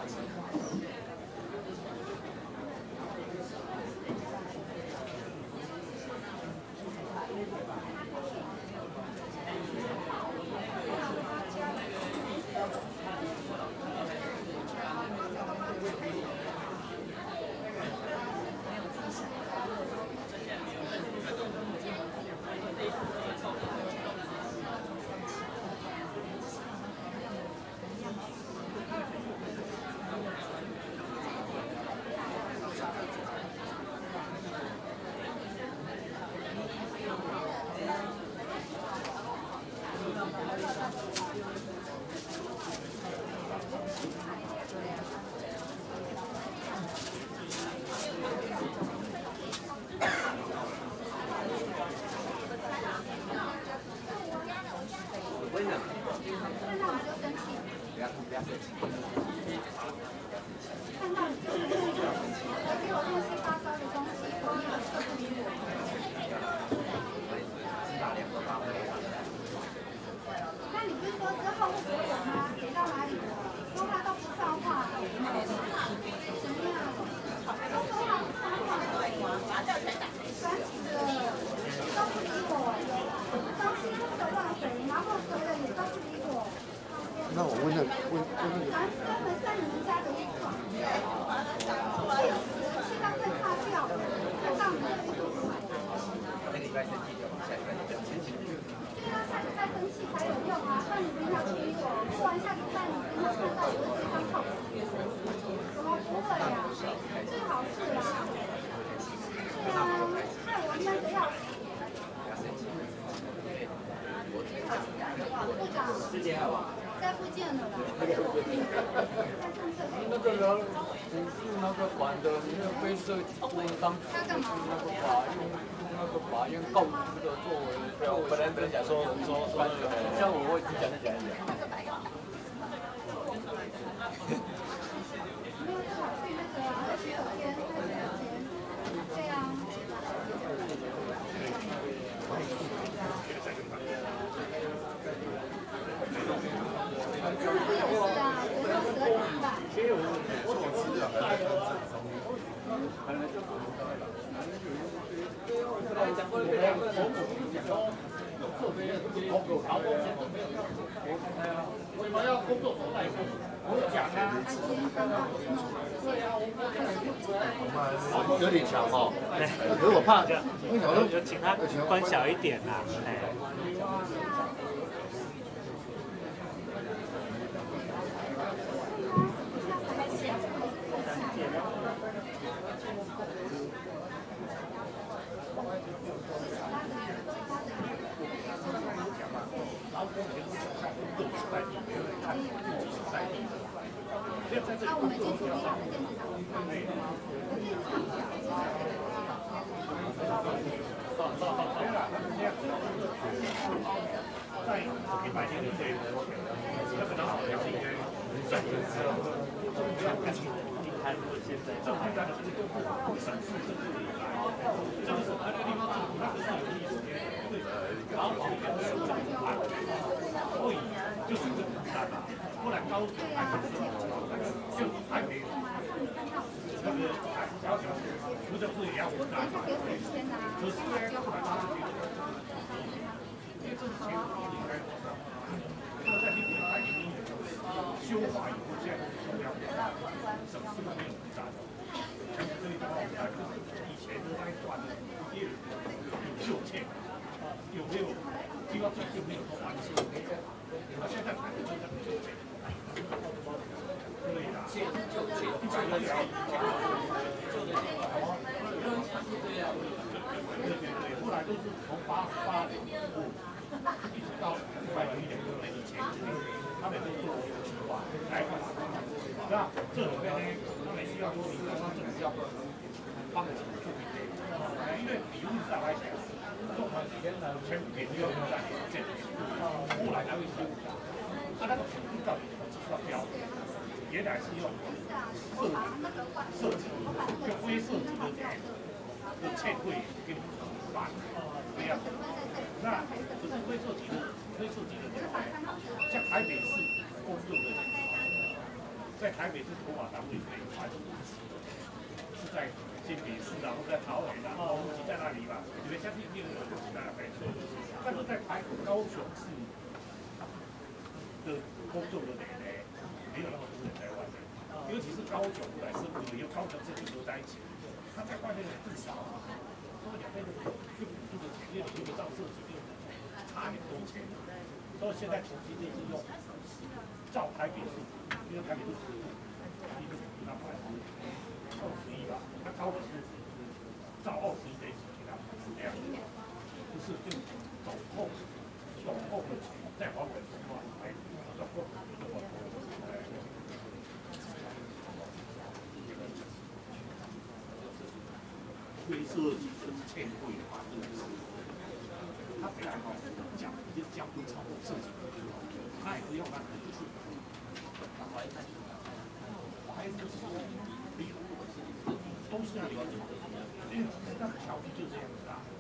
那我问那个，问那个。专门在你们家的一款，气缸会差掉，看到你们这个礼拜生气就下礼拜就不要生气。对啊，下礼拜生气才有用啊！不然你平常去我，做完下礼拜你平常看到有一张痛，怎么不会呀？最好是啦。对啊，害我闷得要死。部长，再不见了啦。 那个人辅助那个管的，因为被设计当初那个法院告知的作为。对，我本来想说，像我已经讲一讲。 没有想去那个啊，洗手间，对啊。不也是啊，只有12点半。 为什么要工作走代步？我讲啊。 有点强哈，可是我怕， 就请他关小一点啦， 那我们先处理好电子厂， 在100天之内，那可能好像是应该3年之后，你看现在这个大家是都不审视这个以来，这个是那个地方政府那个是有意思的，然后往里面收这个案，所以就是这个大大，不然高铁还是就还没有那个小小不是不一样，可是呢，不然他是因为这是前5年应该这个在100年修法以后，现在重要省市没有负担，全部这个地方负担就是以前的那一段的业有旧欠，有没有地方就没有做完成，那现在反正就这个旧欠，对啦，旧欠100年对，后来都是从88年一直到101年以前，他们都做计划来干嘛？那这里面呢，他们需要说你刚刚政府要帮助做一点，因为理论上来讲，做完前5年就要用在这里，后来才会修。那个程度到底怎么计算标准？原来是用设计，就非设计的欠会给你办，这样。那只是非设计的，像台北市公用的在台北市头发单位可以5%，是在新北市啊，或者在桃园啊，目前在那里嘛，你们相信一定有其他的非错。但是在台北、高雄市的工作的人呢，没有那么多人在外面，尤其是高雄来生活，因为高雄市都在一起，他在外面的人更少啊。所以两边的去补助的钱，因为你有照设计就差很多钱，所以现在重新就是用照台北市，因为台北市一个那21吧，它高的是照21的给它是这样，就是就总后的钱再还给的话，总共灰色跟欠汇的话，他本来讲一个交通操作设计，他也不用那个去。都是这样的，因为那个条例就这样子啊。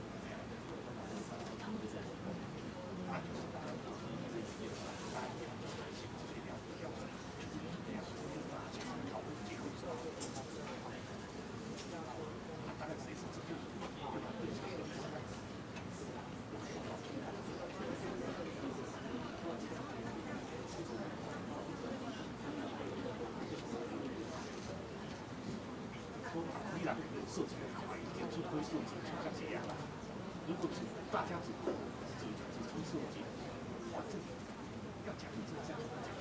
设计的好一点，就会设计就像这样。如果大家只会设计，哇，这要讲这个这样讲，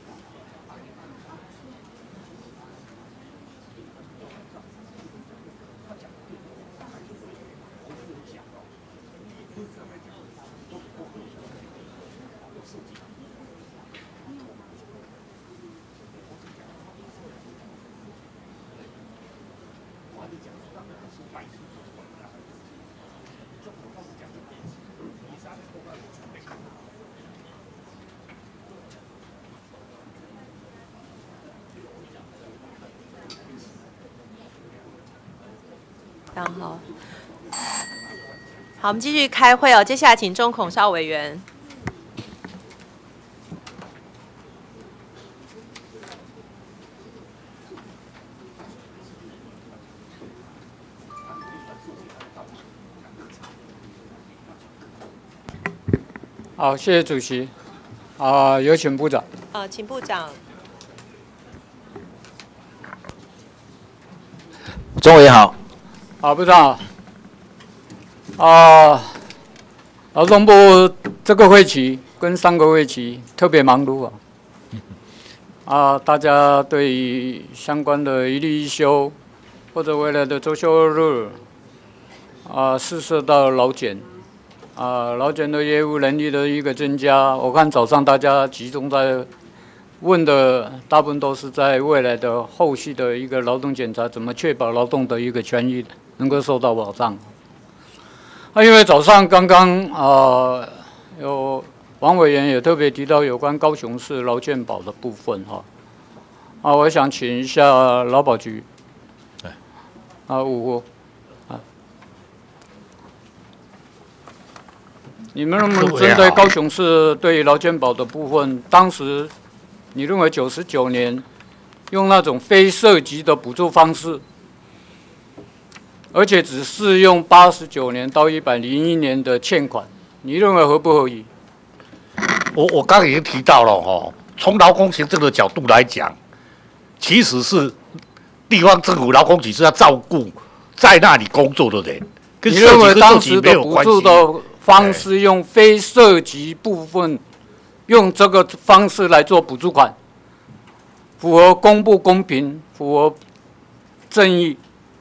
他讲对，大概就会我就讲哦，规则来讲都是够有设计。 好，我们继续开会哦。接下来请钟孔绍委员。 好，谢谢主席。有请部长。 请部长。 钟委好。 好，部长。劳动部这个会期跟上个会期特别忙碌大家对于相关的一例一休或者未来的周休日是受到劳检劳检的业务能力的一个增加。我看早上大家集中在问的大部分都是在未来的后续的一个劳动检查，怎么确保劳动的一个权益能够受到保障。因为早上刚刚有王委员也特别提到有关高雄市劳健保的部分我想请一下劳保局你们能不能针对高雄市对劳健保的部分，当时你认为99年用那种非涉及的补助方式，而且只适用89年到101年的欠款，你认为合不合理？ 我刚刚已经提到了从劳工行政的角度来讲，其实是地方政府劳工局是要照顾在那里工作的人，跟你认为当时的补助的方式用非涉及部分，用这个方式来做补助款，符合公不公平，符合正义？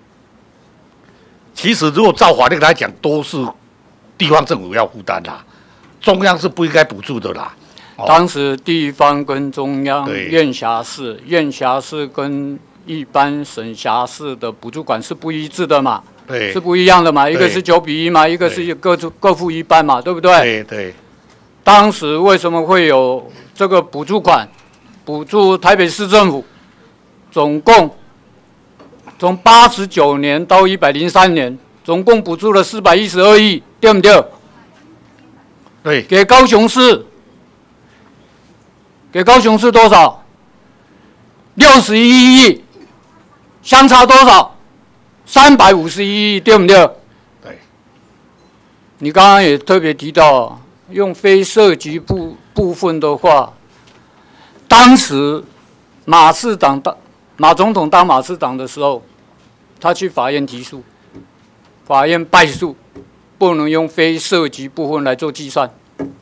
其实如果照法律来讲，都是地方政府要负担啦，中央是不应该补助的啦。 当时地方跟中央、院辖市跟一般省辖市的补助款是不一致的嘛？对，是不一样的嘛？一个是9:1嘛，一个是各付一半嘛，对不对？ 对。 当时为什么会有这个补助款？补助台北市政府，总共从89年到103年，总共补助了412亿，对不对？ 对。 给高雄市多少 61亿，相差多少？351亿，对不对？ 对。 你刚刚也特别提到，用非涉及部分的话，当时马总统当马市长的时候，他去法院提诉，法院败诉，不能用非涉及部分来做计算。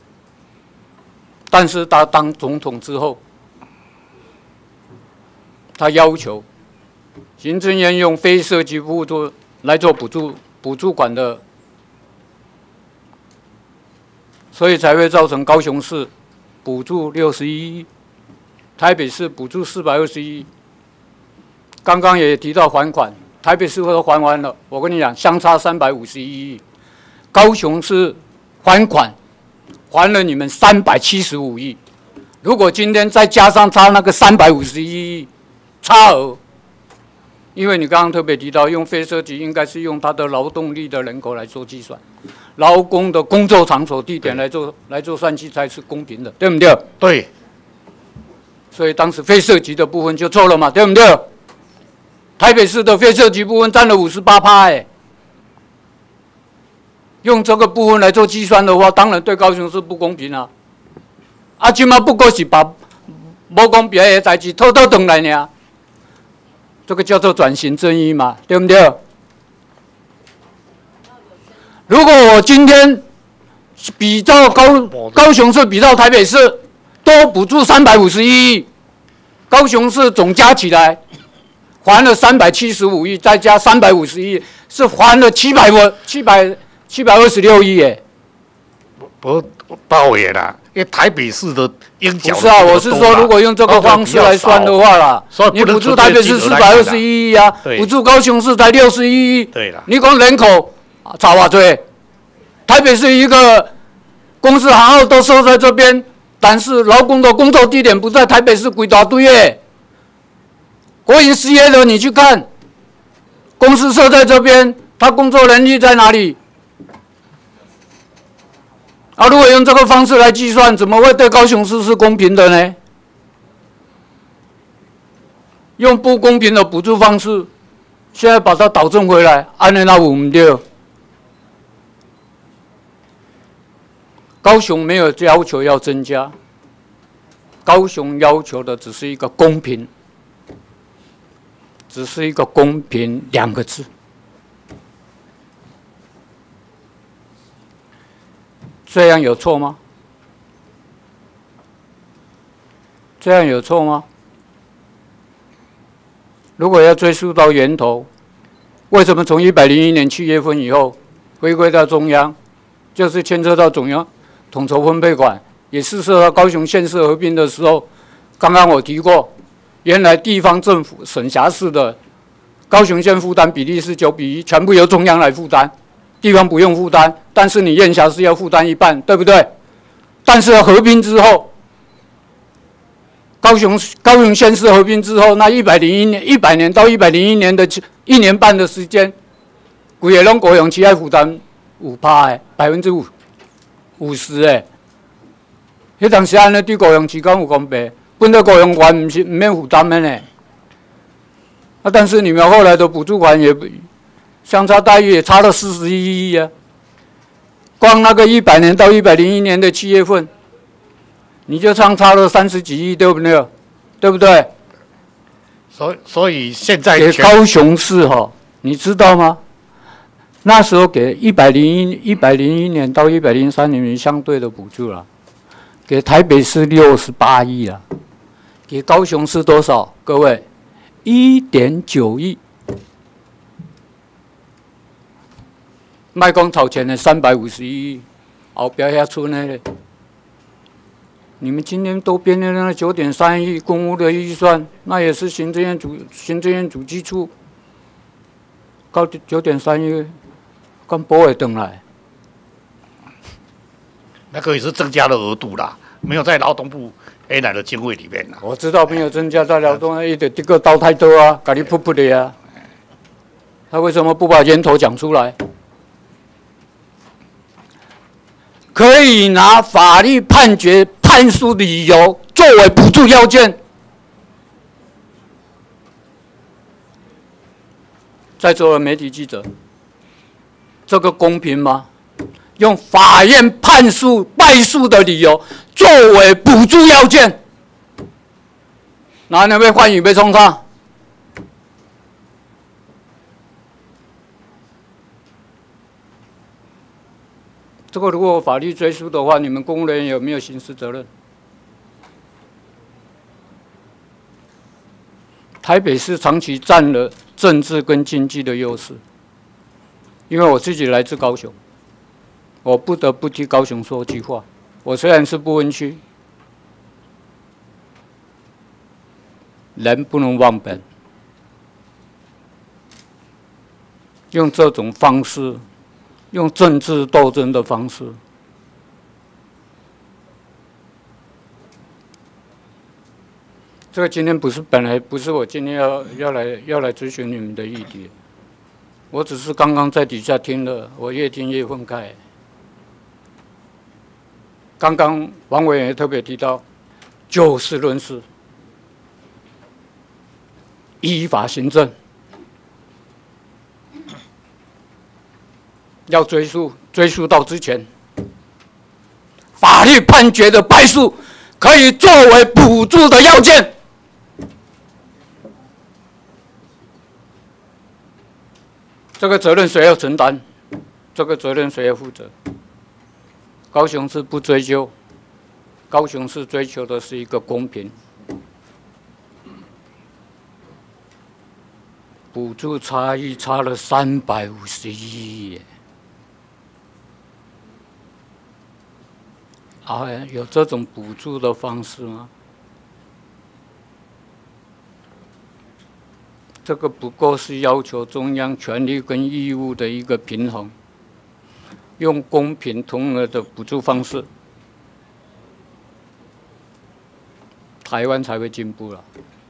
但是他当总统之后，他要求行政院用非涉及部分来做补助款的，所以才会造成高雄市补助61亿，台北市补助421亿。刚刚也提到还款，台北市都还完了，我跟你讲，相差351亿，高雄市还款还了你们375亿，如果今天再加上差那个351亿差额，因为你刚刚特别提到用非涉及，应该是用他的劳动力的人口来做计算，劳工的工作场所地点来做算计才是公平的，对不对？ 对。 所以当时非涉及的部分就错了嘛，对不对？台北市的非涉及部分占了58%，哎，用这个部分来做计算的话，当然对高雄市不公平啊！啊，今嘛不过是把无公平的代志偷偷回来呢，这个叫做转型正义嘛，对不对？如果我今天比照高雄市比照台北市多补助351亿，高雄市总加起来还了375亿，再加350亿，是还了726亿耶。 不报也啦，因为台北市的应缴不是啊，我是说，如果用这个方式来算的话啦，你补助台北市421亿啊，补助高雄市才61亿， 对啦， 你讲人口差偌多？台北市一个公司行号都设在这边，但是劳工的工作地点不在台北市，几大堆耶。国营事业的你去看，公司设在这边，他工作能力在哪里？啊，如果用这个方式来计算，怎么会对高雄市是公平的呢？用不公平的补助方式，现在把它导正回来，安尼那有唔对？高雄没有要求要增加，高雄要求的只是一个公平，只是一个公平2个字。这样有错吗？这样有错吗？如果要追溯到源头，为什么从101年7月份以后回归到中央，就是牵涉到中央统筹分配管，也是涉到高雄县市合并的时候，刚刚我提过，原来地方政府省辖市的高雄县负担比例是9:1，全部由中央来负担。地方不用负担，但是你县辖市要负担1半，对不对？但是合并之后，高雄县市合并之后，那100年到101年的1年半的时间，规个拢高雄市要负担5%的50%的。迄当时安尼对高雄市敢有公平？本来高雄县唔免负担的呢。啊，但是你们后来的补助款也相差待遇也差了41亿啊！光那个100年到101年的7月份，你就相差了30几亿，对不对？对不对？ 所以现在给高雄市哈，你知道吗？那时候给101年到103年相对的补助了，给台北市68亿啊，给高雄市多少？各位，1.9亿。卖讲头前的351亿，后边遐村的咧，你们今天都编的那9.3亿公务的预算，那也是行政院主计处到9.3亿，敢不会回来？ 那个也是增加了额度啦，没有在劳动部原来的经费里面啦。 我知道没有增加在劳动，这个刀太多啊，给你扑扑的呀。他为什么不把源头讲出来？可以拿法律判决判书理由作为补助要件， 在座的媒体记者，这个公平吗？用法院判诉败诉的理由作为补助要件，哪能被欢迎被冲上？这个如果法律追诉的话，你们公务人员有没有刑事责任？台北市长期占了政治跟经济的优势，因为我自己来自高雄，我不得不替高雄说句话。我虽然是不分区，人不能忘本，用这种方式。用政治斗争的方式，这个今天本来不是我今天要来咨询你们的议题，我只是刚刚在底下听了，我越听越愤慨。刚刚王委员也特别提到，就事论事，依法行政。要追溯到之前，法律判决的败诉可以作为补助的要件。这个责任谁要承担？这个责任谁要负责？高雄市不追究，高雄市追求的是一个公平。补助差异差了350亿耶！啊，有这种补助的方式吗？这个不过是要求中央权力跟义务的一个平衡，用公平同额的补助方式，台湾才会进步了。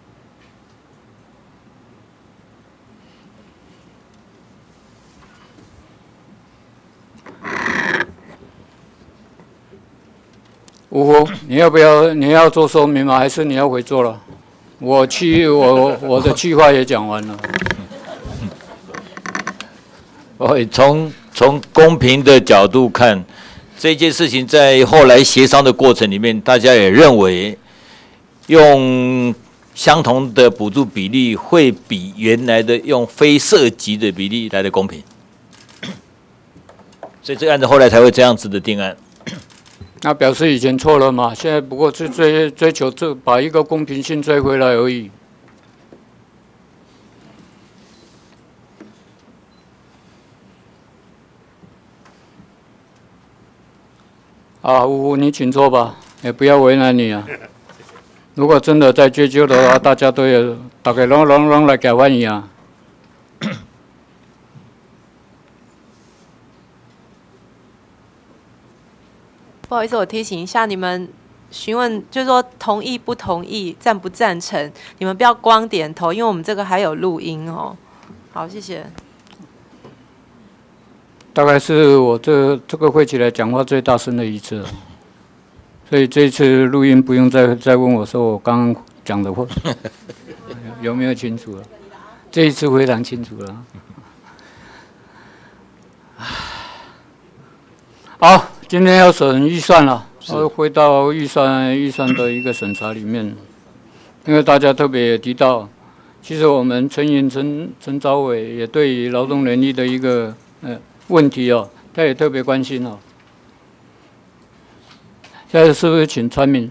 吴福，你要做说明吗？还是你要回座了？我的计划也讲完了。 从公平的角度看，这件事情在后来协商的过程里面，大家也认为用相同的补助比例会比原来的用非涉及的比例来的公平，所以这个案子后来才会这样子的定案。 那表示以前错了嘛？现在不过是追求把一个公平性追回来而已。啊，呜，你请坐吧，也不要为难你啊。如果真的在追究的话，大家都有大概拢来改欢迎啊。 不好意思，我提醒一下，你们询问就是说同意不同意、赞不赞成，你们不要光点头，因为我们这个还有录音哦。好，谢谢。 大概是我这个会期来讲话最大声的一次了，所以这一次录音不用再问我说我刚刚讲的话有没有清楚了？这一次非常清楚了。好。今天要审预算了，回到预算的一个审查里面，因为大家特别也提到，其实我们陈召委也对于劳动能力的一个问题哦，他也特别关心哦。现在是不是请传名？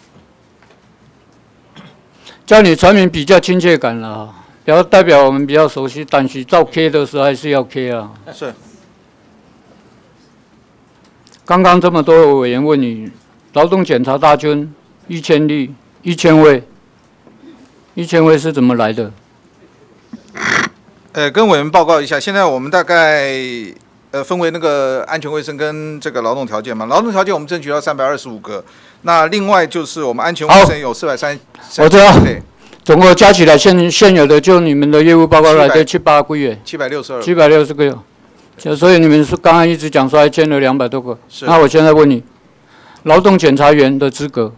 叫你传名比较亲切感了，代表我们比较熟悉，但是照 K 的时候还是要 K 啊。 是。 刚刚这么多的委员问你，劳动检查大军1000例，1000位是怎么来的？ 跟委员报告一下，现在我们大概分为那个安全卫生跟这个劳动条件嘛。劳动条件我们争取到325个，那另外就是我们安全卫生有430。 我知道。总共加起来现有的就你们的业务报告来的700个月。760个月。所以你们是刚刚一直讲说还签了200多个，那我现在问你，劳动检查员的资格，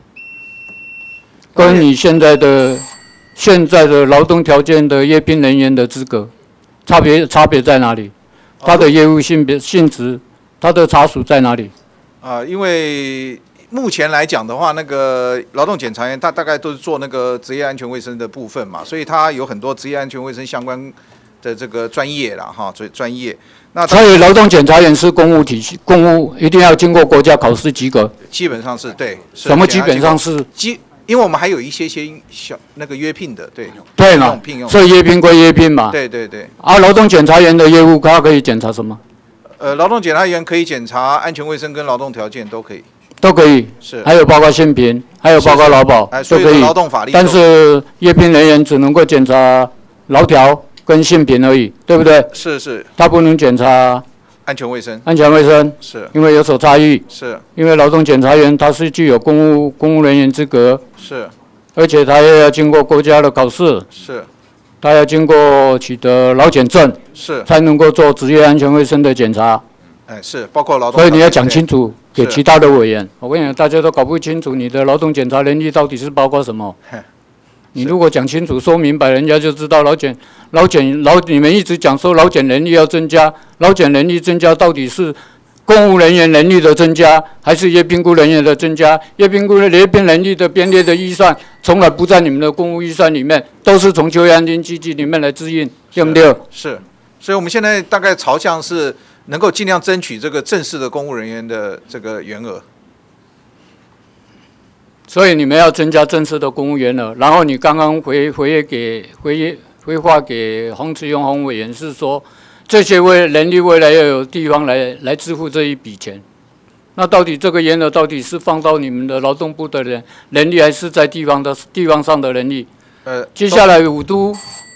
跟你现在的劳动条件的业聘人员的资格， 差别在哪里？它的业务性质，它的查属在哪里？ 因为目前来讲的话，那个劳动检查员他大概都是做那个职业安全卫生的部分嘛，所以他有很多职业安全卫生相关的这个专业啦，哈，专业。那所以劳动检查员是公务体系，公务一定要经过国家考试及格。 基本上是对。 什么基本上是？ 因为我们还有一些小那个约聘的，对。 对嘛，所以约聘归约聘嘛。 对对对。 劳动检查员的业务，他可以检查什么？ 劳动检查员可以检查安全卫生跟劳动条件都可以。 都可以。 是。 还有包括性平，还有包括劳保，都可以。 劳动法律。 但是约聘人员只能够检查劳条跟性平而已，对不对？ 是。 他不能检查。 安全卫生， 是，因为有所差异， 是， 因为劳动检查员他是具有公务人员资格， 是， 而且他也要经过国家的考试， 是， 他要经过取得劳检证， 是， 才能够做职业安全卫生的检查， 是，包括劳动， 所以你要讲清楚给其他的委员，我跟你讲，大家都搞不清楚你的劳动检查能力到底是包括什么。你如果讲清楚、说明白，人家就知道你们一直讲说劳检能力要增加，劳检能力增加到底是公务人员能力的增加，还是约评估人员的增加？约评能力的编列的预算，从来不在你们的公务预算里面，都是从就业安全基金里面来支应，对不对？ 是，所以我们现在大概朝向是能够尽量争取这个正式的公务人员的这个员额。 所以你们要增加正式的公务员额，然后你刚刚回话给洪慈庸洪委员是说，这些人力未来要有地方来支付这一笔钱，那到底这个员额到底是放到你们的劳动部的人力，还是在地方上的人力？接下来五都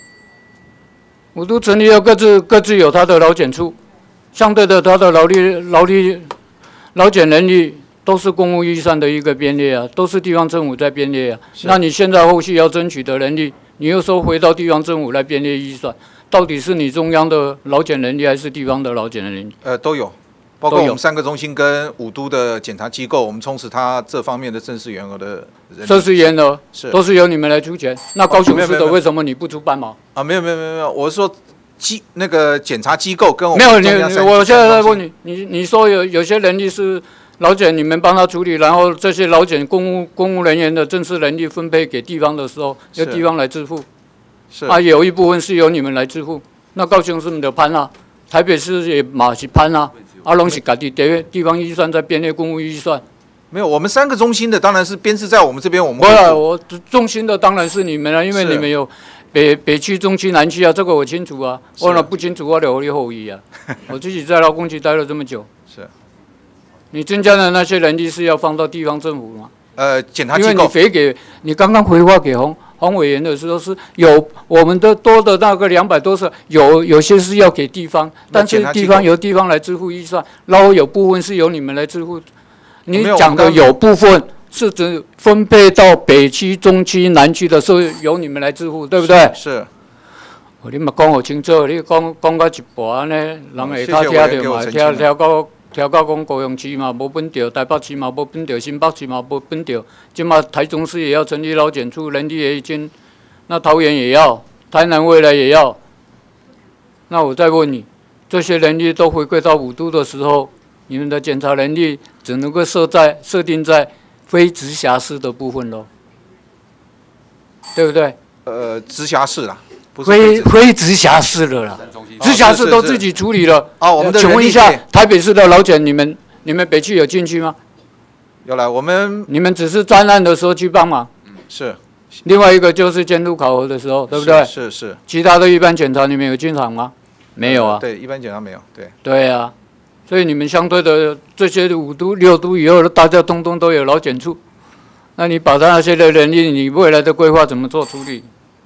成立要各自有他的劳检处，相对的他的劳检能力。都是公务预算的一个编列啊，都是地方政府在编列啊。那你现在后续要争取的能力，你又说回到地方政府来编列预算，到底是你中央的劳检能力，还是地方的劳检能力？ 都有，包括我们3个中心跟5都的检查机构，我们充实它这方面的正式员额的人力。 正式员额都是由你们来出钱。那高雄市的为什么你不出半毛？ 没有，我是说那个检查机构跟我们没有我现在在问你说有些人力是。劳检你们帮他处理，然后这些劳检公务人员的正式能力分配给地方的时候，由地方来支付。是有一部分是由你们来支付。那高雄市的攀啊，台北市也嘛是攀啊，拢是家己地方预算在编列公务预算。 没有，我们3个中心的当然是编制在我们这边，我们我中心的当然是你们了，因为你们有北区、中区、南区啊，这个我清楚啊。我那不清楚，我留后裔啊。我自己在劳工局待了这么久。 是。 你增加的那些人力是要放到地方政府吗？ 检查机构。 因为你刚刚回话给洪委员的时候是有我们的多的那个200多是有些是要给地方，但是由地方来支付预算，然后有部分是由你们来支付。你讲的有部分是指分配到北区、中区、南区的时候由你们来支付，对不对？ 是。 你嘛讲好清楚，你讲到一半安尼，人会较听到嘛，听到讲高雄市嘛无本着，台北市嘛无本着，新北市嘛无本着，即嘛台中市也要成立劳检处，人力也已经，那桃园也要，台南未来也要。那我再问你，这些人力都回归到5都的时候，你们的检查能力只能够设定在非直辖市的部分咯，对不对？ 直辖市啦。 非直辖市的啦，直辖市都自己处理了。 我们的请问一下，台北市的劳检，你们北区有进去吗？ 有来， 你们只是专案的时候去帮忙。 是。 另外一个就是监督考核的时候，对不对？ 是。 其他的一般检查你们有进场吗？没有啊。 对，一般检查没有。对。 对啊，所以你们相对的这些5都、6都以后，大家通通都有劳检处。那你把那些的人力，你未来的规划怎么做处理？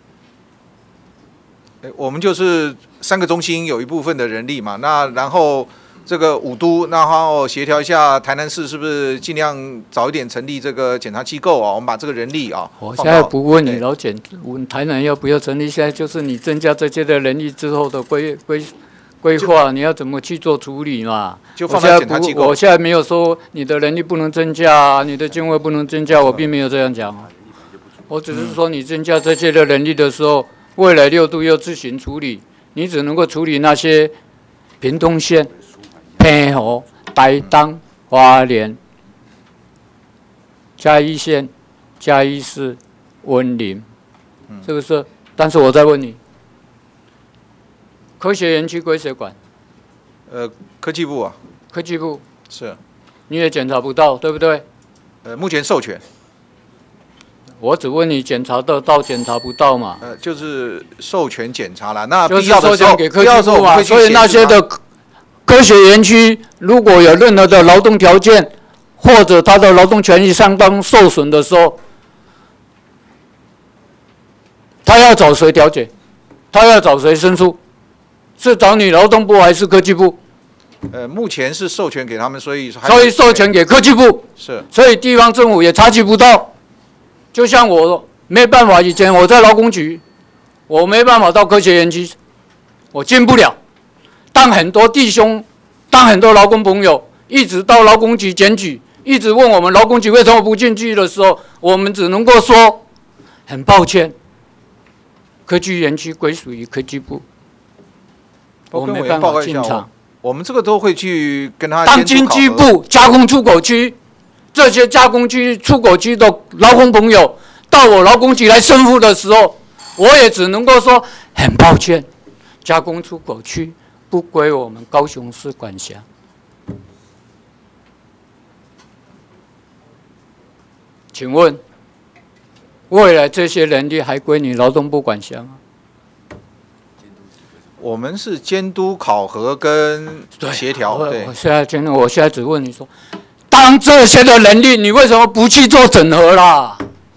我们就是3个中心有一部分的人力嘛，那然后这个5都，然后协调一下台南市是不是尽量早一点成立这个检查机构啊？我们把这个人力啊， 我现在不问你劳检，问台南要不要成立，现在就是你增加这些的人力之后的规划，你要怎么去做处理嘛？ 就放在检查机构。 我现在没有说你的人力不能增加，你的经费不能增加，我并没有这样讲，我只是说你增加这些的人力的时候。未来6都要自行处理， 你只能够处理那些屏东县、澎湖、台东、花莲、嘉义县、嘉义市、文林，是不是？但是我再问你，科学园区归谁管？ 科技部啊。 科技部是。 你也检查不到，对不对？ 目前授权。 我只问你检查得到，检查不到嘛？ 就是授权检查了，那就是必要的时候， 授权给科技部嘛。 必要的时候我们会去所以那些的科学园区，如果有任何的劳动条件，或者他的劳动权益相当受损的时候，他要找谁调解？他要找谁申诉？是找你劳动部还是科技部？ 目前是授权给他们，所以授权给科技部。 是。 所以地方政府也查取不到。就像我没办法，以前我在劳工局，我没办法到科学园区，我进不了。当很多弟兄，当很多劳工朋友一直到劳工局检举，一直问我们劳工局为什么不进去的时候，我们只能够说，很抱歉，科技园区归属于科技部，我没办法进场。 我们这个都会去跟他。 当经济部加工出口区。这些加工区、出口区的劳工朋友到我劳工局来申诉的时候，我也只能够说很抱歉，加工出口区不归我们高雄市管辖。请问，未来这些人力还归你劳动部管辖吗？ 我们是监督、考核跟协调。对， 我现在只问你说。当这些的能力，你为什么不去做整合啦？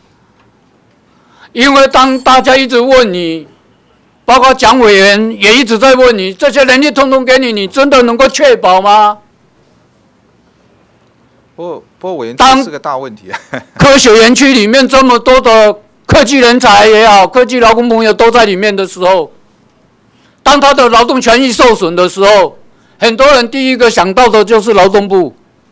因为当大家一直问你，包括蒋委员也一直在问你，这些能力通通给你，你真的能够确保吗？ 不过委员，这是个大问题。 科学园区里面这么多的科技人才也好，科技劳工朋友都在里面的时候，当他的劳动权益受损的时候，很多人第一个想到的就是劳动部。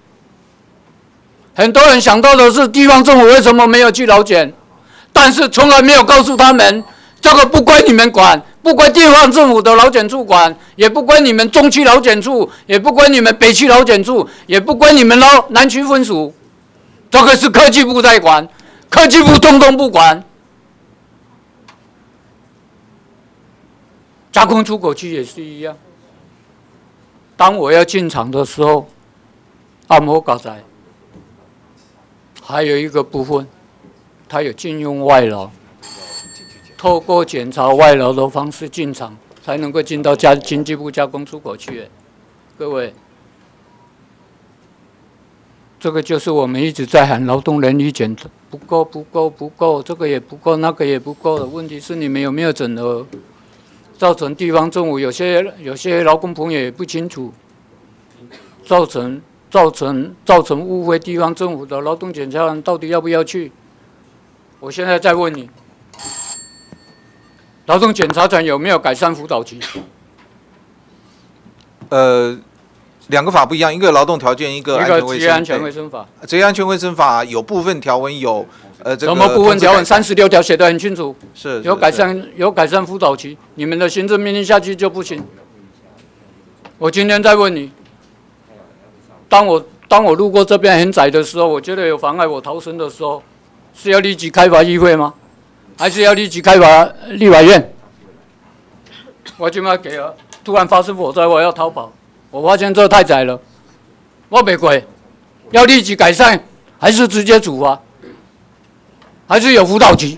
很多人想到的是地方政府为什么没有去劳检，但是从来没有告诉他们，这个不归你们管，不归地方政府的劳检处管，也不归你们中区劳检处，也不归你们北区劳检处，也不归你们南区分署，这个是科技部在管，科技部通通不管。加工出口区也是一样，当我要进场的时候，按摩搞在。还有一个部分，它有禁用外劳，透过检查外劳的方式进场，才能够进到经济部加工出口区。各位，这个就是我们一直在喊劳动人力检查不够、不够、不够，这个也不够，那个也不够的问题是你们有没有整合，造成地方政府有些劳工朋友也不清楚，造成误会地方政府的劳动检查员到底要不要去？我现在再问你，劳动检查团有没有改善辅导期？ 两个法不一样，一个劳动条件，一个职业安全卫生法。 职业安全卫生法有部分条文有什么部分条文？36条写得很清楚， 是有改善辅导期，你们的行政命令下去就不行。我今天再问你。当我路过这边很窄的时候，我觉得有妨碍我逃生的时候，是要立即开罚议会吗？还是要立即开罚立法院？我今麦给了，突然发生火灾，我要逃跑，我发现这太窄了，我没过，要立即改善，还是直接处罚？还是有辅导期？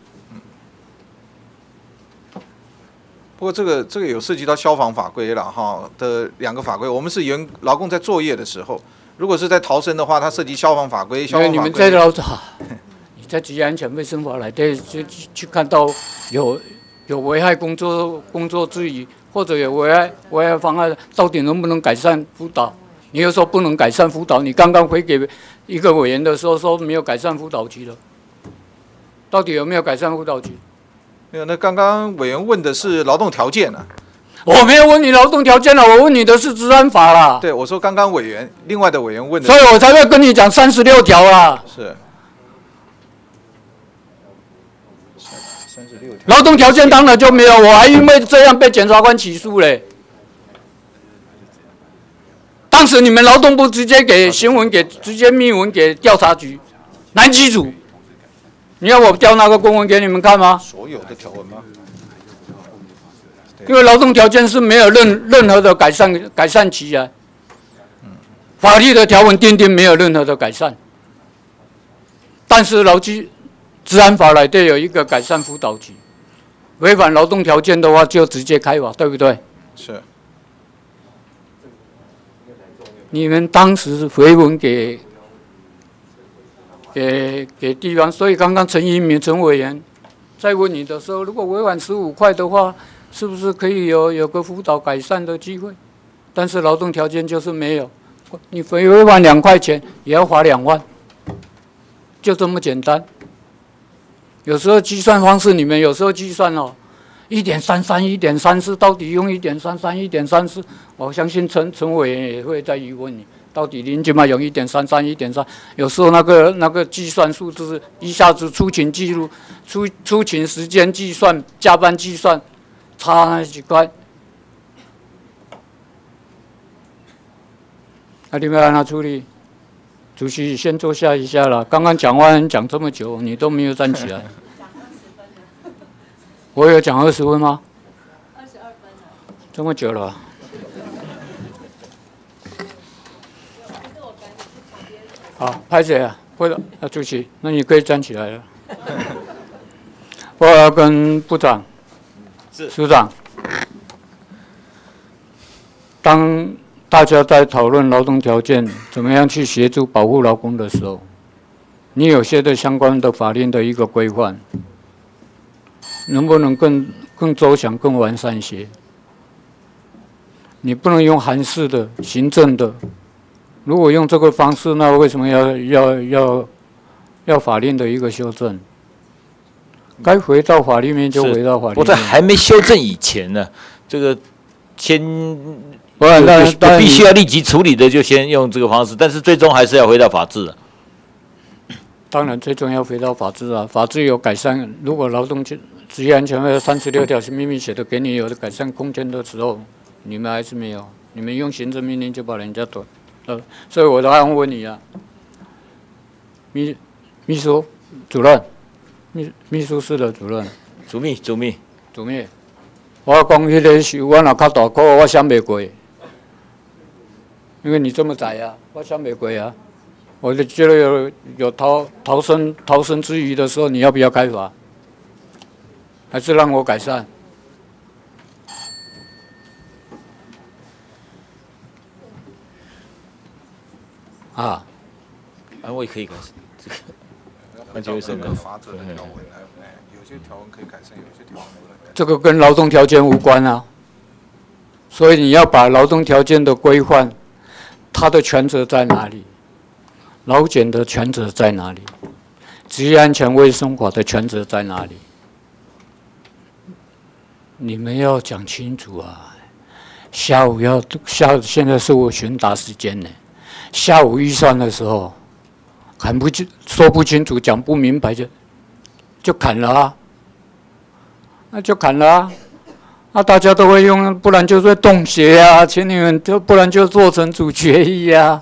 不过这个有涉及到消防法规了哈的两个法规，我们是劳工在作业的时候，如果是在逃生的话，它涉及消防法规。 因为你们在你在职业安全卫生法来对去看到有危害工作之余，或者有危害妨碍，到底能不能改善辅导？你又说不能改善辅导，你刚刚回给一个委员的时候说没有改善辅导期了，到底有没有改善辅导期？ 没有，那刚刚委员问的是劳动条件啊。 我没有问你劳动条件了，我问你的是治安法啦。 对，我说刚刚另外的委员问的， 所以我才会跟你讲36条啦。 是。36条。 劳动条件当然就没有，我还因为这样被检察官起诉嘞。当时你们劳动部直接给新闻直接密文给调查局南机组，你要我调那个公文给你们看吗？ 所有的条文吗？ 因为劳动条件是没有任何的改善期啊，法律的条文订定没有任何的改善，但是治安法内底有一个改善辅导期，违反劳动条件的话就直接开罚，对不对？ 是。 你们当时回文给地方，所以刚刚陈一鸣陈委员在问你的时候，如果违反15块的话，是不是可以有个辅导改善的机会？但是劳动条件就是没有，你违反2块钱也要罚2万，就这么简单。有时候计算方式，你们有时候计算哦，1.33、1.34，到底用1.33、1.34？我相信陈委员也会再疑问你，到底您今麦用1.33、1.3？有时候那个计算数字一下子出勤记录、出勤时间计算、加班计算，差那几块。啊，你们让他处理。主席先坐下一下了。刚刚讲话讲这么久，你都没有站起来。我有讲20分吗？22分了。这么久了。好，拍谁啊？或者主席，那你可以站起来了。我要跟部长、署长，当大家在讨论劳动条件怎么样去协助保护劳工的时候，你有些的相关的法令的一个规范，能不能更周详、更完善一些？你不能用函式的、行政的。如果用这个方式，那为什么要法令的一个修正？该回到法律面就回到法律面。 我在还没修正以前呢，这个先。必须要立即处理的，就先用这个方式，但是最终还是要回到法治。 当然，最终要回到法治啊！法治有改善，如果劳动职业安全法36条是秘密写的，给你有的改善空间的时候，你们还是没有，你们用行政命令就把人家短，所以我都要问你啊，秘书主任，秘书室的主任， 主秘， 我讲迄个是我若较大颗，我想袂过。因为你这么窄啊，我想没鬼啊！我就觉得有逃生之余的时候，你要不要开罚？还是让我改善？啊， 我也可以改善这个。 那就是跟法则的条文，有些条文可以改善，有些条文不能改善。 这个跟劳动条件无关啊，所以你要把劳动条件的规范。他的权责在哪里？劳检的权责在哪里？职业安全卫生法的权责在哪里？你们要讲清楚啊！下午现在是我询答时间呢。下午预算的时候，说不清楚，讲不明白就砍了啊！那就砍了啊！那大家都会用，不然就会冻结啊，请你们不然就做成主决议啊。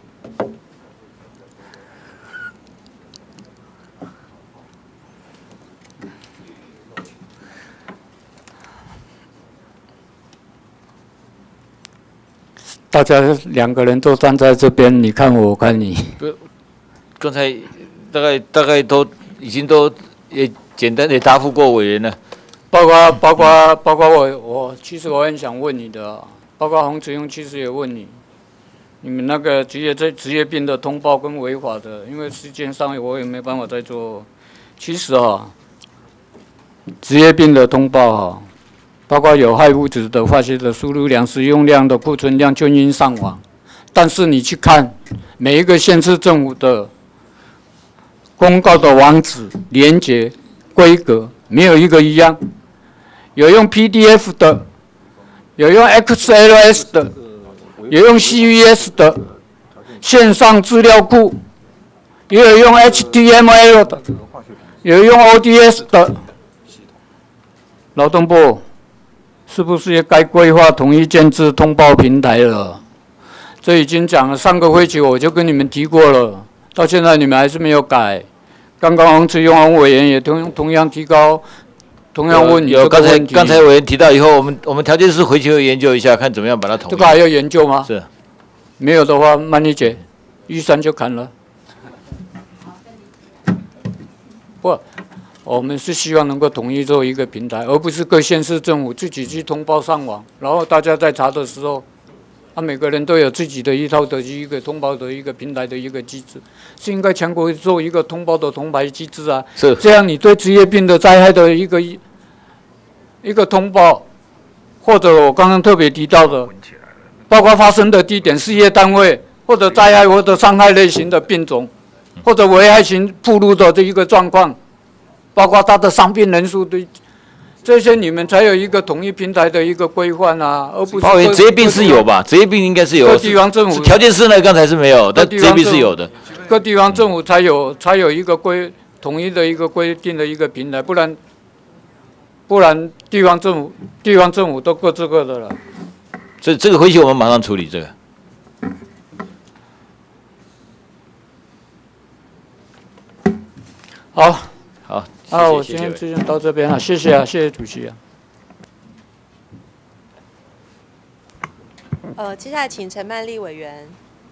大家2个人都站在这边，你看我看你。 刚才大概都已经也简单的答复过委员了。 包括我其实我很想问你的，包括洪慈庸其实也问你，你们那个职业病的通报跟违法的，因为时间上我也没办法再做。其实职业病的通报包括有害物质的、化学的输入量、使用量的、库存量均应上网，但是你去看每一个县市政府的公告的网址、连结、规格，没有一个一样。有用 PDF 的，有用 XLS 的，有用 CVS 的线上资料库，也有用 HTML 的，有用 ODS 的， 劳动部是不是也该规划统一建制通报平台了？这已经讲了，3个会期我就跟你们提过了，到现在你们还是没有改。刚刚洪慈庸委员也同样提高，同样问你这个问题。 刚才委员提到以后，我们条件是回去会研究一下，看怎么样把它统一。 这个还要研究吗？ 是， 没有的话，曼妮姐预算就砍了。不，我们是希望能够统一做一个平台，而不是各县市政府自己去通报上网，然后大家在查的时候。每个人都有自己的一套的一个通报的一个平台的一个机制，是应该全国做一个通报的铜牌机制啊。 是。 这样你对职业病的灾害的一个通报，或者我刚刚特别提到的，包括发生的地点、事业单位，或者灾害或者伤害类型的病种，或者危害型暴露的这一个状况，包括它的伤病人数的。这些你们才有一个统一平台的一个规范啊，而不是。 职业病是有吧？职业病应该是有。 各地方政府条件是呢，刚才是没有，但职业病是有的。 各地方政府才有一个统一的一个规定的一个平台，不然地方政府都各自各的了。 这个回去我们马上处理这个。 好。 好， 我今天就先到这边了，谢谢啊，谢谢主席啊。接下来请陈曼丽委员。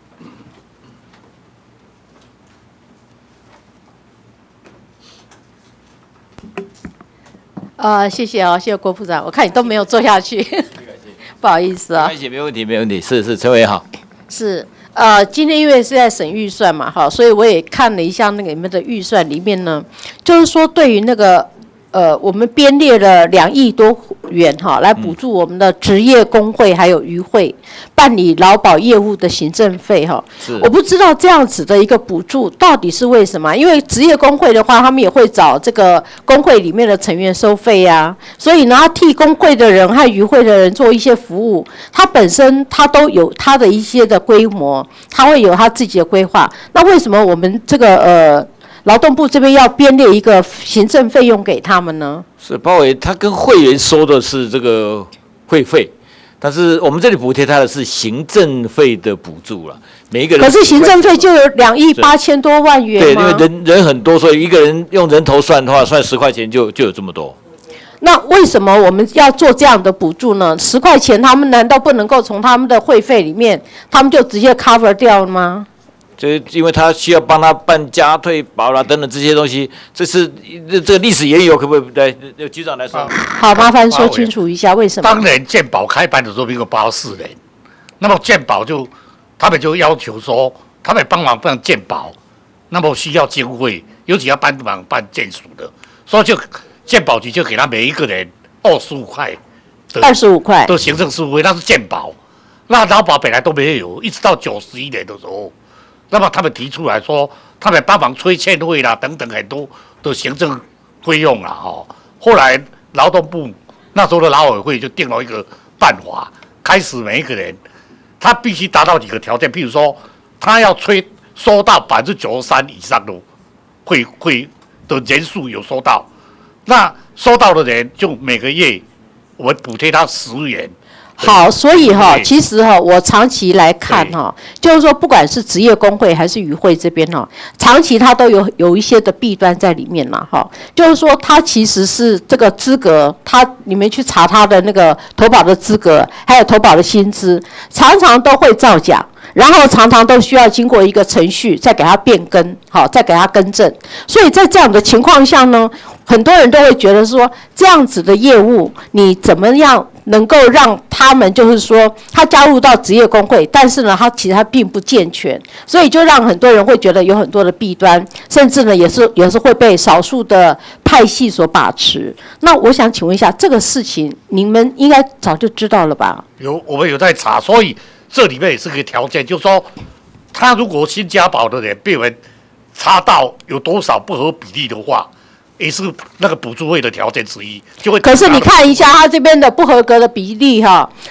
谢谢啊，谢谢郭部长，我看你都没有坐下去，不好意思啊。 没问题，没问题，是陈委员好。 是。今天因为是在审预算嘛，哈，所以我也看了一下那个你们的预算里面呢，就是说对于那个我们编列了2亿多元哈，来补助我们的职业工会还有渔会办理劳保业务的行政费哈。我不知道这样子的一个补助到底是为什么？因为职业工会的话，他们也会找这个工会里面的成员收费呀，所以呢，他替工会的人和渔会的人做一些服务，他本身他都有他的一些的规模，他会有他自己的规划。那为什么我们这个劳动部这边要编列一个行政费用给他们呢？ 是包围，他跟会员收的是这个会费，但是我们这里补贴他的是行政费的补助了。每一个人， 可是行政费就有2亿8千多万元对，因为人很多，所以一个人用人头算的话，算10块钱就有这么多。 那为什么我们要做这样的补助呢？10块钱，他们难道不能够从他们的会费里面，他们就直接 cover 掉了吗？ 因为他需要帮他办加退保啦等等这些东西，这个历史缘由，可不可以来局长来说？ 好，麻烦说清楚一下为什么？ 当年健保开办的时候，民国84年，那么健保他们就要求说，他们帮忙办健保，那么需要经费，尤其要帮忙办健署的，所以就健保局就给他每一个人25块 ，25块的行政事务费，那是健保。那劳保本来都没有，一直到91年的时候。那么他们提出来说，他们帮忙催欠费啦，等等很多的行政费用啦，后来劳动部那时候的劳委会就定了一个办法，开始每一个人他必须达到几个条件，譬如说他要收到93%以上的会的人数有收到，那收到的人就每个月我们补贴他10元。 好，所以其实我长期来看就是说，不管是职业工会还是渔会这边长期它都有一些的弊端在里面嘛就是说，它其实是这个资格，你们去查它的那个投保的资格，还有投保的薪资，常常都会造假。然后常常都需要经过一个程序，再给它变更，再给它更正。所以在这样的情况下呢，很多人都会觉得说，这样子的业务，你怎么样能够让他们就是说，他加入到职业工会，但是呢，其实他并不健全，所以就让很多人会觉得有很多的弊端，甚至呢，也是会被少数的派系所把持。那我想请问一下，这个事情你们应该早就知道了吧？ 我们有在查，所以。这里面也是个条件，就是说，他如果新加保的人被人查到有多少不合比例的话，也是那个补助费的条件之一，就会。 可是你看一下他这边的不合格的比例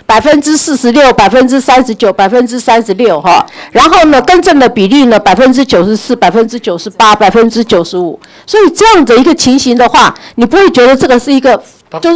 46%、39%、36%然后呢，更正的比例呢94%、98%、95%，所以这样的一个情形的话，你不会觉得这个是一个就是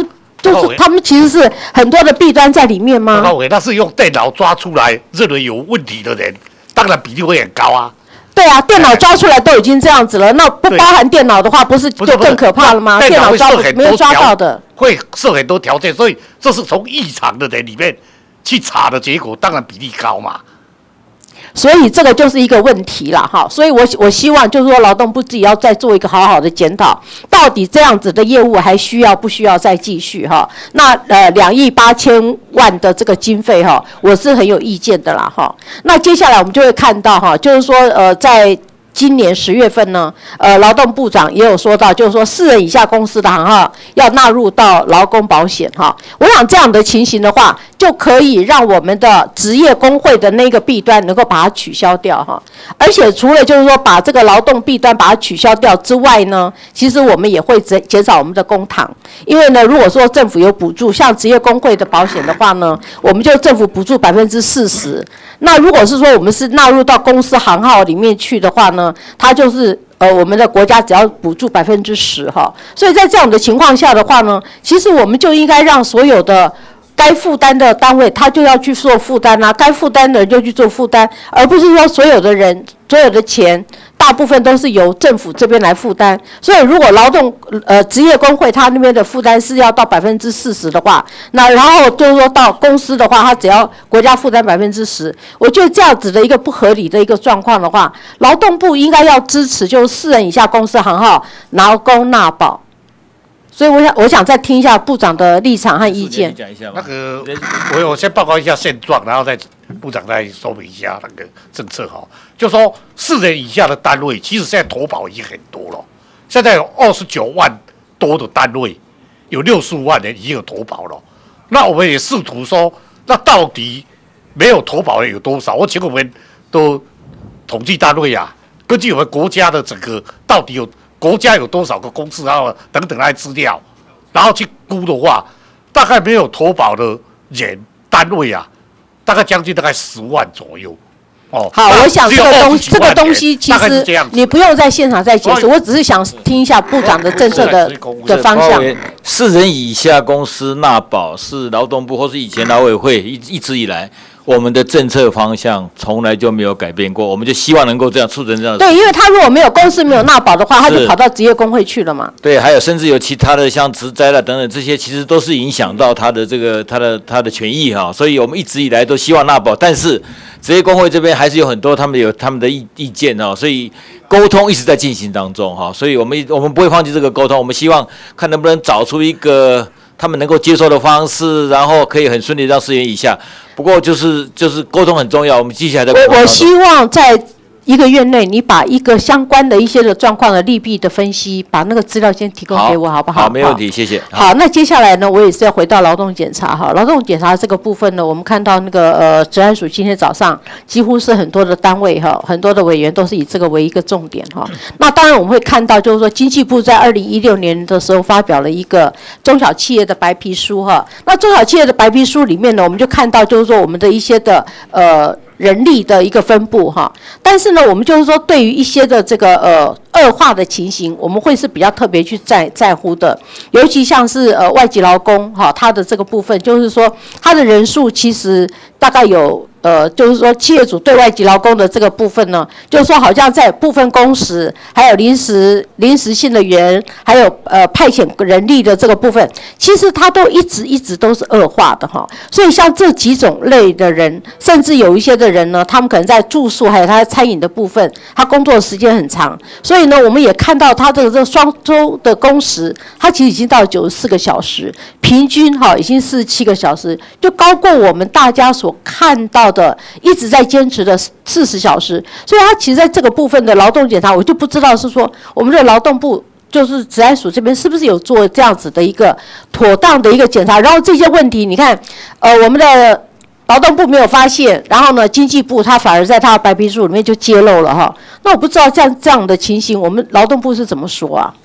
就是他们其实是很多的弊端在里面吗？ 那是用电脑抓出来认为有问题的人，当然比例会很高啊。 对啊，电脑抓出来都已经这样子了，那不包含电脑的话，不是就更可怕了吗？电脑抓没有抓到的， 会设很多条件，所以这是从异常的人里面去查的结果，当然比例高嘛。 所以这个就是一个问题了哈，所以我希望就是说劳动部自己要再做一个好好的检讨，到底这样子的业务还需要不需要再继续哈？那2亿8千万的这个经费哈，我是很有意见的啦哈。那接下来我们就会看到哈，就是说在今年10月份呢，劳动部长也有说到，就是说4人以下公司的行号要纳入到劳工保险哈。我想这样的情形的话，就可以让我们的职业工会的那个弊端能够把它取消掉哈。而且除了就是说把这个劳动弊端把它取消掉之外呢，其实我们也会减少我们的公帑，因为呢，如果说政府有补助，像职业工会的保险的话呢，我们就政府补助40%。那如果是说我们是纳入到公司行号里面去的话呢，它就是我们的国家只要补助10%哈，所以在这样的情况下的话呢，其实我们就应该让所有的该负担的单位，他就要去做负担啊，该负担的人就去做负担，而不是说所有的人所有的钱大部分都是由政府这边来负担。所以如果劳动职业工会他那边的负担是要到40%的话，那然后就是说到公司的话，他只要国家负担10%，我觉得这样子的一个不合理的一个状况的话，劳动部应该要支持，就是4人以下公司行号劳工纳保。所以我想再听一下部长的立场和意见。 那个我先报告一下现状，然后再部长再说明一下那个政策哈。就说4人以下的单位，其实现在投保已经很多了，现在有29万多的单位，有65万人已经有投保了。那我们也试图说，那到底没有投保的有多少？我请我们的统计单位啊，根据我们国家的整个到底国家有多少个公司啊等等来资料，然后去估的话，大概没有投保的人单位啊，大概将近大概10万左右。哦， 好，我想这个东西其实你不用在现场再解释，我只是想听一下部长的政策的方向。 4人以下公司纳保是劳动部或是以前劳委会一直以来我们的政策方向从来就没有改变过，我们就希望能够这样促成这样。 对，因为他如果没有公司没有纳保的话，他就跑到职业工会去了嘛。 对，还有甚至有其他的像职灾了等等，这些其实都是影响到他的这个他的权益哈，所以我们一直以来都希望纳保，但是职业工会这边还是有很多他们的意见哈，所以沟通一直在进行当中哈，所以我们不会放弃这个沟通，我们希望看能不能找出一个他们能够接受的方式，然后可以很顺利让4人以下。不过就是沟通很重要，我们接下来的。 我希望在1个月内，你把一个相关的一些的状况的利弊的分析，把那个资料先提供给我，好不好？ 好，没问题，谢谢。 好，那接下来呢，我也是要回到劳动检查哈。劳动检查这个部分呢，我们看到那个治安署今天早上几乎是很多的单位哈，很多的委员都是以这个为一个重点哈。那当然我们会看到，就是说经济部在2016年的时候发表了一个中小企业的白皮书哈。那中小企业的白皮书里面呢，我们就看到就是说我们的一些的人力的一个分布哈，但是呢，我们就是说对于一些的这个恶化的情形，我们会是比较特别去在乎的，尤其像是外籍劳工哈，他的这个部分就是说他的人数其实大概有就是说企业主对外籍劳工的这个部分呢，就是说好像在部分工时，还有临时性的员，还有派遣人力的这个部分，其实它都一直都是恶化的哈。所以像这几种类的人，甚至有一些的人呢，他们可能在住宿还有他餐饮的部分，他工作的时间很长，所以呢，我们也看到他的这个双周的工时，他其实已经到94个小时，平均哈已经47个小时，就高过我们大家所看到的一直在坚持的40小时，所以他其实在这个部分的劳动检查，我就不知道是说我们的劳动部就是治安署这边是不是有做这样子的一个妥当的一个检查，然后这些问题你看我们的劳动部没有发现，然后呢经济部他反而在他的白皮书里面就揭露了哈，那我不知道这样的情形我们劳动部是怎么说啊？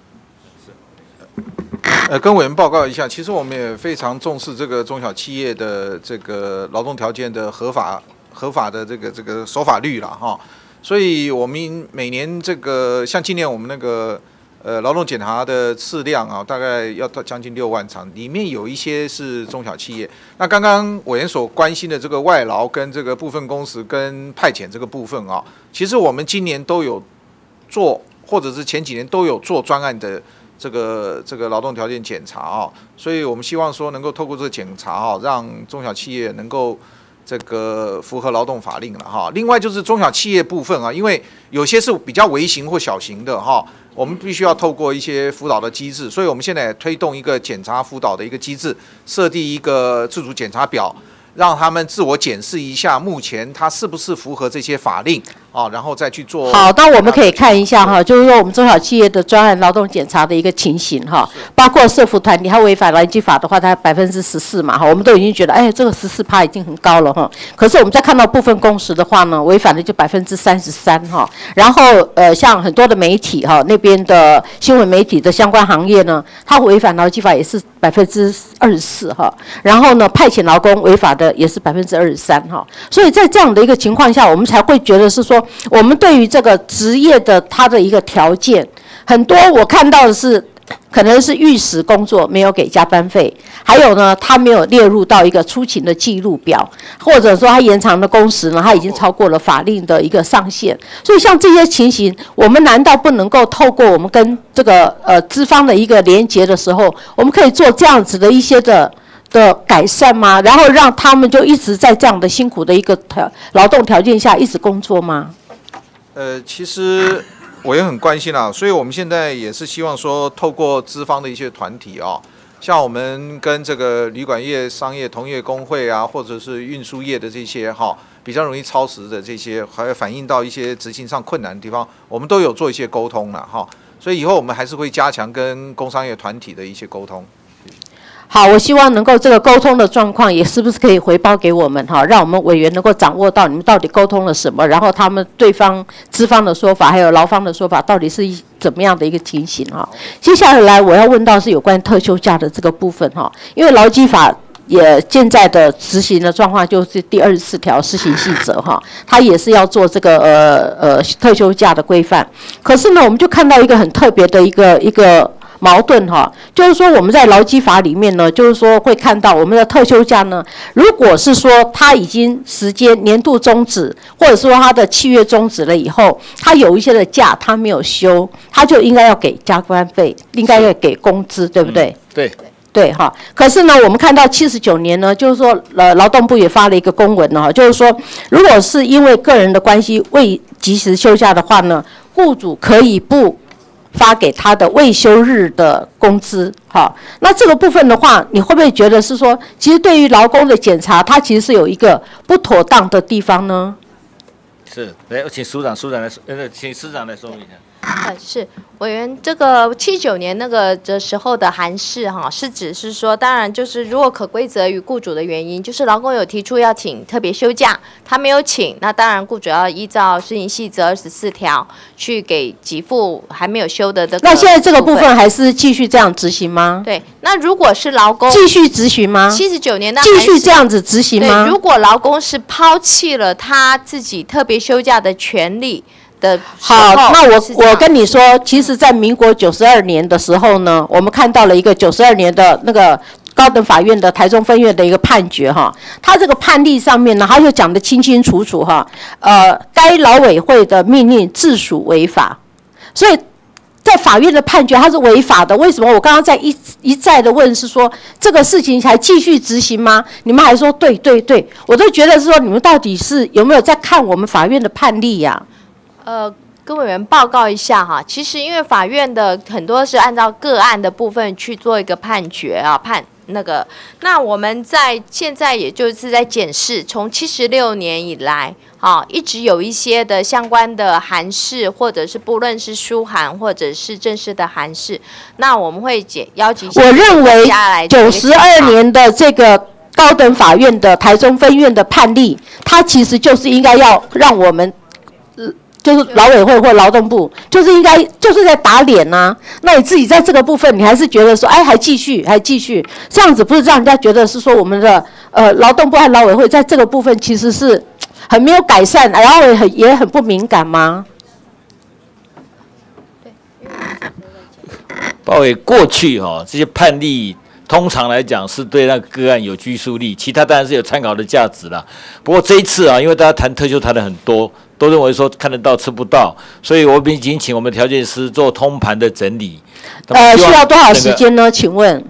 跟委员报告一下，其实我们也非常重视这个中小企业的这个劳动条件的合法的这个守法率了哈，所以我们每年这个像今年我们那个劳动检查的次量啊，大概要到将近6万场，里面有一些是中小企业。那刚刚委员所关心的这个外劳跟这个部分工时跟派遣这个部分啊，其实我们今年都有做，或者是前几年都有做专案的这个劳动条件检查啊，所以我们希望说能够透过这个检查啊，让中小企业能够这个符合劳动法令了哈。另外就是中小企业部分啊，因为有些是比较微型或小型的哈。我们必须要透过一些辅导的机制，所以我们现在也推动一个检查辅导的一个机制，设定一个自主检查表，让他们自我检视一下目前他是不是符合这些法令啊，然后再去做。 好，那我们可以看一下哈，就是说我们中小企业的专案劳动检查的一个情形哈，包括社福团体，它违反劳基法的话，它14%嘛哈，我们都已经觉得哎，这个14%已经很高了哈。可是我们再看到部分工时的话呢，违反的就33%哈。然后像很多的媒体哈，那边的新闻媒体的相关行业呢，它违反劳基法也是24%哈。然后呢，派遣劳工违法的也是23%哈。所以在这样的一个情况下，我们才会觉得是说，我们对于这个职业的它的一个条件，很多我看到的是，可能是逾时工作没有给加班费，还有呢，他没有列入到一个出勤的记录表，或者说他延长的工时呢，他已经超过了法令的一个上限。所以像这些情形，我们难道不能够透过我们跟这个资方的一个连结的时候，我们可以做这样子的一些的改善吗？然后让他们就一直在这样的辛苦的一个劳动条件下一直工作吗？ 其实我也很关心啦，所以我们现在也是希望说，透过资方的一些团体啊，像我们跟这个旅馆业、商业同业工会啊，或者是运输业的这些哈，比较容易超时的这些，还有反映到一些执行上困难的地方，我们都有做一些沟通了哈。所以以后我们还是会加强跟工商业团体的一些沟通。 好，我希望能够这个沟通的状况也是不是可以回报给我们哈，让我们委员能够掌握到你们到底沟通了什么，然后他们对方资方的说法还有劳方的说法到底是怎么样的一个情形哈。接下来我要问到是有关特休假的这个部分哈，因为劳基法也现在的执行的状况就是第24条施行细则哈，它也是要做这个特休假的规范。可是呢，我们就看到一个很特别的一个矛盾哈，就是说我们在劳基法里面呢，就是说会看到我们的特休假呢，如果是说他已经时间年度终止，或者说他的契约终止了以后，他有一些的假他没有休，他就应该要给加班费，应该要给工资，对不对？ 对。 对哈，可是呢，我们看到79年呢，就是说劳动部也发了一个公文呢，就是说，如果是因为个人的关系未及时休假的话呢，雇主可以不发给他的未休日的工资，好，那这个部分的话，你会不会觉得是说，其实对于劳工的检查，它其实是有一个不妥当的地方呢？ 是，来，请署长来说，请司长来说明一下。 是委员，这个79年那个的时候的函释哈，是指是说，当然就是如果可归责于雇主的原因，就是劳工有提出要请特别休假，他没有请，那当然雇主要依照施行细则24条去给给付还没有休的这个。 那现在这个部分还是继续这样执行吗？ 对，那如果是劳工继续执行吗 ？79年的继续这样子执行吗？ 对，如果劳工是抛弃了他自己特别休假的权利。 好，那我跟你说，其实，在民国92年的时候呢，我们看到了一个92年的那个高等法院的台中分院的一个判决哈，他这个判例上面呢，他就讲得清清楚楚哈，该劳委会的命令自属违法，所以在法院的判决它是违法的。为什么？我刚刚在一再的问是说，这个事情还继续执行吗？你们还说对，我都觉得是说，你们到底是有没有在看我们法院的判例呀？ 跟委员报告一下哈，其实因为法院的很多是按照个案的部分去做一个判决啊，那我们现在也就是在检视，从76年以来啊，一直有一些的相关的函释，或者是不论是书函或者是正式的函释，那我们会邀请我认为92年的这个高等法院的台中分院的判例，它其实就是应该要让我们。就是劳委会或劳动部，就是应该就是在打脸呐。那你自己在这个部分，你还是觉得说，哎，还继续，这样子不是让人家觉得是说我们的劳动部和劳委会在这个部分其实是很没有改善，然后也很不敏感吗？ 包伟过去这些判例通常来讲是对那个个案有拘束力，其他当然是有参考的价值啦。不过这一次因为大家谈特休谈的很多，都认为说看得到吃不到，所以我们已经请我们条件师做通盘的整理。 需要多少时间呢？请问？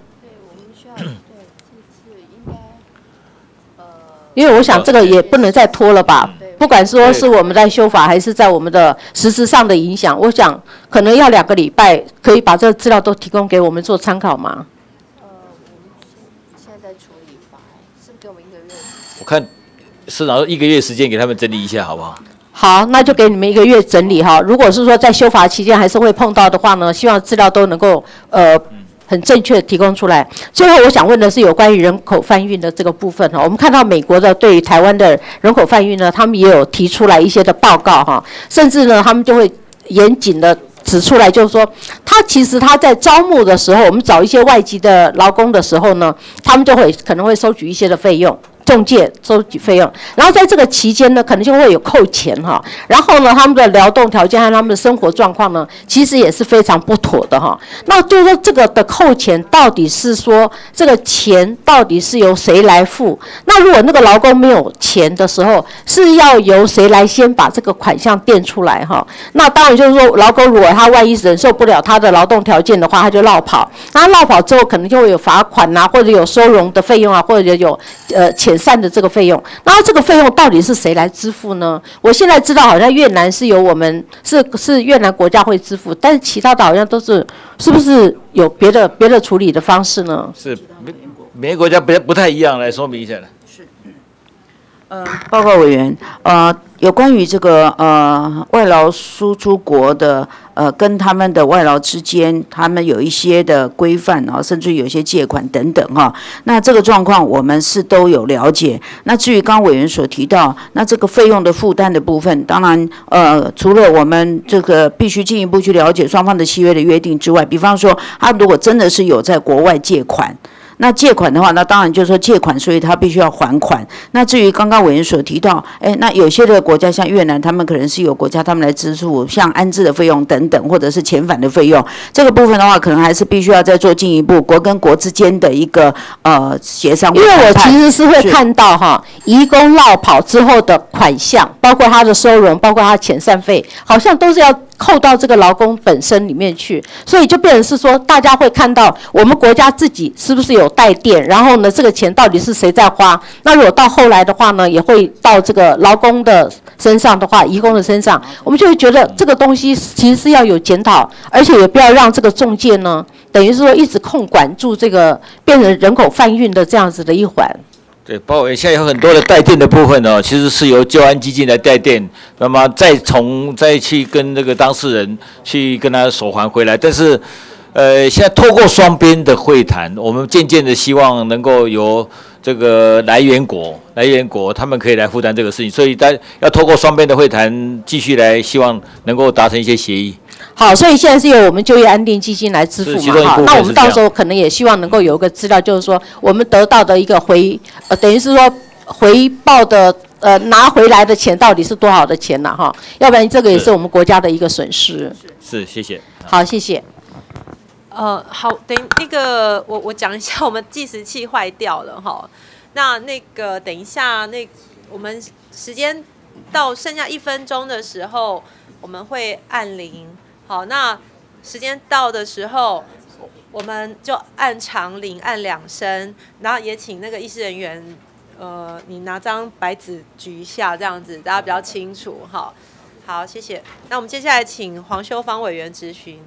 因为我想这个也不能再拖了吧。不管说是我们在修法，还是在我们的实质上的影响，我想可能要2个礼拜，可以把这个资料都提供给我们做参考吗？ 我们现在在处理法，是不是给我们1个月？ 我看市长说1个月时间给他们整理一下，好不好？ 好，那就给你们1个月整理哈。如果是说在修法期间还是会碰到的话呢，希望资料都能够很正确的提供出来。最后我想问的是有关于人口贩运的这个部分哈，我们看到美国的对于台湾的人口贩运呢，他们也有提出来一些的报告哈，甚至呢他们就会严谨的指出来，就是说其实他在招募的时候，我们找一些外籍的劳工的时候呢，他们就可能会收取一些的费用。中介收取费用，然后在这个期间呢，可能就会有扣钱哈。然后呢，他们的劳动条件和他们的生活状况呢，其实也是非常不妥的哈。那就是说，这个的扣钱到底是说这个钱到底是由谁来付？那如果那个劳工没有钱的时候，是要由谁来先把这个款项垫出来哈？那当然就是说，劳工如果他万一忍受不了他的劳动条件的话，他就落跑。那落跑之后，可能就会有罚款啊，或者有收容的费用啊，或者有遣散的这个费用，然后这个费用到底是谁来支付呢？我现在知道好像越南是由我们是越南国家会支付，但是其他的好像都是不是有别的处理的方式呢？ 是每个国家不太一样，来说明一下呢。 报告委员，有关于这个外劳输出国的跟他们的外劳之间，他们有一些的规范甚至有一些借款等等哈。那这个状况我们是都有了解。那至于刚刚委员所提到，那这个费用的负担的部分，当然除了我们这个必须进一步去了解双方的契约的约定之外，比方说他如果真的是有在国外借款。那借款的话，那当然就是说借款，所以他必须要还款。那至于刚刚委员所提到，那有些的国家像越南，他们可能是由国家他们来支付，像安置的费用等等，或者是遣返的费用。这个部分的话，可能还是必须要再做进一步国跟国之间的一个协商。 因为我其实是会看到哈，移工落跑之后的款项，包括他的收容，包括他遣散费，好像都是要扣到这个劳工本身里面去，所以就变成是说，大家会看到我们国家自己是不是有带电，然后呢，这个钱到底是谁在花？那如果到后来的话呢，也会到这个劳工的身上的话，移工的身上，我们就会觉得这个东西其实是要有检讨，而且也不要让这个中介呢，等于是说一直控管住这个变成人口贩运的这样子的一环。 对，包括现在有很多的带电的部分其实是由救安基金来带电，那么再去跟那个当事人去跟他索还回来。但是，现在透过双边的会谈，我们渐渐的希望能够由这个来源国他们可以来负担这个事情，所以要透过双边的会谈，继续来希望能够达成一些协议。 好，所以现在是由我们就业安定基金来支付嘛，好，那我们到时候可能也希望能够有一个资料，就是说我们得到的一个等于是说回报的拿回来的钱到底是多少的钱呢？哈，要不然这个也是我们国家的一个损失。 是，谢谢。 好，谢谢。 好，等那个我讲一下，我们计时器坏掉了哈。那个等一下，我们时间到剩下1分钟的时候，我们会按铃。好，那时间到的时候，我们就按长铃，按2声，然后也请那个议事人员，你拿张白纸举一下，这样子大家比较清楚。好，谢谢。那我们接下来请黄修芳委员质询。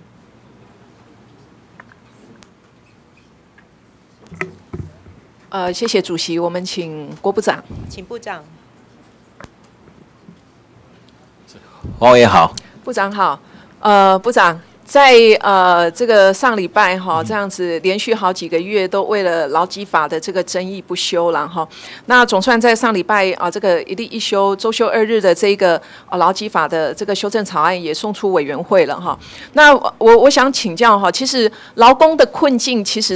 谢谢主席，我们请郭部长。 请部长。 黄委员好。 部长好。部长，在这个上礼拜这样子连续好几个月都为了劳基法的这个争议不休了哈。那总算在上礼拜这个一例一休周休2日的这个劳基法的这个修正草案也送出委员会了哈。那我想请教哈，其实劳工的困境其实都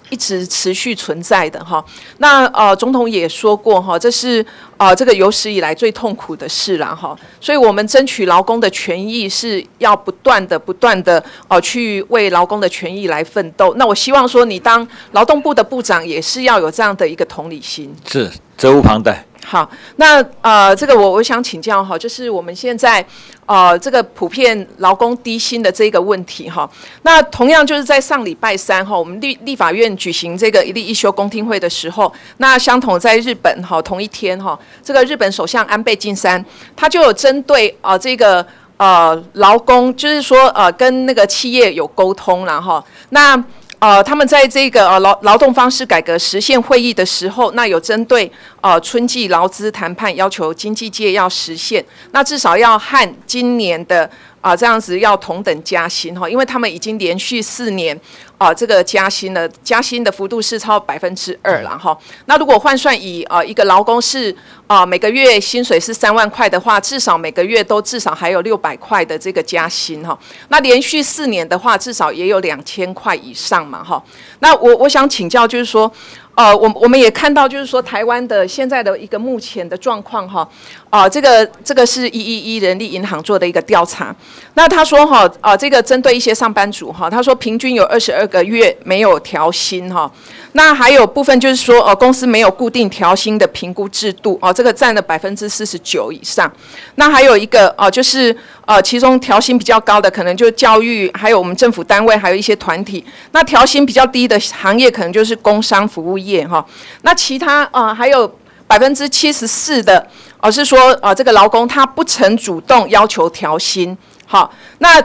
一直持续存在的哈。那总统也说过哈，这是这个有史以来最痛苦的事啦哈。所以我们争取劳工的权益是要不断的去为劳工的权益来奋斗。那我希望说，你当劳动部的部长也是要有这样的一个同理心。 是，责无旁贷。 好，那这个我想请教哈，就是我们现在这个普遍劳工低薪的这个问题哈，那同样就是在上礼拜3哈，我们立法院举行这个一例一休公听会的时候，那相同在日本哈同一天哈，这个日本首相安倍晋三他就有针对这个劳工，就是说跟那个企业有沟通啦哈，那。他们在这个劳动方式改革实现会议的时候，那有针对春季劳资谈判要求经济界要实现，那至少要和今年的这样子要同等加薪哈，因为他们已经连续4年这个加薪了，加薪的幅度是超2%了哈。那如果换算以一个劳工是每个月薪水是3万块的话，至少每个月都至少还有600块的这个加薪哈。那连续4年的话，至少也有2000块以上嘛哈。那我想请教就是说。我们也看到，就是说台湾的现在的一个目前的状况哈，这个是111人力银行做的一个调查。那他说哈，这个针对一些上班族哈，他说平均有22个月没有调薪哈。那还有部分就是说，公司没有固定调薪的评估制度这个占了49%以上。那还有一个就是其中调薪比较高的，可能就教育，还有我们政府单位，还有一些团体。那调薪比较低的行业，可能就是工商服务业哈。那其他还有74%的是说这个劳工他不曾主动要求调薪。好，那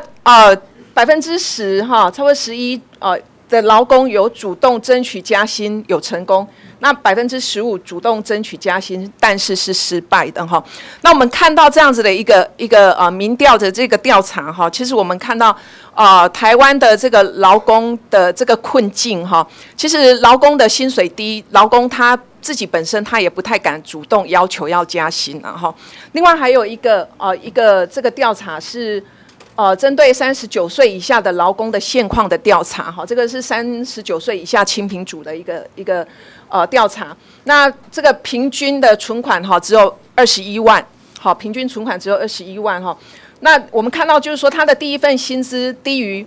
10%哈，超过11%的劳工有主动争取加薪，有成功。那15%主动争取加薪，但是是失败的哈。那我们看到这样子的一个民调的这个调查哈，其实我们看到台湾的这个劳工的这个困境哈，其实劳工的薪水低，劳工他自己本身他也不太敢主动要求要加薪然后。另外还有一个这个调查是。针对39岁以下的劳工的现况的调查，哈，这个是39岁以下青贫组的一个调查。那这个平均的存款哈只有21万，好，平均存款只有21万哈。那我们看到就是说，他的第一份薪资低于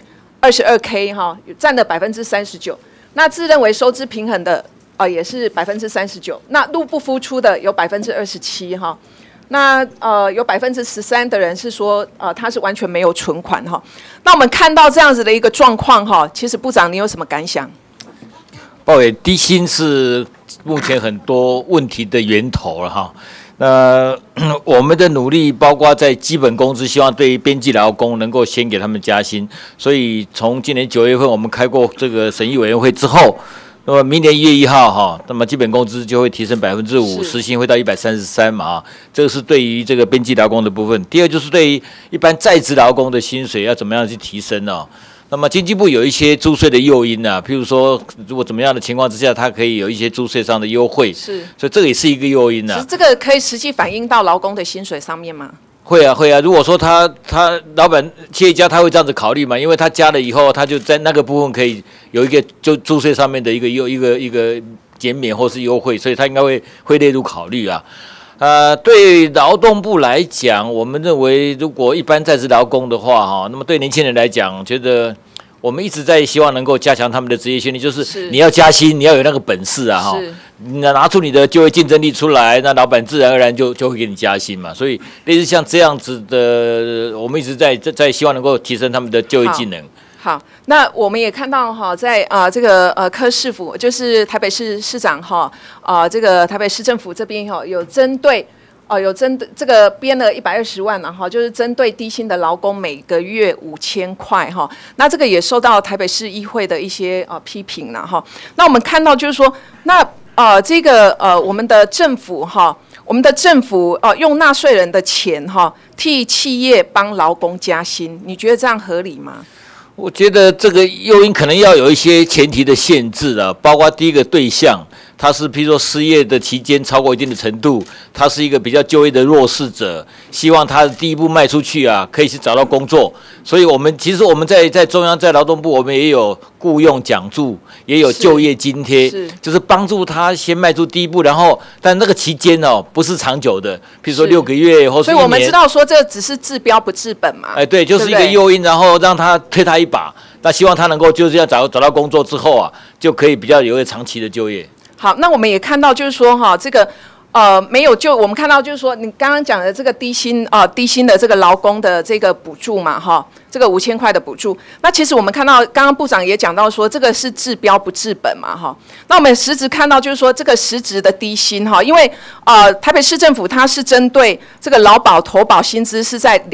22K 哈，占了39%。那自认为收支平衡的也是39%。那入不敷出的有27%哈。那有13%的人是说他是完全没有存款哈。那我们看到这样子的一个状况哈，其实部长你有什么感想？ 报给低薪是目前很多问题的源头了哈。那我们的努力包括在基本工资，希望对于边际劳工能够先给他们加薪。所以从今年9月份我们开过这个审议委员会之后。那么明年1月1号哈，那么基本工资就会提升5%，时薪会到133嘛啊，这个是对于这个边际劳工的部分。第二就是对于一般在职劳工的薪水要怎么样去提升呢？那么经济部有一些租税的诱因啊，譬如说如果怎么样的情况之下，它可以有一些租税上的优惠，是，所以这个也是一个诱因啊。 这个可以实际反映到劳工的薪水上面吗？ 会啊会啊，如果说他老板企业家他会这样子考虑嘛，因为他加了以后，他就在那个部分可以有一个就租税上面的一个减免或是优惠，所以他应该会列入考虑啊。对劳动部来讲，我们认为如果一般在职劳工的话哈，那么对年轻人来讲，觉得我们一直在希望能够加强他们的职业训练，就是你要加薪，你要有那个本事啊哈，你拿出你的就业竞争力出来，那老板自然而然就会给你加薪嘛。所以类似像这样子的，我们一直在希望能够提升他们的就业技能。 好，那我们也看到哈，在这个柯市府，就是台北市市长哈，这个台北市政府这边哈，有针对这个编了120万然后就是针对低薪的劳工每个月5000块哈。那这个也受到台北市议会的一些批评了哈。那我们看到就是说，那这个我们的政府哈，用纳税人的钱哈，替企业帮劳工加薪，你觉得这样合理吗？ 我觉得这个诱因可能要有一些前提的限制啊，包括第一个对象， 他是譬如说失业的期间超过一定的程度，他是一个比较就业的弱势者，希望他的第一步迈出去啊，可以去找到工作。所以其实我们在中央在劳动部，我们也有雇用奖助，也有就业津贴，就是帮助他先迈出第一步，然后但那个期间不是长久的，譬如说6个月或是1年。 所以我们知道说这只是治标不治本嘛。 对，就是一个诱因，然后让他推他一把。那希望他能够就这样找到工作之后啊，就可以比较有一个长期的就业。 好，那我们也看到就是说这个没有我们看到就是说你刚刚讲的这个低薪的这个劳工的这个补助嘛这个5000块的补助，那其实我们看到刚刚部长也讲到说这个是治标不治本嘛那我们实质看到就是说这个实质的低薪因为台北市政府它是针对这个劳保投保薪资是在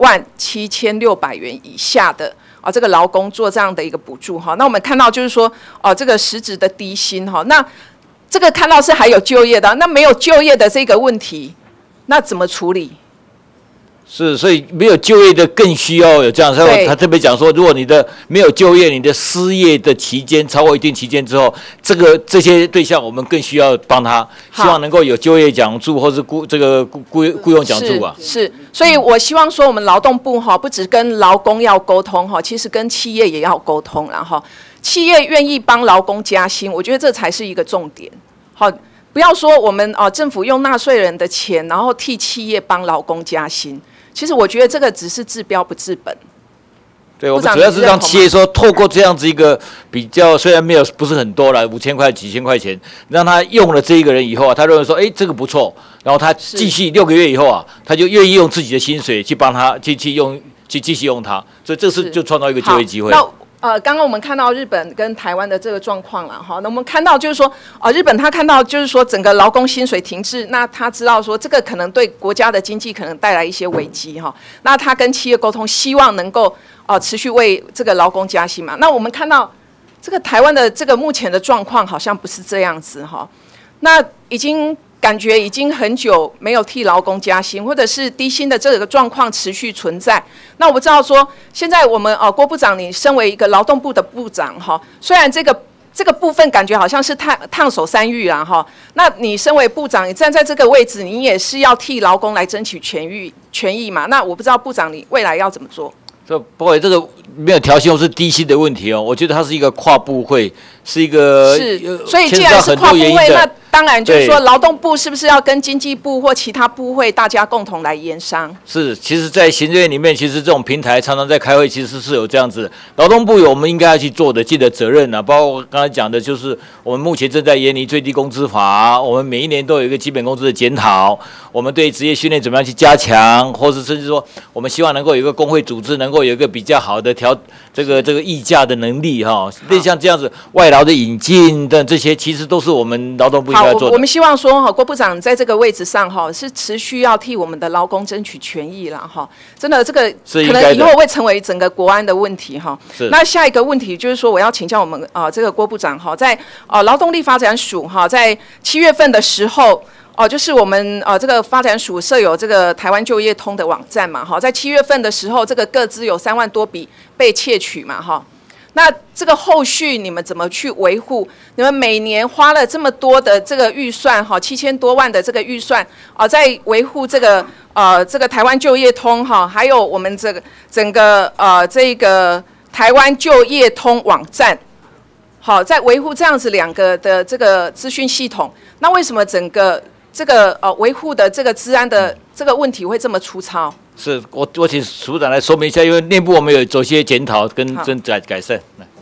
27600元以下的。这个劳工做这样的一个补助那我们看到就是说这个实质的低薪那这个看到是还有就业的，那没有就业的这个问题，那怎么处理？ 是，所以没有就业的更需要有这样，所以他特别讲说，如果你的没有就业，你的失业的期间超过一定期间之后，这些对象我们更需要帮他，希望能够有就业奖助或是雇佣奖助啊。 是，所以我希望说我们劳动部不只跟劳工要沟通其实跟企业也要沟通然后企业愿意帮劳工加薪，我觉得这才是一个重点。不要说我们政府用纳税人的钱，然后替企业帮劳工加薪。其实我觉得这个只是治标不治本。 对，我们主要是让企业说，透过这样子一个比较，虽然不是很多了，5000块、几千块钱，让他用了这一个人以后他认为说，这个不错，然后他继续6个月以后他就愿意用自己的薪水去帮他去继续用他，所以这是就创造一个就业机会。 刚刚我们看到日本跟台湾的这个状况了那我们看到就是说日本他看到就是说整个劳工薪水停滞，那他知道说这个可能对国家的经济可能带来一些危机那他跟企业沟通，希望能够持续为这个劳工加薪嘛。那我们看到这个台湾的这个目前的状况好像不是这样子那感觉已经很久没有替劳工加薪，或者是低薪的这个状况持续存在。那我不知道说，现在我们郭部长，你身为一个劳动部的部长虽然这个部分感觉好像是烫手山芋啦那你身为部长，你站在这个位置，你也是要替劳工来争取权益嘛？那我不知道部长你未来要怎么做？ 不过这个没有调薪或是低薪的问题我觉得它是一个跨部会，是一个所以既然是跨部会，那当然就是说劳动部是不是要跟经济部或其他部会大家共同来研商？ 是，其实，在行政院里面，其实这种平台常常在开会，其实是有这样子。劳动部有我们应该要去做的尽的责任包括我刚才讲的，就是我们目前正在研拟最低工资法，我们每一年都有一个基本工资的检讨，我们对职业训练怎么样去加强，或是甚至说，我们希望能够有一个工会组织，能够有一个比较好的这个议价的能力类像这样子外劳的引进等这些，其实都是我们劳动部应该做的。 我们希望说郭部长在这个位置上是持续要替我们的劳工争取权益啦真的这个可能以后会成为整个国安的问题那下一个问题就是说，我要请教我们这个郭部长在劳动力发展署在7月份的时候就是我们这个发展署设有这个台湾就业通的网站嘛在7月份的时候，这个个资有3万多笔被窃取嘛那这个后续你们怎么去维护？你们每年花了这么多的这个预算7000多万的这个预算在维护这个台湾就业通还有我们这个整个这个台湾就业通网站在维护这样子2个的这个资讯系统，那为什么整个这个维护的这个治安的这个问题会这么粗糙？ 是我请署长来说明一下，因为内部我们有做些检讨跟改善。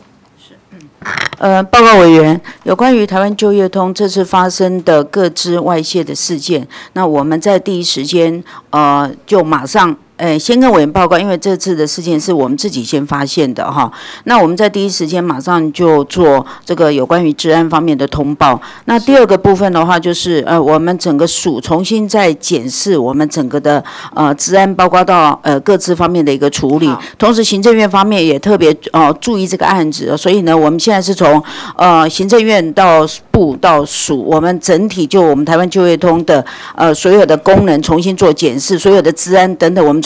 报告委员，有关于台湾就业通这次发生的个资外泄的事件，那我们在第一时间就马上先跟委员报告，因为这次的事件是我们自己先发现的哈。那我们在第一时间马上就做这个有关于治安方面的通报。那第二个部分的话，就是我们整个署重新再检视我们整个的治安，包括到各自方面的一个处理。同时，行政院方面也特别注意这个案子，所以呢，我们现在是从行政院到部到署，我们整体就我们台湾就业通的所有的功能重新做检视，所有的治安等等，我们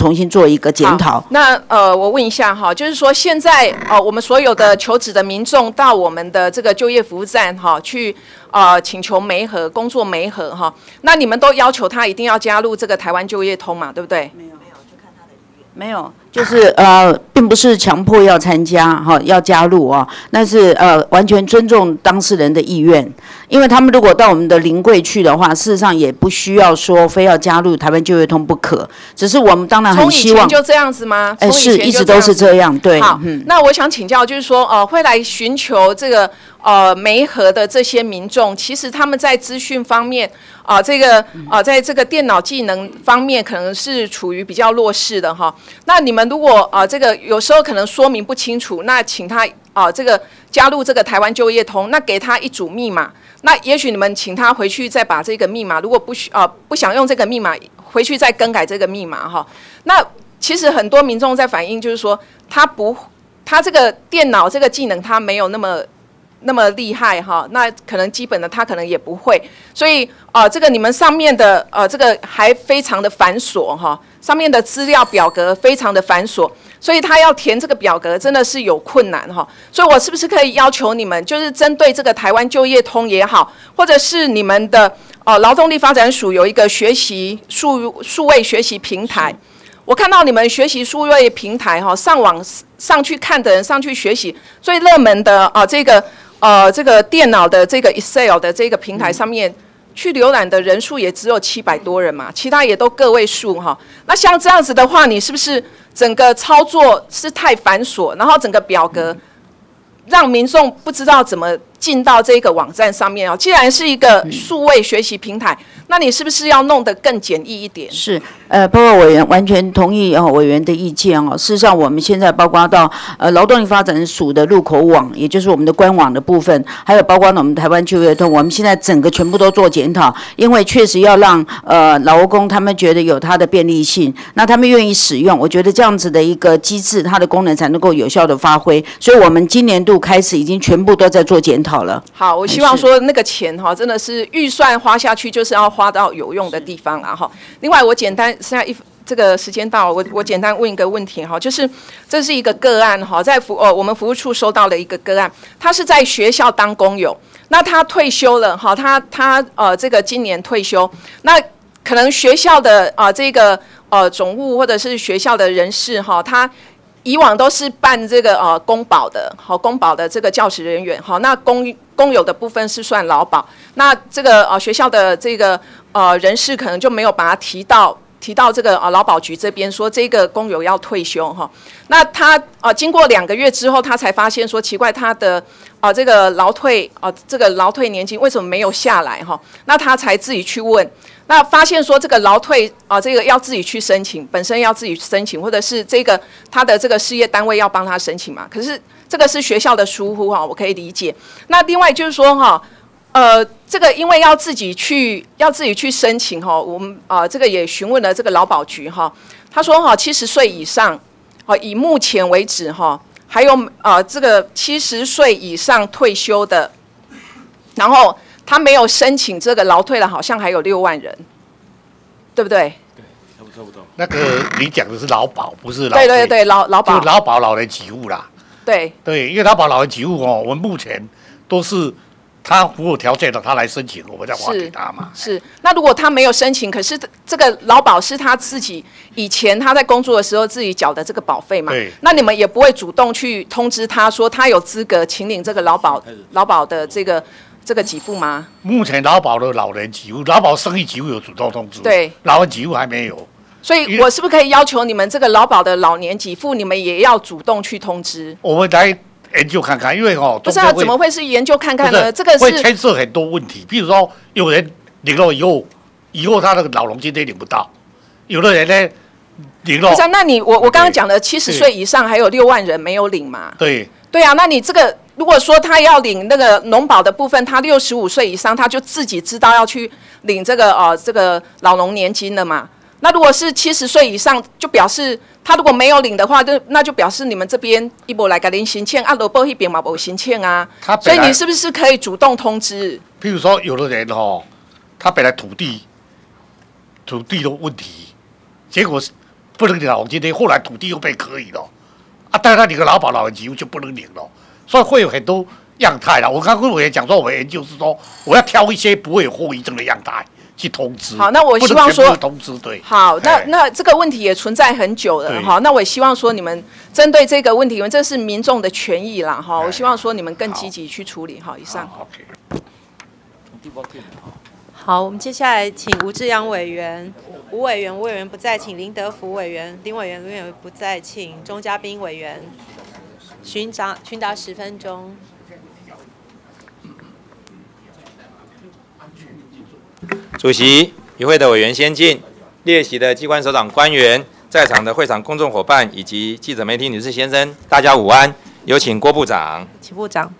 重新做一个检讨。 那我问一下哈，就是说现在我们所有的求职的民众到我们的这个就业服务站哈去请求媒合工作媒合哈，那你们都要求他一定要加入这个台湾就业通嘛，对不对？ 没有，就是并不是强迫要参加哈，要加入哦，那是完全尊重当事人的意愿，因为他们如果到我们的临柜去的话，事实上也不需要说非要加入台湾就业通不可，只是我们当然很希望。 从以前就这样子吗？ 是一直都是这样，对。 好，那我想请教，就是说会来寻求这个媒合的这些民众，其实他们在资讯方面在这个电脑技能方面可能是处于比较弱势的哈。那你们如果这个有时候可能说明不清楚，那请他这个加入这个台湾就业通，那给他一组密码，那也许你们请他回去再把这个密码，如果不想用这个密码，回去再更改这个密码哈。那其实很多民众在反映，就是说他这个电脑这个技能他没有那么厉害哈，那可能基本的他可能也不会，所以这个你们上面的这个还非常的繁琐哈，上面的资料表格非常的繁琐，所以他要填这个表格真的是有困难哈，所以我是不是可以要求你们，就是针对这个台湾就业通也好，或者是你们的劳动力发展署有一个学习数位学习平台。我看到你们学习数位平台哈，上网上去看的人上去学习最热门的这个电脑的这个 Excel 的这个平台上面去浏览的人数也只有700多人嘛，其他也都个位数哈。那像这样子的话，你是不是整个操作是太繁琐，然后整个表格让民众不知道怎么进到这个网站上面啊？既然是一个数位学习平台，那你是不是要弄得更简易一点？ 是，包括委员完全同意委员的意见哦。事实上，我们现在包括到劳动力发展署的入口网，也就是我们的官网的部分，还有包括我们台湾就业通，我们现在整个全部都做检讨，因为确实要让劳工他们觉得有它的便利性，那他们愿意使用，我觉得这样子的一个机制，它的功能才能够有效的发挥。所以我们今年度开始已经全部都在做检讨了。 好，我希望说那个钱哈，真的是预算花下去，就是要花到有用的地方啦哈。另外，我简单现在这个时间到了，我简单问一个问题哈，就是这是一个个案哈，在我们服务处收到了一个个案，他是在学校当工友，那他退休了哈，他这个今年退休，那可能学校的这个总务或者是学校的人事哈，他以往都是办这个公保的，好公保的这个教职人员，好，那公有的部分是算劳保，那这个学校的这个人事可能就没有把它提到这个劳保局这边说这个工友要退休哈，那他经过2个月之后，他才发现说奇怪，他的这个劳退年金为什么没有下来哈？那他才自己去问。那发现说这个劳退这个要自己去申请，本身要自己申请，或者是这个他的这个事业单位要帮他申请嘛。可是这个是学校的疏忽哈，我可以理解。那另外就是说哈，这个因为要自己去申请哈，我们这个也询问了这个劳保局哈，他说哈70岁以上，以目前为止哈，还有这个70岁以上退休的，然后他没有申请这个劳退的，好像还有6万人，对不对？ 对，差不多。那个你讲的是劳保，不是劳退。 对对对，劳保。 就劳保老人给付啦。 对。 对，因为劳保老人给付我们目前都是他符合条件的，他来申请，我们再发给他嘛。 是。那如果他没有申请，可是这个劳保是他自己以前他在工作的时候自己缴的这个保费嘛？对。那你们也不会主动去通知他说他有资格请领这个劳保的这个给付吗？ 目前劳保的老人给付，劳保生育给付有主动通知，对，老人给付还没有。 所以我是不是可以要求你们这个劳保的老年给付，你们也要主动去通知？ 我们来研究看看，因为不是怎么会是研究看看呢？这个是会牵涉很多问题，比如说有人领了以后他那个老农金都领不到，有的人呢领了。 不是，那我刚刚讲的70岁以上还有6万人没有领嘛？ 对。 对啊，那你这个如果说他要领那个农保的部分，他65岁以上，他就自己知道要去领这个老农年金了嘛。那如果是70岁以上，就表示他如果没有领的话，那就表示你们这边一波来给您申请，劳保那边嘛没申请啊。所以你是不是可以主动通知？ 譬如说，有的人他本来土地的问题，结果不能领老金的，后来土地又被可以了，啊，但他领个劳保老人给付就不能领了，所以会有很多样态啦。我刚跟委员讲说，我们研究是说，我要挑一些不会有后遗症的样态去通知。 好，那我希望说通知对。 好，那这个问题也存在很久了哈。那我也希望说你们针对这个问题，因为这是民众的权益啦哈，我希望说你们更积极去处理哈。以上。 好，我们接下来请吴志阳委员、吴委员不在，请林德福委员、林委员不在，请钟嘉宾委员询答10分钟。 主席、与会的委员先进，列席的机关首长官员，在场的会场公众伙伴以及记者媒体女士先生，大家午安。有请郭部长。 请部长。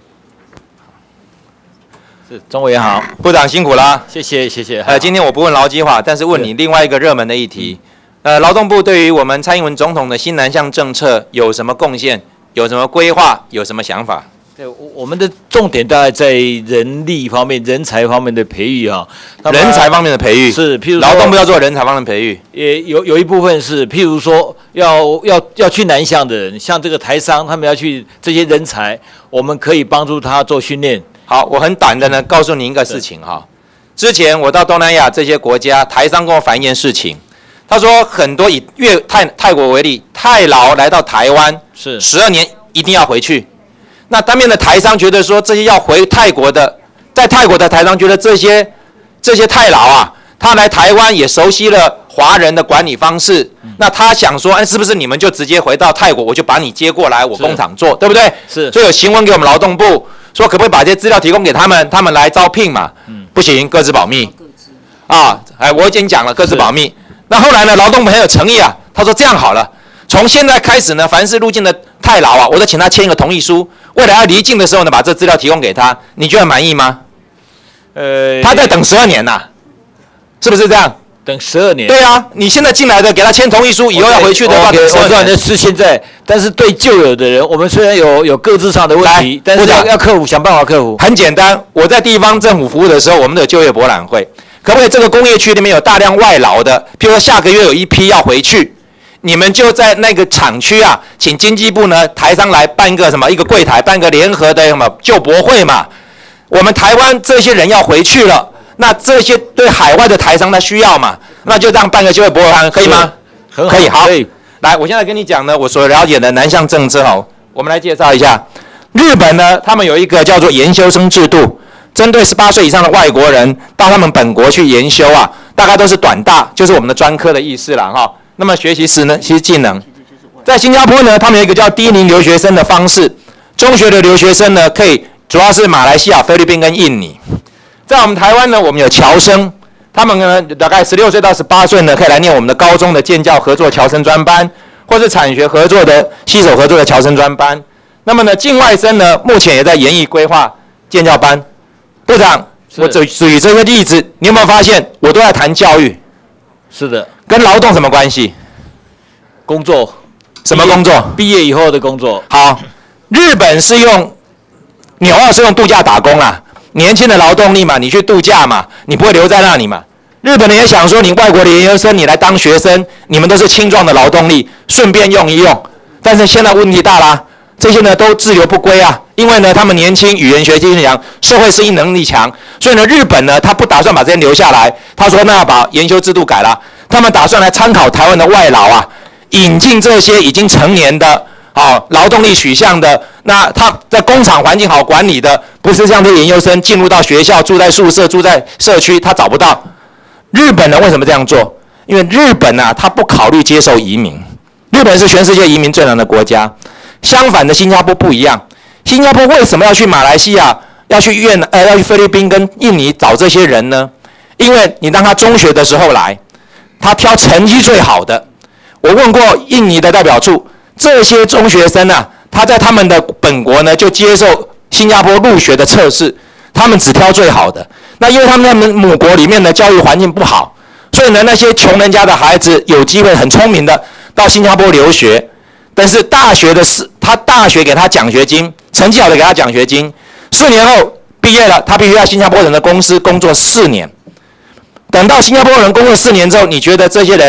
是钟委员好， 部长辛苦啦， 谢谢。 今天我不问劳基法，但是问你另外一个热门的议题。劳动部对于我们蔡英文总统的新南向政策有什么贡献？有什么规划？有什么想法？ 对，我们的重点大概在人力方面、人才方面的培育哈。 人才方面的培育是，譬如劳动部要做人才方面的培育， 也有一部分是，譬如说要去南向的人，像这个台商，他们要去这些人才，我们可以帮助他做训练。 好，我很短的呢告诉您一个事情哈。之前我到东南亚这些国家，台商跟我反映一件事情，他说很多以泰国为例，泰劳来到台湾是 12年一定要回去。那当面的台商觉得说，这些要回泰国的，在泰国的台商觉得这些泰劳啊，他来台湾也熟悉了华人的管理方式，那他想说，是不是你们就直接回到泰国，我就把你接过来我工厂做，对不对？ 是。 所以有行文给我们劳动部说，可不可以把这些资料提供给他们，他们来招聘嘛？不行，各自保密。我已经讲了，各自保密。那后来呢，劳动部很有诚意啊，他说这样好了，从现在开始呢，凡是入境的泰劳啊，我都请他签一个同意书，未来要离境的时候呢，把这资料提供给他，你觉得满意吗？他在等12年呐，是不是这样？ 等12年。 对啊，你现在进来的，给他签同意书，以后要回去的话，等12年。 我知道那是现在，但是对旧有的人，我们虽然有各自上的问题，但是要克服，想办法克服。 很简单，我在地方政府服务的时候，我们的就业博览会，可不可以这个工业区里面有大量外劳的，譬如说下个月有一批要回去。你们就在那个厂区啊，请经济部呢台商来办一个一个柜台，办个联合的就博会嘛。我们台湾这些人要回去了，那这些对海外的台商他需要嘛，那就这样办个就业博览会，可以吗？可以，好。来，我现在跟你讲呢，我所了解的南向政策哦，我们来介绍一下。日本呢，他们有一个叫做研修生制度，针对18岁以上的外国人到他们本国去研修啊，大概都是短大，就是我们的专科的意思啦哈。那么学习技能，在新加坡呢，他们有一个叫低龄留学生的方式，中学的留学生呢，可以主要是马来西亚、菲律宾跟印尼。在我们台湾呢，我们有侨生，他们呢大概16岁到18岁呢，可以来念我们的高中的建教合作侨生专班，或是产学合作的携手合作的侨生专班。那么呢，境外生呢，目前也在研议规划建教班。部长，我举这个例子，你有没有发现我都在谈教育？ 是的。 跟劳动什么关系？ 工作， 什么工作？ 毕业以后的工作。 好，日本是用纽澳是用度假打工啦，年轻的劳动力嘛，你去度假嘛，你不会留在那里嘛。日本人也想说，你外国的研究生你来当学生，你们都是青壮的劳动力，顺便用一用。但是现在问题大啦，这些呢都自由不归啊，因为呢他们年轻，语言学习强，社会适应能力强，所以呢日本呢他不打算把这些留下来，他说那要把研修制度改了。他们打算来参考台湾的外劳啊，引进这些已经成年的劳动力取向的，那他在工厂环境好管理的，不是像这些研究生进入到学校住在宿舍住在社区，他找不到。日本人为什么这样做？因为日本啊，他不考虑接受移民。日本是全世界移民最难的国家，相反的新加坡不一样。新加坡为什么要去马来西亚、要去要去菲律宾跟印尼找这些人呢？因为你让他中学的时候来。他挑成绩最好的。我问过印尼的代表处，这些中学生啊，他在他们的本国呢就接受新加坡入学的测试，他们只挑最好的。那因为他们母国里面的教育环境不好，所以呢那些穷人家的孩子有机会很聪明的到新加坡留学，但是他大学给他奖学金，成绩好的给他奖学金，4年后毕业了，他必须在新加坡人的公司工作4年。等到新加坡人工作4年之后，你觉得这些人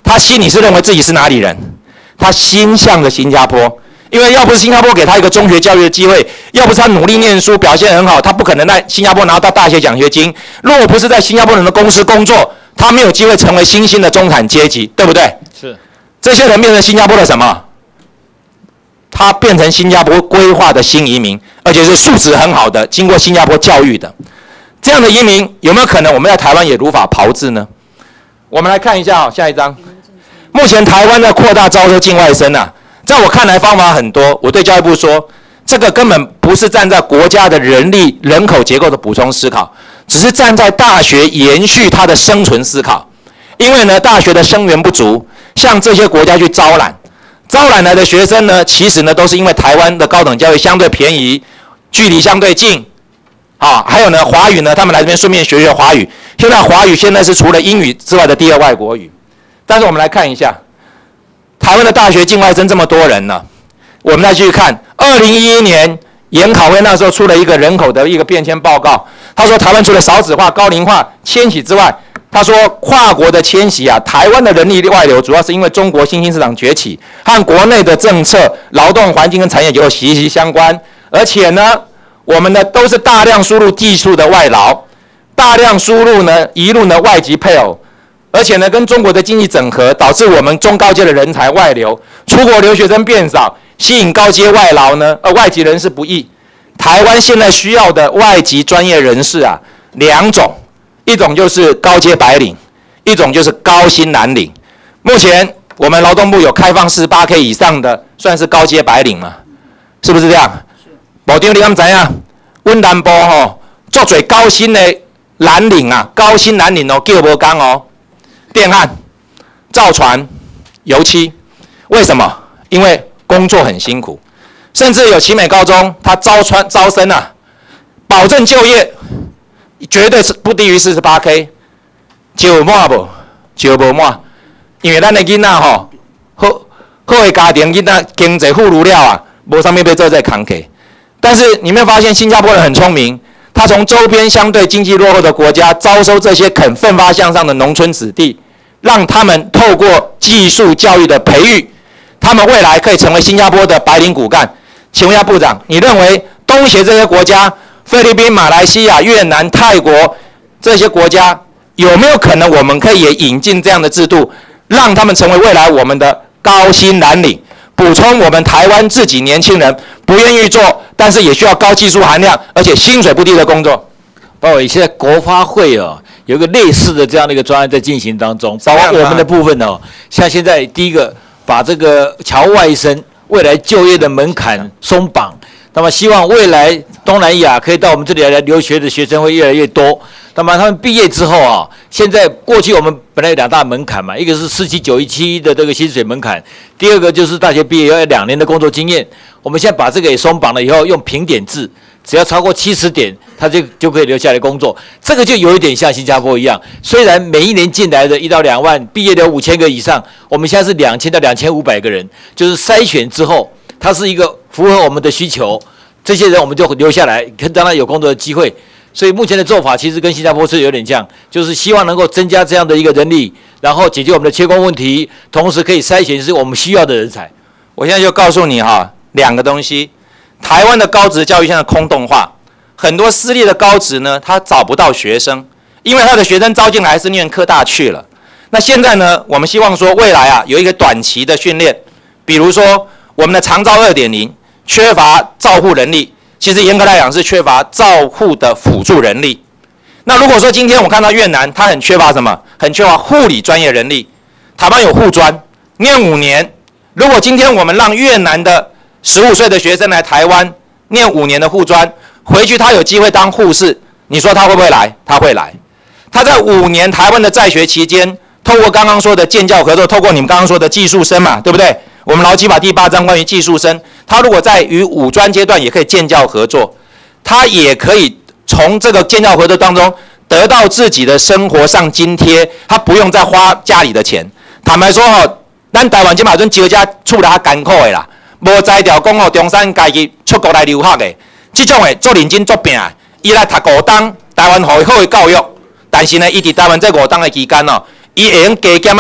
他心里是认为自己是哪里人？他心向着新加坡，因为要不是新加坡给他一个中学教育的机会，要不是他努力念书表现很好，他不可能在新加坡拿到大学奖学金。如果不是在新加坡人的公司工作，他没有机会成为新兴的中产阶级，对不对？ 是。 这些人变成新加坡的什么？他变成新加坡规划的新移民，而且是素质很好的，经过新加坡教育的。这样的移民有没有可能我们在台湾也如法炮制呢？我们来看一下下一张。目前台湾在扩大招收境外生啊，在我看来方法很多。我对教育部说，这个根本不是站在国家的人口结构的补充思考，只是站在大学延续它的生存思考。因为呢，大学的生源不足，向这些国家去招揽来的学生呢，其实呢都是因为台湾的高等教育相对便宜，距离相对近，还有呢华语呢，他们来这边顺便学华语。现在华语现在是除了英语之外的第二外国语。但是我们来看一下，台湾的大学境外生这么多人呢，我们再继续看，2011年研考会那时候出了一个人口的一个变迁报告，他说台湾除了少子化、高龄化、迁徙之外，他说跨国的迁徙啊，台湾的人力外流主要是因为中国新兴市场崛起和国内的政策、劳动环境跟产业结构息息相关，而且呢，我们呢都是大量输入技术的外劳，大量输入呢移入呢外籍配偶。而且呢，跟中国的经济整合，导致我们中高阶的人才外流，出国留学生变少，吸引高阶外劳呢，外籍人士不易。台湾现在需要的外籍专业人士啊，两种，一种就是高阶白领，一种就是高薪蓝领。目前我们劳动部有开放48K 以上的，算是高阶白领嘛？是不是这样？部长，你敢知影？阮南部足侪高薪的蓝领啊，高薪蓝领哦，叫无工哦。电焊、造船、油漆，为什么？因为工作很辛苦，甚至有奇美高中，它招生啊，保证就业，绝对是不低于48K， 就满不？就无满，因为咱的囡仔好的家庭囡仔经济富裕了啊，无啥物要做这工课。但是你没有发现新加坡人很聪明？他从周边相对经济落后的国家招收这些肯奋发向上的农村子弟，让他们透过技术教育的培育，他们未来可以成为新加坡的白领骨干。请问一下部长，你认为东协这些国家，菲律宾、马来西亚、越南、泰国这些国家，有没有可能我们可以也引进这样的制度，让他们成为未来我们的高薪蓝领，补充我们台湾自己年轻人不愿意做，但是也需要高技术含量，而且薪水不低的工作？ 包括现在国发会有一个类似的这样的一个专案在进行当中，包括我们的部分像现在第一个把这个侨外生未来就业的门槛松绑，那么希望未来东南亚可以到我们这里来留学的学生会越来越多。那么他们毕业之后现在过去我们本来有2大门槛嘛，一个是47917的这个薪水门槛，第二个就是大学毕业要2年的工作经验。我们现在把这个也松绑了以后，用评点制，只要超过70点，他就可以留下来工作。这个就有一点像新加坡一样，虽然每一年进来的1到2万，毕业的5000个以上，我们现在是2000到2500个人，就是筛选之后，它是一个符合我们的需求，这些人我们就留下来，让他有工作的机会。所以目前的做法其实跟新加坡是有点像，就是希望能够增加这样的一个人力，然后解决我们的缺工问题，同时可以筛选是我们需要的人才。 我现在就告诉你2个东西，台湾的高职教育现在空洞化，很多私立的高职呢，他找不到学生，因为他的学生招进来是念科大去了。那现在呢，我们希望说未来有一个短期的训练，比如说我们的长照2.0缺乏照护人力。其实严格来讲是缺乏照护的辅助人力。那如果说今天我看到越南，它很缺乏什么？很缺乏护理专业人力。台湾有护专，念5年。如果今天我们让越南的15岁的学生来台湾念5年的护专，回去他有机会当护士，你说他会不会来？他会来。他在5年台湾的在学期间，透过刚刚说的建教合作，透过你们刚刚说的技术生嘛，对不对？我们劳基法第8章关于技术生，他如果在与5专阶段也可以建教合作，他也可以从这个建教合作当中得到自己的生活上津贴，他不用再花家里的钱。坦白说咱台湾这马阵招家厝来艰苦的啦，无才调讲中山家己出国来留学的，这种的做认真做拼的，伊来读5档，台湾好的教育，但是呢，伊伫台湾这5档的期间伊会用加减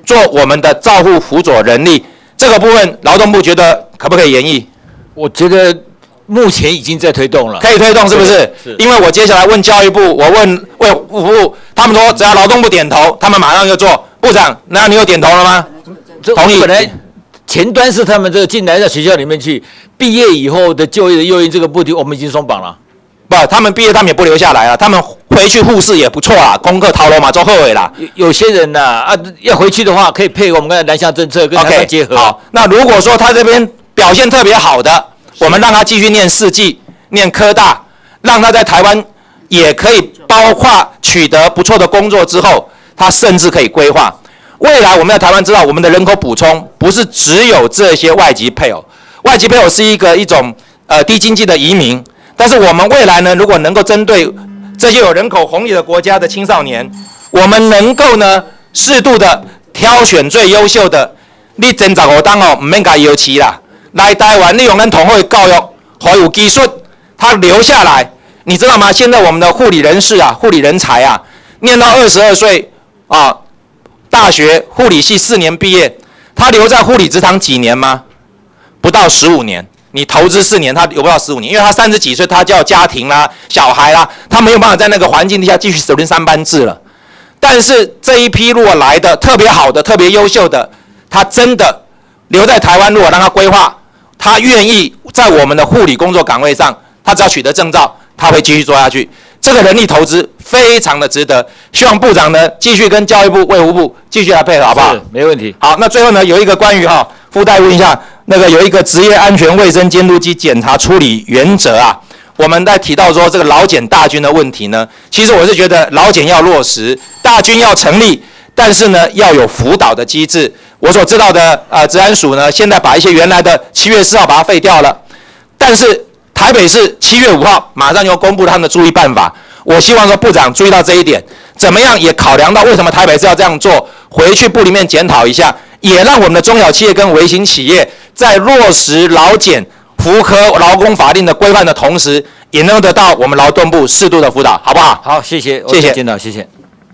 做我们的照护辅佐人力，这个部分劳动部觉得可不可以研议？ 我觉得目前已经在推动了， 可以推动是不是？ 是。 因为我接下来问教育部，我问卫福部，他们说只要劳动部点头，他们马上就做。部长，那你有点头了吗？同意。 本来前端是他们这个进来到学校里面去，毕业以后的就业的诱因这个问题，我们已经松绑了。 不，他们毕业他们也不留下来了，他们回去护士也不错啦，功课套路嘛做后尾啦。 有些人呐要回去的话，可以配合我们刚才南向政策跟台湾结合。 好，那如果说他这边表现特别好的，我们让他继续念4技，念科大，让他在台湾也可以包括取得不错的工作之后，他甚至可以规划未来我们在台湾知道我们的人口补充不是只有这些外籍配偶，外籍配偶是一种低经济的移民。但是我们未来呢，如果能够针对这些有人口红利的国家的青少年，我们能够呢适度的挑选最优秀的，你真15档哦，唔免甲尤其啦，来台湾利用咱同会教育，还有技术，他留下来，你知道吗？现在我们的护理人士啊，护理人才啊，念到22岁啊，大学护理系4年毕业，他留在护理职场几年吗？不到15年。你投资4年，他留不到15年，因为他30几岁，他就要家庭啦、小孩啦，他没有办法在那个环境底下继续守3班制了。但是这一批如果来的特别好的、特别优秀的，他真的留在台湾，如果让他规划，他愿意在我们的护理工作岗位上，他只要取得证照，他会继续做下去。这个人力投资非常的值得，希望部长呢继续跟教育部、卫福部继续来配合，好不好？ 是，没问题。 好，那最后呢有一个关于附带问一下。那个有一个职业安全卫生监督及检查处理原则啊，我们在提到说这个劳检大军的问题呢，其实我是觉得劳检要落实，大军要成立，但是呢要有辅导的机制。我所知道的治安署呢，现在把一些原来的7月4号把它废掉了，但是台北市7月5号马上就公布他们的注意办法。我希望说部长注意到这一点，怎么样也考量到为什么台北市要这样做，回去部里面检讨一下。也让我们的中小企业跟微型企业在落实劳检、符合劳工法令的规范的同时，也能得到我们劳动部适度的辅导，好不好？ 好，谢谢， 谢谢， 见到，谢谢。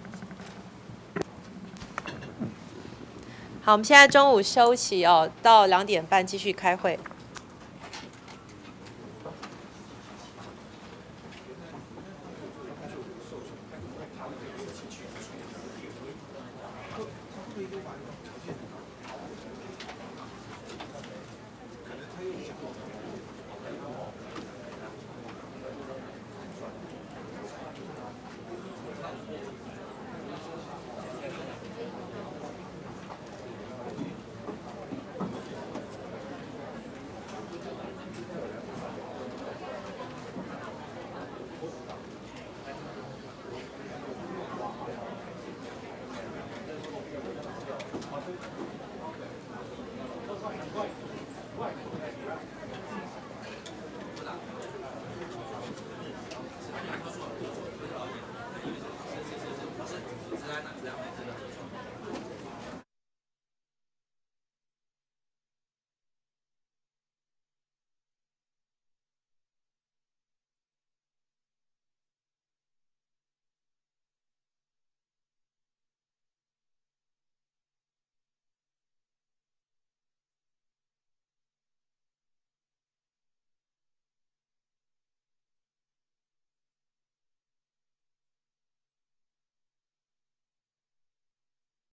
好，我们现在中午休息哦，到2点半继续开会。